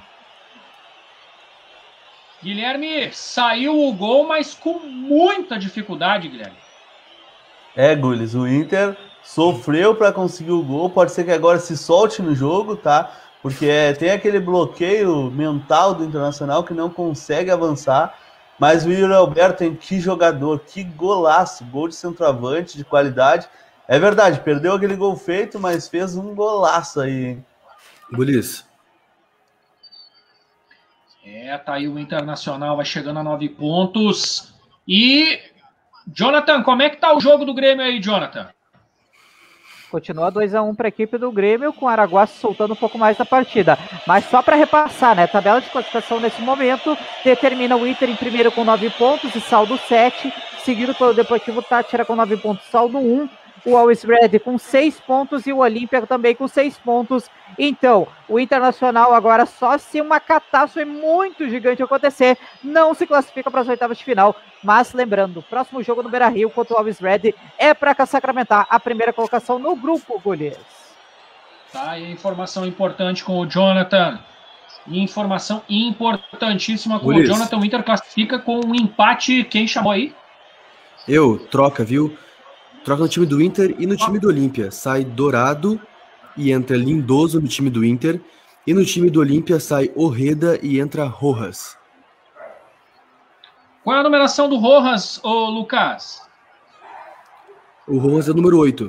Guilherme, saiu o gol, mas com muita dificuldade, Guilherme. Gulis, o Inter sofreu para conseguir o gol, pode ser que agora se solte no jogo, tá? Porque tem aquele bloqueio mental do Internacional que não consegue avançar, mas o Yuri Alberto, hein, que jogador, que golaço, gol de centroavante, de qualidade. É verdade, perdeu aquele gol feito, mas fez um golaço aí, hein? Gulis. Tá aí o Internacional, vai chegando a 9 pontos. E, Jonathan, como é que tá o jogo do Grêmio aí, Jonathan? Continua 2-1 para a equipe do Grêmio, com o Araguá soltando um pouco mais da partida. Mas só para repassar, né? Tabela de classificação nesse momento determina o Inter em primeiro com 9 pontos e saldo 7, seguido pelo Deportivo Táchira com 9 pontos, saldo 1. O Always Red com 6 pontos e o Olímpia também com 6 pontos. Então, o Internacional agora, só se uma catástrofe muito gigante acontecer, não se classifica para as oitavas de final. Mas lembrando, o próximo jogo no Beira-Rio contra o Always Red é para sacramentar a primeira colocação no grupo, Gullies. Tá aí, informação importante com o Jonathan. Informação importantíssima com o Jonathan. O Inter classifica com um empate. Quem chamou aí? Troca, viu? Troca no time do Inter e no time do Olímpia. Sai Dourado e entra Lindoso no time do Inter. E no time do Olímpia sai Orreda e entra Rojas. Qual é a numeração do Rojas, ô Lucas? O Rojas é o número 8.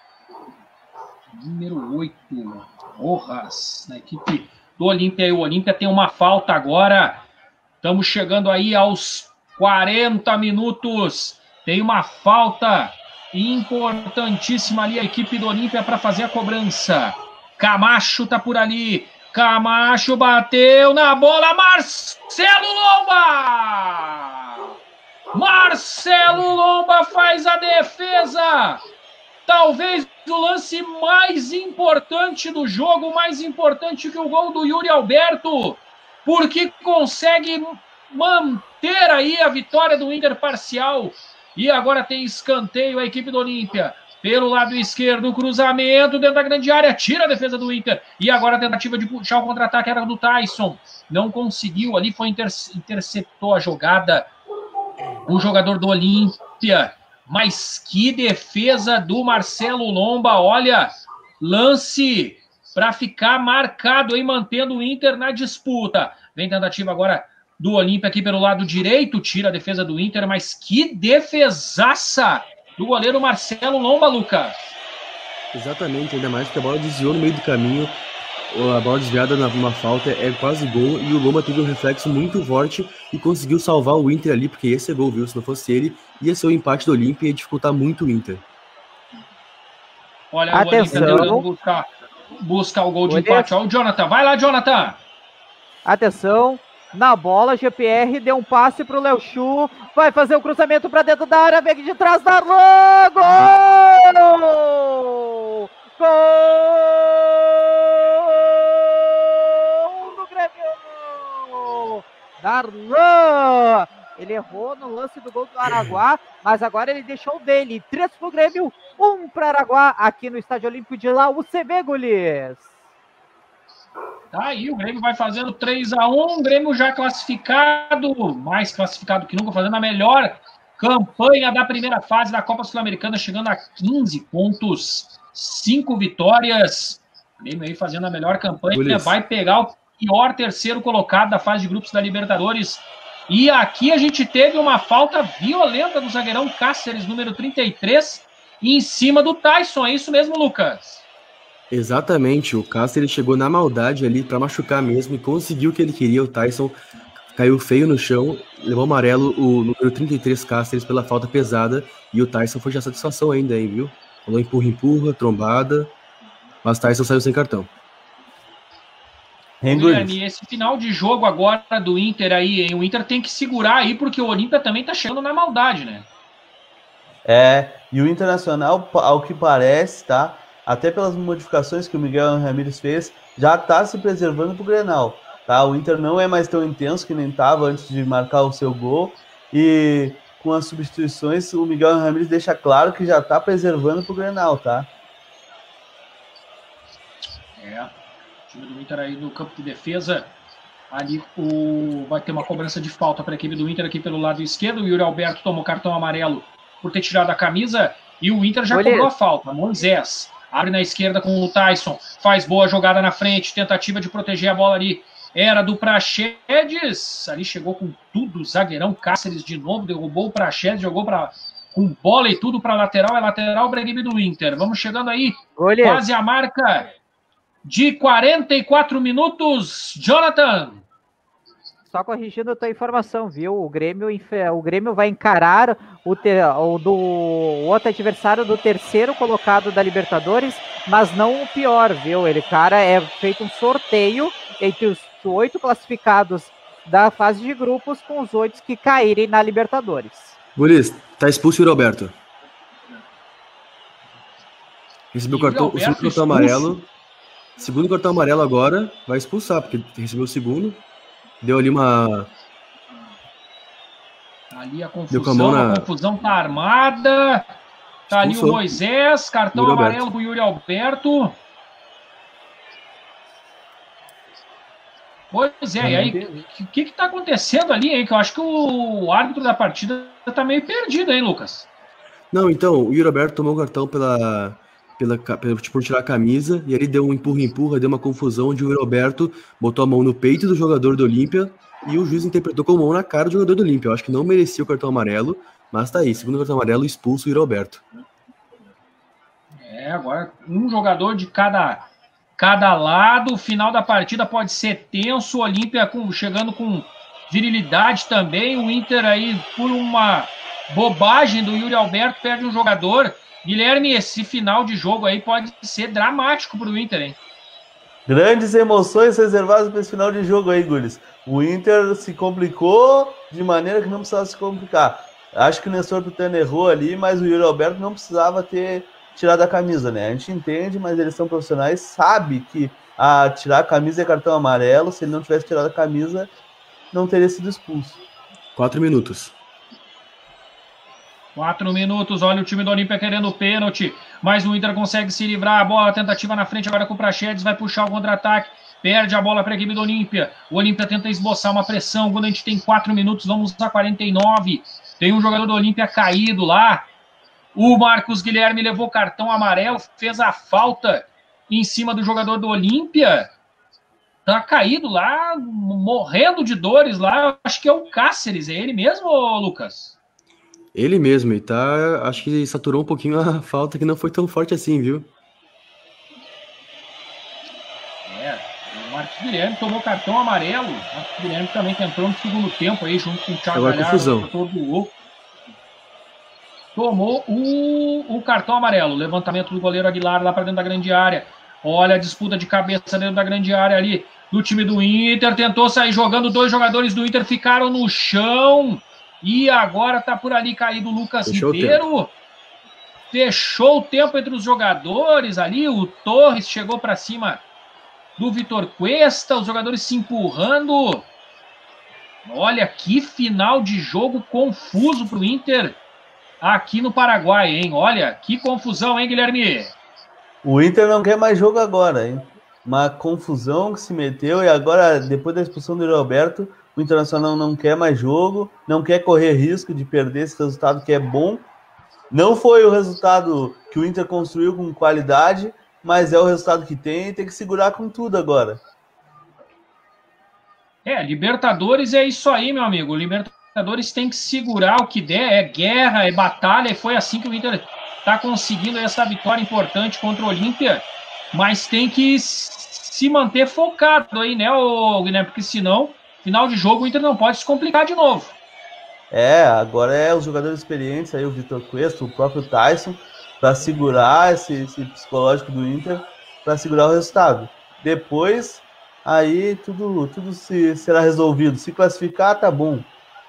Número 8. Rojas, na equipe do Olímpia. E o Olímpia tem uma falta agora. Estamos chegando aí aos 40 minutos. Tem uma falta importantíssima ali a equipe do Olímpia para fazer a cobrança. Camacho tá por ali. Camacho bateu na bola. Marcelo Lomba! Marcelo Lomba faz a defesa. Talvez o lance mais importante do jogo, mais importante que o gol do Yuri Alberto, porque consegue manter aí a vitória do Inter parcial. E agora tem escanteio a equipe do Olímpia. Pelo lado esquerdo, cruzamento dentro da grande área. Tira a defesa do Inter. E agora a tentativa de puxar o contra-ataque era do Tyson. Não conseguiu ali, interceptou a jogada. O jogador do Olímpia. Mas que defesa do Marcelo Lomba. Olha, lance para ficar marcado aí, mantendo o Inter na disputa. Vem tentativa agora do Olímpia aqui pelo lado direito, tira a defesa do Inter, mas que defesaça do goleiro Marcelo Lomba, Lucas. Exatamente, ainda mais que a bola desviou no meio do caminho, a bola desviada numa falta é quase gol, e o Lomba teve um reflexo muito forte e conseguiu salvar o Inter ali, porque esse é gol, viu? Se não fosse ele, ia ser o empate do Olímpia e ia dificultar muito o Inter. Olha, atenção. O Olímpia tentando buscar o gol de empate. Olha o Jonathan, vai lá, Jonathan. Atenção. Na bola, GPR deu um passe para o Léo Chu, vai fazer o cruzamento para dentro da área, vem de trás, Darlan, gol! Gol do Grêmio! Darlan! Ele errou no lance do gol do Araguá, mas agora ele deixou o dele. 3 para o Grêmio, 1 para Araguá, aqui no Estádio Olímpico de lá, UCB, Gullies. Tá aí, o Grêmio vai fazendo 3-1, o Grêmio já classificado, mais classificado que nunca, fazendo a melhor campanha da primeira fase da Copa Sul-Americana, chegando a 15 pontos, 5 vitórias. O Grêmio aí fazendo a melhor campanha, vai pegar o pior terceiro colocado da fase de grupos da Libertadores. E aqui a gente teve uma falta violenta do zagueirão Cáceres, número 33, em cima do Tyson, é isso mesmo, Lucas? Exatamente, o Cáceres chegou na maldade ali para machucar mesmo e conseguiu o que ele queria. O Tyson caiu feio no chão, levou amarelo o número 33 Cáceres pela falta pesada, e o Tyson foi de satisfação ainda, hein, viu? Falou empurra, trombada, mas Tyson saiu sem cartão. Guilherme, esse final de jogo agora do Inter aí, hein? O Inter tem que segurar aí, porque o Olímpia também tá chegando na maldade, né? E o Internacional, ao que parece, tá? até pelas modificações que o Miguel Ramírez fez, já está se preservando para o Grenal. Tá? O Inter não é mais tão intenso que nem estava antes de marcar o seu gol, e com as substituições o Miguel Ramírez deixa claro que já está preservando para o Grenal, tá? O time do Inter aí no campo de defesa, ali vai ter uma cobrança de falta para a equipe do Inter aqui pelo lado esquerdo. O Yuri Alberto tomou cartão amarelo por ter tirado a camisa e o Inter já cobrou a falta. Moisés abre na esquerda com o Tyson, faz boa jogada na frente, tentativa de proteger a bola ali. Era do Praxedes, ali chegou com tudo, zagueirão Cáceres de novo, derrubou o Praxedes, jogou com bola e tudo para lateral, é lateral para a equipe do Inter. Vamos chegando aí, quase a marca de 44 minutos, Jonathan. Só corrigindo a tua informação, viu? O Grêmio vai encarar o outro adversário do terceiro colocado da Libertadores, mas não o pior, viu? É feito um sorteio entre os 8 classificados da fase de grupos com os 8 que caírem na Libertadores. Gulis, tá expulso o Yuri Alberto. Recebeu o segundo cartão amarelo. Segundo cartão amarelo agora, vai expulsar, porque recebeu o segundo. Deu ali uma... Ali a confusão tá armada. Tá ali o Moisés, cartão amarelo pro Yuri Alberto. Pois é, e aí, o que tá acontecendo ali, hein? Que eu acho que o árbitro da partida tá meio perdido, hein, Lucas? Não, então, o Yuri Alberto tomou o cartão por tirar a camisa, e ele deu um empurra-empurra, deu uma confusão, onde o Yuri Alberto botou a mão no peito do jogador do Olímpia, e o juiz interpretou com a mão na cara do jogador do Olímpia. Eu acho que não merecia o cartão amarelo, mas tá aí, segundo cartão amarelo, expulso o Yuri Alberto. Agora um jogador de cada lado, o final da partida pode ser tenso, o Olímpia chegando com virilidade também, o Inter aí, por uma bobagem do Yuri Alberto, perde um jogador. Guilherme, esse final de jogo aí pode ser dramático pro Inter, hein? Grandes emoções reservadas para esse final de jogo aí, Gulis. O Inter se complicou de maneira que não precisava se complicar. Acho que o Nestor Pitana errou ali, mas o Yuri Alberto não precisava ter tirado a camisa, né? A gente entende, mas eles são profissionais, sabe que tirar a camisa é cartão amarelo. Se ele não tivesse tirado a camisa, não teria sido expulso. 4 minutos. 4 minutos, olha o time do Olímpia querendo o pênalti, mas o Inter consegue se livrar, a bola, tentativa na frente agora com o Praxedes, vai puxar o contra-ataque, perde a bola para a equipe do Olímpia, o Olímpia tenta esboçar uma pressão, quando a gente tem 4 minutos, vamos a 49, tem um jogador do Olímpia caído lá, o Marcos Guilherme levou cartão amarelo, fez a falta em cima do jogador do Olímpia, tá caído lá, morrendo de dores lá, acho que é o Cáceres, é ele mesmo, Lucas? Ele mesmo, e acho que saturou um pouquinho a falta, que não foi tão forte assim, viu? O Marcos Guilherme tomou cartão amarelo. O Marcos Guilherme também que entrou no segundo tempo aí, junto com o Thiago Galhardo, tomou o cartão amarelo. Levantamento do goleiro Aguilar lá para dentro da grande área. Olha a disputa de cabeça dentro da grande área ali do time do Inter. Tentou sair jogando, 2 jogadores do Inter ficaram no chão. E agora tá por ali caído o Lucas Ribeiro. Fechou o tempo entre os jogadores ali. O Torres chegou para cima do Vitor Cuesta. Os jogadores se empurrando. Olha que final de jogo confuso pro Inter aqui no Paraguai, hein? Olha que confusão, hein, Guilherme? O Inter não quer mais jogo agora, hein? Uma confusão que se meteu, e agora, depois da expulsão do Yuri Alberto, o Internacional não quer mais jogo, não quer correr risco de perder esse resultado que é bom. Não foi o resultado que o Inter construiu com qualidade, mas é o resultado que tem, e tem que segurar com tudo agora. Libertadores é isso aí, meu amigo. Libertadores tem que segurar o que der, é guerra, é batalha, e foi assim que o Inter está conseguindo essa vitória importante contra o Olímpia, mas tem que se manter focado aí, né, Guilherme? Porque senão, final de jogo, o Inter não pode se complicar de novo. Agora é os jogadores experientes aí, o Vitor Cuesta, o próprio Tyson, para segurar esse psicológico do Inter, para segurar o resultado. Depois, aí tudo será resolvido. Se classificar, tá bom.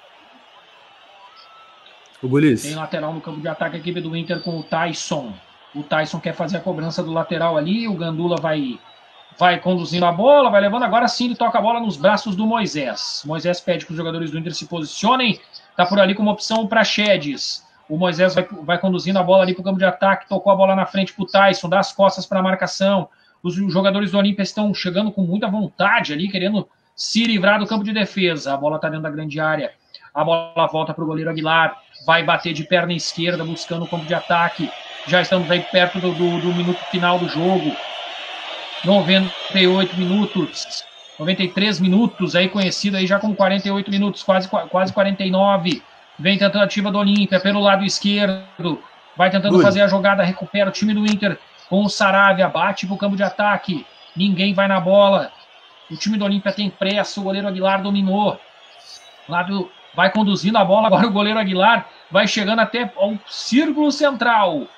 O Gulis. Tem lateral no campo de ataque, a equipe do Inter com o Tyson. O Tyson quer fazer a cobrança do lateral ali, o Gandula vai conduzindo a bola, vai levando, agora sim ele toca a bola nos braços do Moisés. Moisés pede que os jogadores do Inter se posicionem, tá por ali como opção para Praxedes. O Moisés vai conduzindo a bola ali para o campo de ataque, tocou a bola na frente para o Tyson, dá as costas para a marcação. Os jogadores do Olímpia estão chegando com muita vontade ali, querendo se livrar do campo de defesa. A bola está dentro da grande área, a bola volta para o goleiro Aguilar, vai bater de perna esquerda, buscando o campo de ataque. Já estamos aí perto do minuto final do jogo. 98 minutos, 93 minutos, aí conhecido aí já como 48 minutos, quase 49. Vem tentativa do Olímpia pelo lado esquerdo, vai tentando fazer a jogada, recupera o time do Inter com o Saravia, bate para o campo de ataque, ninguém vai na bola. O time do Olímpia tem pressa, o goleiro Aguilar dominou. Vai conduzindo a bola, agora o goleiro Aguilar vai chegando até ao círculo central.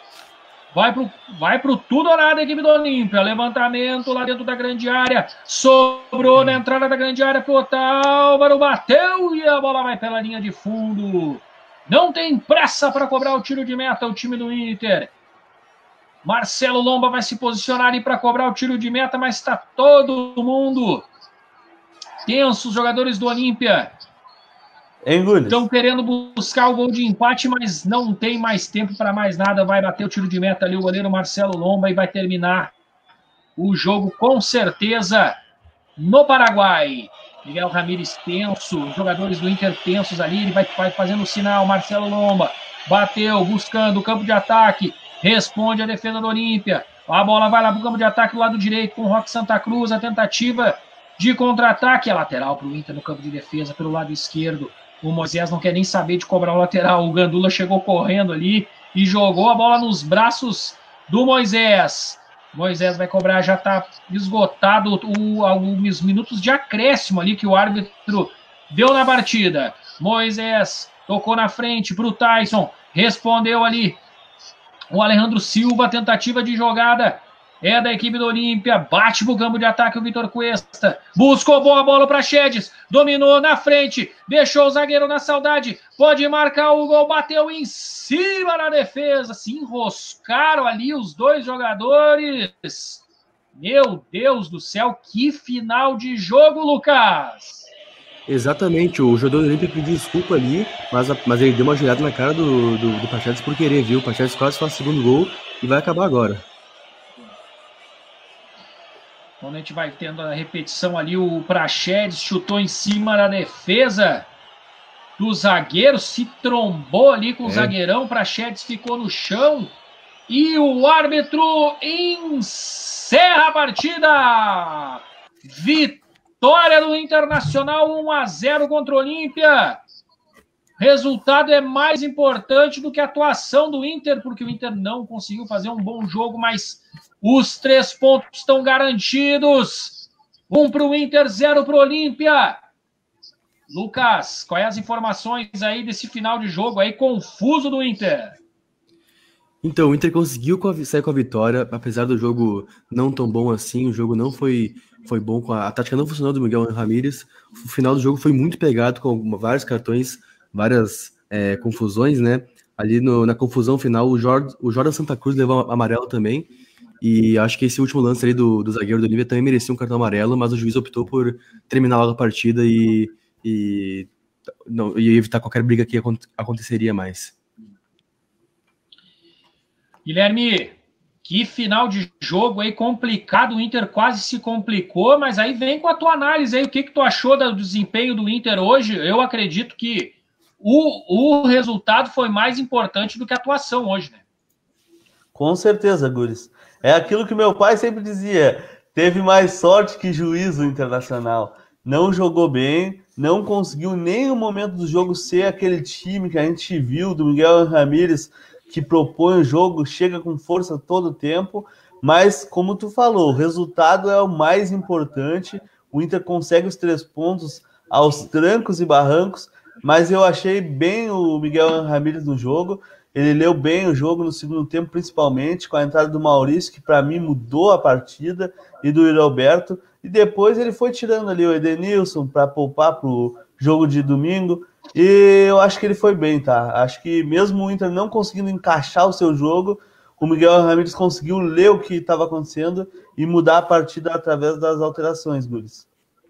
Vai pro tudo ou nada a equipe do Olímpia. Levantamento lá dentro da grande área. Sobrou na entrada da grande área pro Otálvaro. Bateu e a bola vai pela linha de fundo. Não tem pressa para cobrar o tiro de meta o time do Inter. Marcelo Lomba vai se posicionar ali para cobrar o tiro de meta, mas está todo mundo tenso. Os jogadores do Olímpia estão querendo buscar o gol de empate, mas não tem mais tempo para mais nada. Vai bater o tiro de meta ali o goleiro Marcelo Lomba e vai terminar o jogo com certeza no Paraguai. Miguel Ramírez tenso, os jogadores do Inter tensos ali, ele vai fazendo o sinal. Marcelo Lomba bateu, buscando o campo de ataque, responde a defesa do Olímpia. A bola vai lá para o campo de ataque do lado direito com o Roque Santa Cruz, a tentativa de contra-ataque, a lateral para o Inter no campo de defesa pelo lado esquerdo. O Moisés não quer nem saber de cobrar o lateral. O Gandula chegou correndo ali e jogou a bola nos braços do Moisés. Moisés vai cobrar, já está esgotado alguns minutos de acréscimo ali que o árbitro deu na partida. Moisés tocou na frente para o Tyson, respondeu ali o Alejandro Silva, tentativa de jogada é da equipe do Olímpia, bate pro campo de ataque o Vitor Cuesta, buscou boa bola para Praxedes, dominou na frente, deixou o zagueiro na saudade, pode marcar o gol, bateu em cima da defesa, se enroscaram ali os dois jogadores. Meu Deus do céu, que final de jogo, Lucas! Exatamente, o jogador do Olímpia pediu desculpa ali, mas ele deu uma joelhada na cara do Praxedes por querer, viu? O Praxedes quase faz o segundo gol e vai acabar agora. Quando a gente vai tendo a repetição ali, o Praxedes chutou em cima da defesa do zagueiro, se trombou ali com o zagueirão, Praxedes ficou no chão e o árbitro encerra a partida. Vitória do Internacional, 1-0 contra o Olímpia. Resultado é mais importante do que a atuação do Inter, porque o Inter não conseguiu fazer um bom jogo, mas os 3 pontos estão garantidos. 1 para o Inter, 0 para o Olímpia. Lucas, quais as informações aí desse final de jogo aí confuso do Inter? Então, o Inter conseguiu sair com a vitória, apesar do jogo não tão bom assim, o jogo não foi bom, a tática não funcionou do Miguel Ramírez, o final do jogo foi muito pegado, com vários cartões, várias confusões, né? Ali na confusão final, o Jordan Santa Cruz levou amarelo também, e acho que esse último lance ali do zagueiro do Olímpia também merecia um cartão amarelo, mas o juiz optou por terminar logo a partida e evitar qualquer briga que aconteceria mais. Guilherme, que final de jogo aí complicado, o Inter quase se complicou, mas aí vem com a tua análise aí, o que tu achou do desempenho do Inter hoje? Eu acredito que o resultado foi mais importante do que a atuação hoje, né? Com certeza, Guris. É aquilo que meu pai sempre dizia, teve mais sorte que juízo Internacional. Não jogou bem, não conseguiu em nenhum momento do jogo ser aquele time que a gente viu do Miguel Ramírez, que propõe o jogo, chega com força todo o tempo, mas como tu falou, o resultado é o mais importante, o Inter consegue os 3 pontos aos trancos e barrancos, mas eu achei bem o Miguel Ramírez no jogo, ele leu bem o jogo no segundo tempo, principalmente com a entrada do Maurício, que para mim mudou a partida, e do Roberto, e depois ele foi tirando ali o Edenilson para poupar para o jogo de domingo, e eu acho que ele foi bem, tá? Acho que mesmo o Inter não conseguindo encaixar o seu jogo, o Miguel Ramírez conseguiu ler o que estava acontecendo e mudar a partida através das alterações, Guris.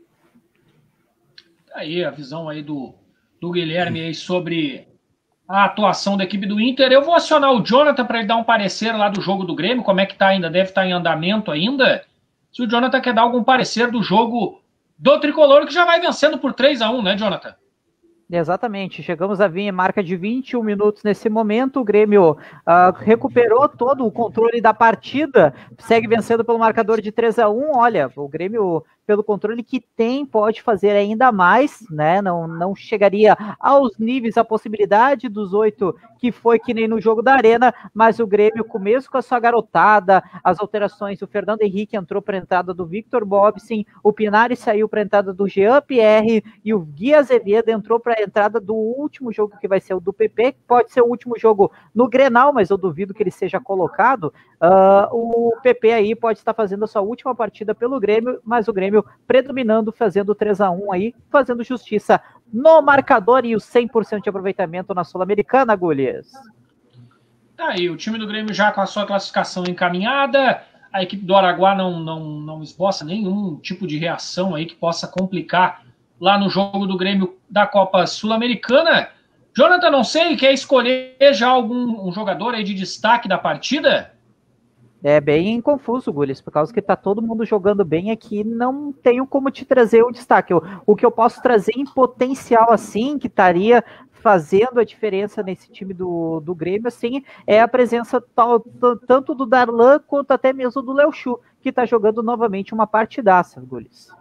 Aí a visão aí do Guilherme aí sobre a atuação da equipe do Inter. Eu vou acionar o Jonathan para ele dar um parecer lá do jogo do Grêmio, como é que tá ainda, deve estar em andamento ainda. Se o Jonathan quer dar algum parecer do jogo do Tricolor, que já vai vencendo por 3-1, né, Jonathan? Exatamente, chegamos a marca de 21 minutos nesse momento, o Grêmio recuperou todo o controle da partida, segue vencendo pelo marcador de 3-1, olha, o Grêmio, pelo controle que tem, pode fazer ainda mais, né, não chegaria aos níveis, a possibilidade dos 8 que foi que nem no jogo da Arena, mas o Grêmio, começo com a sua garotada, as alterações, o Fernando Henrique entrou para a entrada do Victor Bobsin, o Pinari saiu para a entrada do Jean Pierre, e o Gui Azevedo entrou para a entrada do último jogo, que vai ser o do PP, que pode ser o último jogo no Grenal, mas eu duvido que ele seja colocado. O PP aí pode estar fazendo a sua última partida pelo Grêmio, mas o Grêmio predominando, fazendo 3-1 aí, fazendo justiça no marcador e o 100% de aproveitamento na Sul-Americana, Gullies. Tá aí, o time do Grêmio já com a sua classificação encaminhada, a equipe do Araguá não esboça nenhum tipo de reação aí que possa complicar lá no jogo do Grêmio da Copa Sul-Americana. Jonathan, não sei, quer escolher já algum jogador aí de destaque da partida? É bem confuso, Gullies, por causa que tá todo mundo jogando bem aqui, não tenho como te trazer o destaque. O que eu posso trazer em potencial, assim, que estaria fazendo a diferença nesse time do Grêmio, assim, é a presença tanto do Darlan quanto até mesmo do Léo Chu, que tá jogando novamente uma partidaça, Gullies.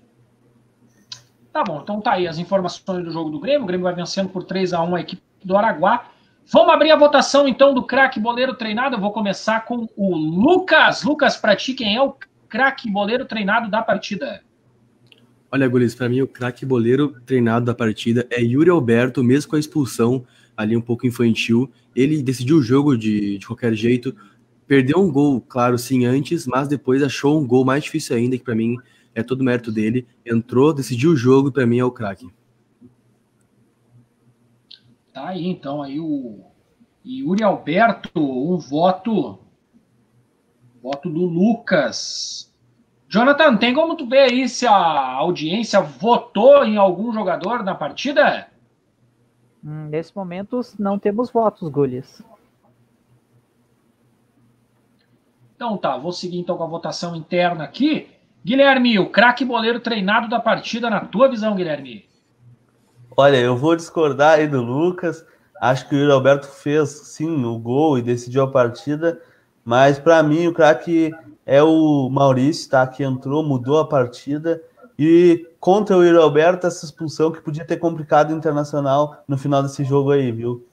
Tá bom, então tá aí as informações do jogo do Grêmio. O Grêmio vai vencendo por 3-1 a equipe do Araguá. Vamos abrir a votação, então, do craque boleiro treinado. Eu vou começar com o Lucas. Lucas, pra ti, quem é o craque boleiro treinado da partida? Olha, Gulis, para mim o craque boleiro treinado da partida é Yuri Alberto, mesmo com a expulsão ali um pouco infantil. Ele decidiu o jogo de qualquer jeito. Perdeu um gol, claro, sim, antes, mas depois achou um gol mais difícil ainda, que para mim é todo o mérito dele. Entrou, decidiu o jogo e para mim é o craque. Tá aí, então, aí o Yuri Alberto, um voto do Lucas. Jonathan, tem como tu ver aí se a audiência votou em algum jogador na partida? Nesse momento não temos votos, Gullies. Então tá, vou seguir então com a votação interna aqui. Guilherme, o craque boleiro treinado da partida, na tua visão, Guilherme? Olha, eu vou discordar aí do Lucas. Acho que o Yuri Alberto fez, sim, o gol e decidiu a partida. Mas, para mim, o craque é o Maurício, tá? Que entrou, mudou a partida. E contra o Yuri Alberto, essa expulsão que podia ter complicado o Internacional no final desse jogo aí, viu?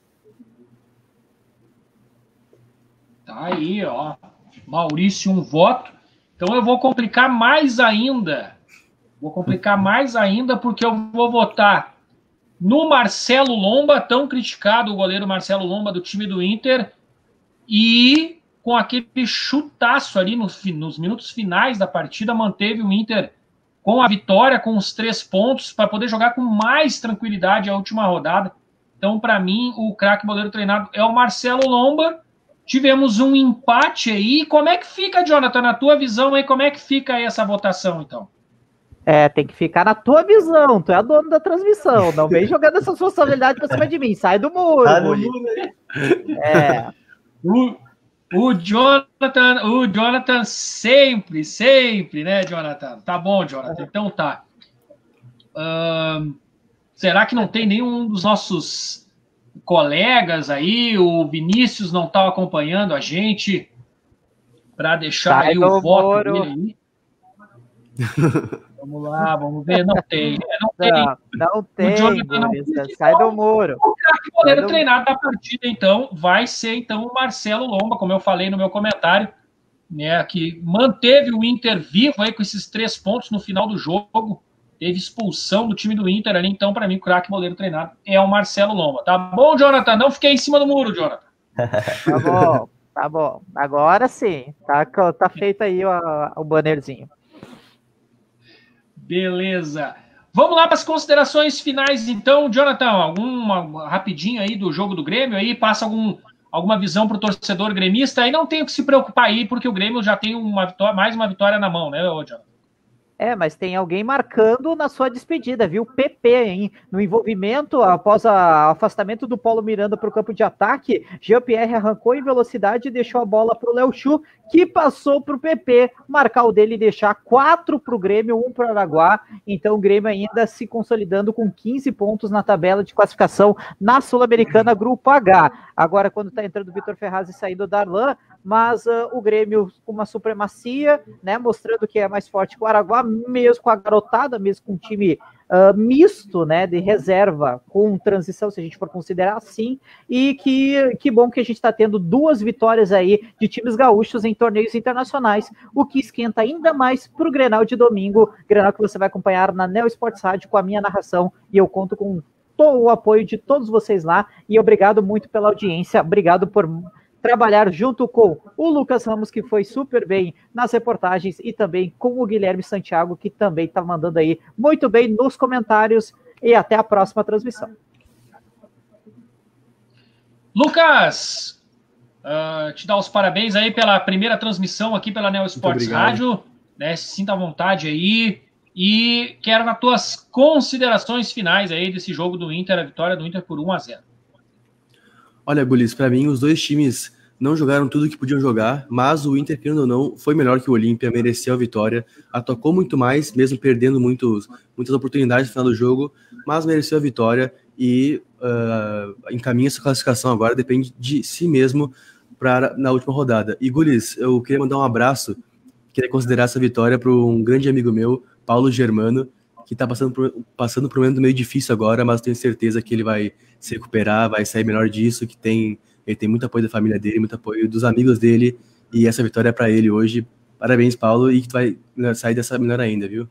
Tá aí, ó. Maurício, um voto. Então eu vou complicar mais ainda. Vou complicar mais ainda porque eu vou votar no Marcelo Lomba, tão criticado, o goleiro Marcelo Lomba do time do Inter, e com aquele chutaço ali nos minutos finais da partida, manteve o Inter com a vitória, com os 3 pontos, para poder jogar com mais tranquilidade a última rodada. Então, para mim, o craque boleiro treinado é o Marcelo Lomba. Tivemos um empate aí. Como é que fica, Jonathan, na tua visão aí? Como é que fica aí essa votação, então? Tem que ficar na tua visão. Tu é a dona da transmissão. Não vem jogando essa responsabilidade pra cima de mim. Sai do muro. O Jonathan sempre, né, Jonathan? Tá bom, Jonathan. Então tá. Será que não tem nenhum dos nossos colegas aí? O Vinícius não tá acompanhando a gente para deixar aí o voto dele aí? Vamos lá, vamos ver. Não tem. Não tem. Sai do muro. O craque goleiro treinado da partida, então, vai ser então o Marcelo Lomba, como eu falei no meu comentário, né, que manteve o Inter vivo aí com esses 3 pontos no final do jogo. Teve expulsão do time do Inter ali, então, para mim, o craque goleiro treinado é o Marcelo Lomba. Tá bom, Jonathan? Não fiquei em cima do muro, Jonathan. Tá bom. Agora sim. Tá feito aí o bannerzinho. Beleza. Vamos lá para as considerações finais, então. Jonathan, alguma rapidinho aí do jogo do Grêmio aí? Passa alguma visão para o torcedor gremista? Aí não tem o que se preocupar aí, porque o Grêmio já tem mais uma vitória na mão, né, John? Mas tem alguém marcando na sua despedida, viu? PP, hein? No envolvimento, após o afastamento do Paulo Miranda para o campo de ataque, Jean-Pierre arrancou em velocidade e deixou a bola para o Léo Chu, que passou para o PP, marcar o dele e deixar 4 para o Grêmio, 1 para o Araguá. Então o Grêmio ainda se consolidando com 15 pontos na tabela de classificação na Sul-Americana Grupo H. Agora, quando está entrando o Vitor Ferraz e saindo o Darlan, mas o Grêmio com uma supremacia, né, mostrando que é mais forte que o Araguá, mesmo com a garotada, mesmo com um time misto, né, de reserva, com transição, se a gente for considerar assim, e que bom que a gente está tendo 2 vitórias aí de times gaúchos em torneios internacionais, o que esquenta ainda mais para o Grenal de domingo, Grenal que você vai acompanhar na Neo Sports Rádio com a minha narração, e eu conto com todo o apoio de todos vocês lá, e obrigado muito pela audiência, obrigado por trabalhar junto com o Lucas Ramos, que foi super bem nas reportagens, e também com o Guilherme Santiago, que também está mandando aí muito bem nos comentários, e até a próxima transmissão. Lucas, te dar os parabéns aí pela primeira transmissão aqui pela Neo Sports Rádio, né, se sinta à vontade aí, e quero as tuas considerações finais aí desse jogo do Inter, a vitória do Inter por 1-0. Olha, Gulis, para mim os dois times não jogaram tudo que podiam jogar, mas o Inter, querendo ou não, foi melhor que o Olímpia, mereceu a vitória, atacou muito mais, mesmo perdendo muitas oportunidades no final do jogo, mas mereceu a vitória e encaminha essa classificação agora, depende de si mesmo na última rodada. E, Gulis, eu queria mandar um abraço, queria considerar essa vitória para um grande amigo meu, Paulo Germano, que está passando por um momento meio difícil agora, mas tenho certeza que ele vai se recuperar, vai sair melhor disso, ele tem muito apoio da família dele, muito apoio dos amigos dele, e essa vitória é para ele hoje. Parabéns, Paulo, e que tu vai sair dessa melhor ainda, viu?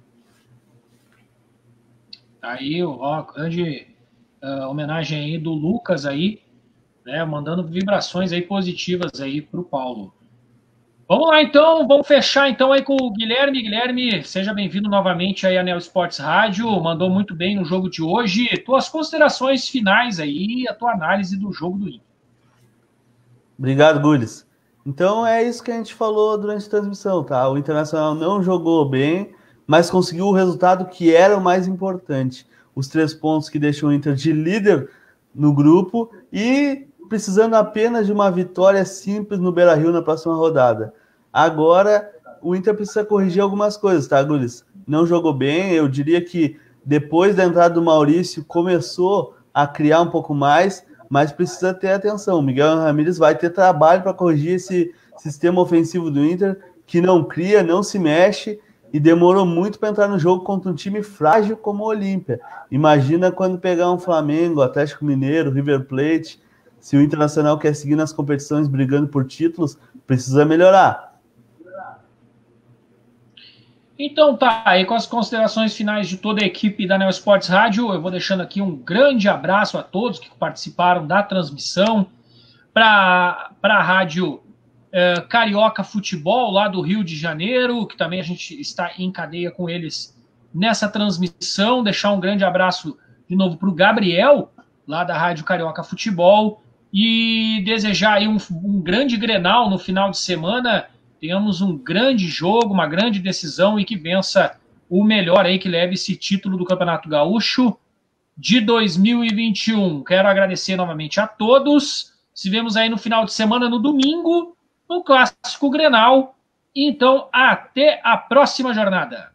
Aí, grande homenagem aí do Lucas aí, né, mandando vibrações aí positivas aí pro Paulo. Vamos lá, então, vamos fechar então aí com o Guilherme. Guilherme, seja bem-vindo novamente aí à Neo Sports Rádio, mandou muito bem no jogo de hoje. Tuas considerações finais aí, a tua análise do jogo do Inter. Obrigado, Gulis. Então é isso que a gente falou durante a transmissão, tá? O Internacional não jogou bem, mas conseguiu o resultado que era o mais importante. Os 3 pontos que deixam o Inter de líder no grupo e precisando apenas de uma vitória simples no Beira-Rio na próxima rodada. Agora, o Inter precisa corrigir algumas coisas, tá, Gulis? Não jogou bem, eu diria que depois da entrada do Maurício, começou a criar um pouco mais, mas precisa ter atenção. O Miguel Ramírez vai ter trabalho para corrigir esse sistema ofensivo do Inter, que não cria, não se mexe, e demorou muito para entrar no jogo contra um time frágil como o Olímpia. Imagina quando pegar um Flamengo, Atlético Mineiro, River Plate. Se o Internacional quer seguir nas competições brigando por títulos, precisa melhorar. Então tá, aí com as considerações finais de toda a equipe da Neo Sports Rádio, eu vou deixando aqui um grande abraço a todos que participaram da transmissão, para a Rádio Carioca Futebol, lá do Rio de Janeiro, que também a gente está em cadeia com eles nessa transmissão, deixar um grande abraço de novo para o Gabriel, lá da Rádio Carioca Futebol, e desejar aí um grande Grenal no final de semana, tenhamos um grande jogo, uma grande decisão e que vença o melhor aí, que leve esse título do Campeonato Gaúcho de 2021. Quero agradecer novamente a todos, se vemos aí no final de semana, no domingo, no Clássico Grenal, então até a próxima jornada.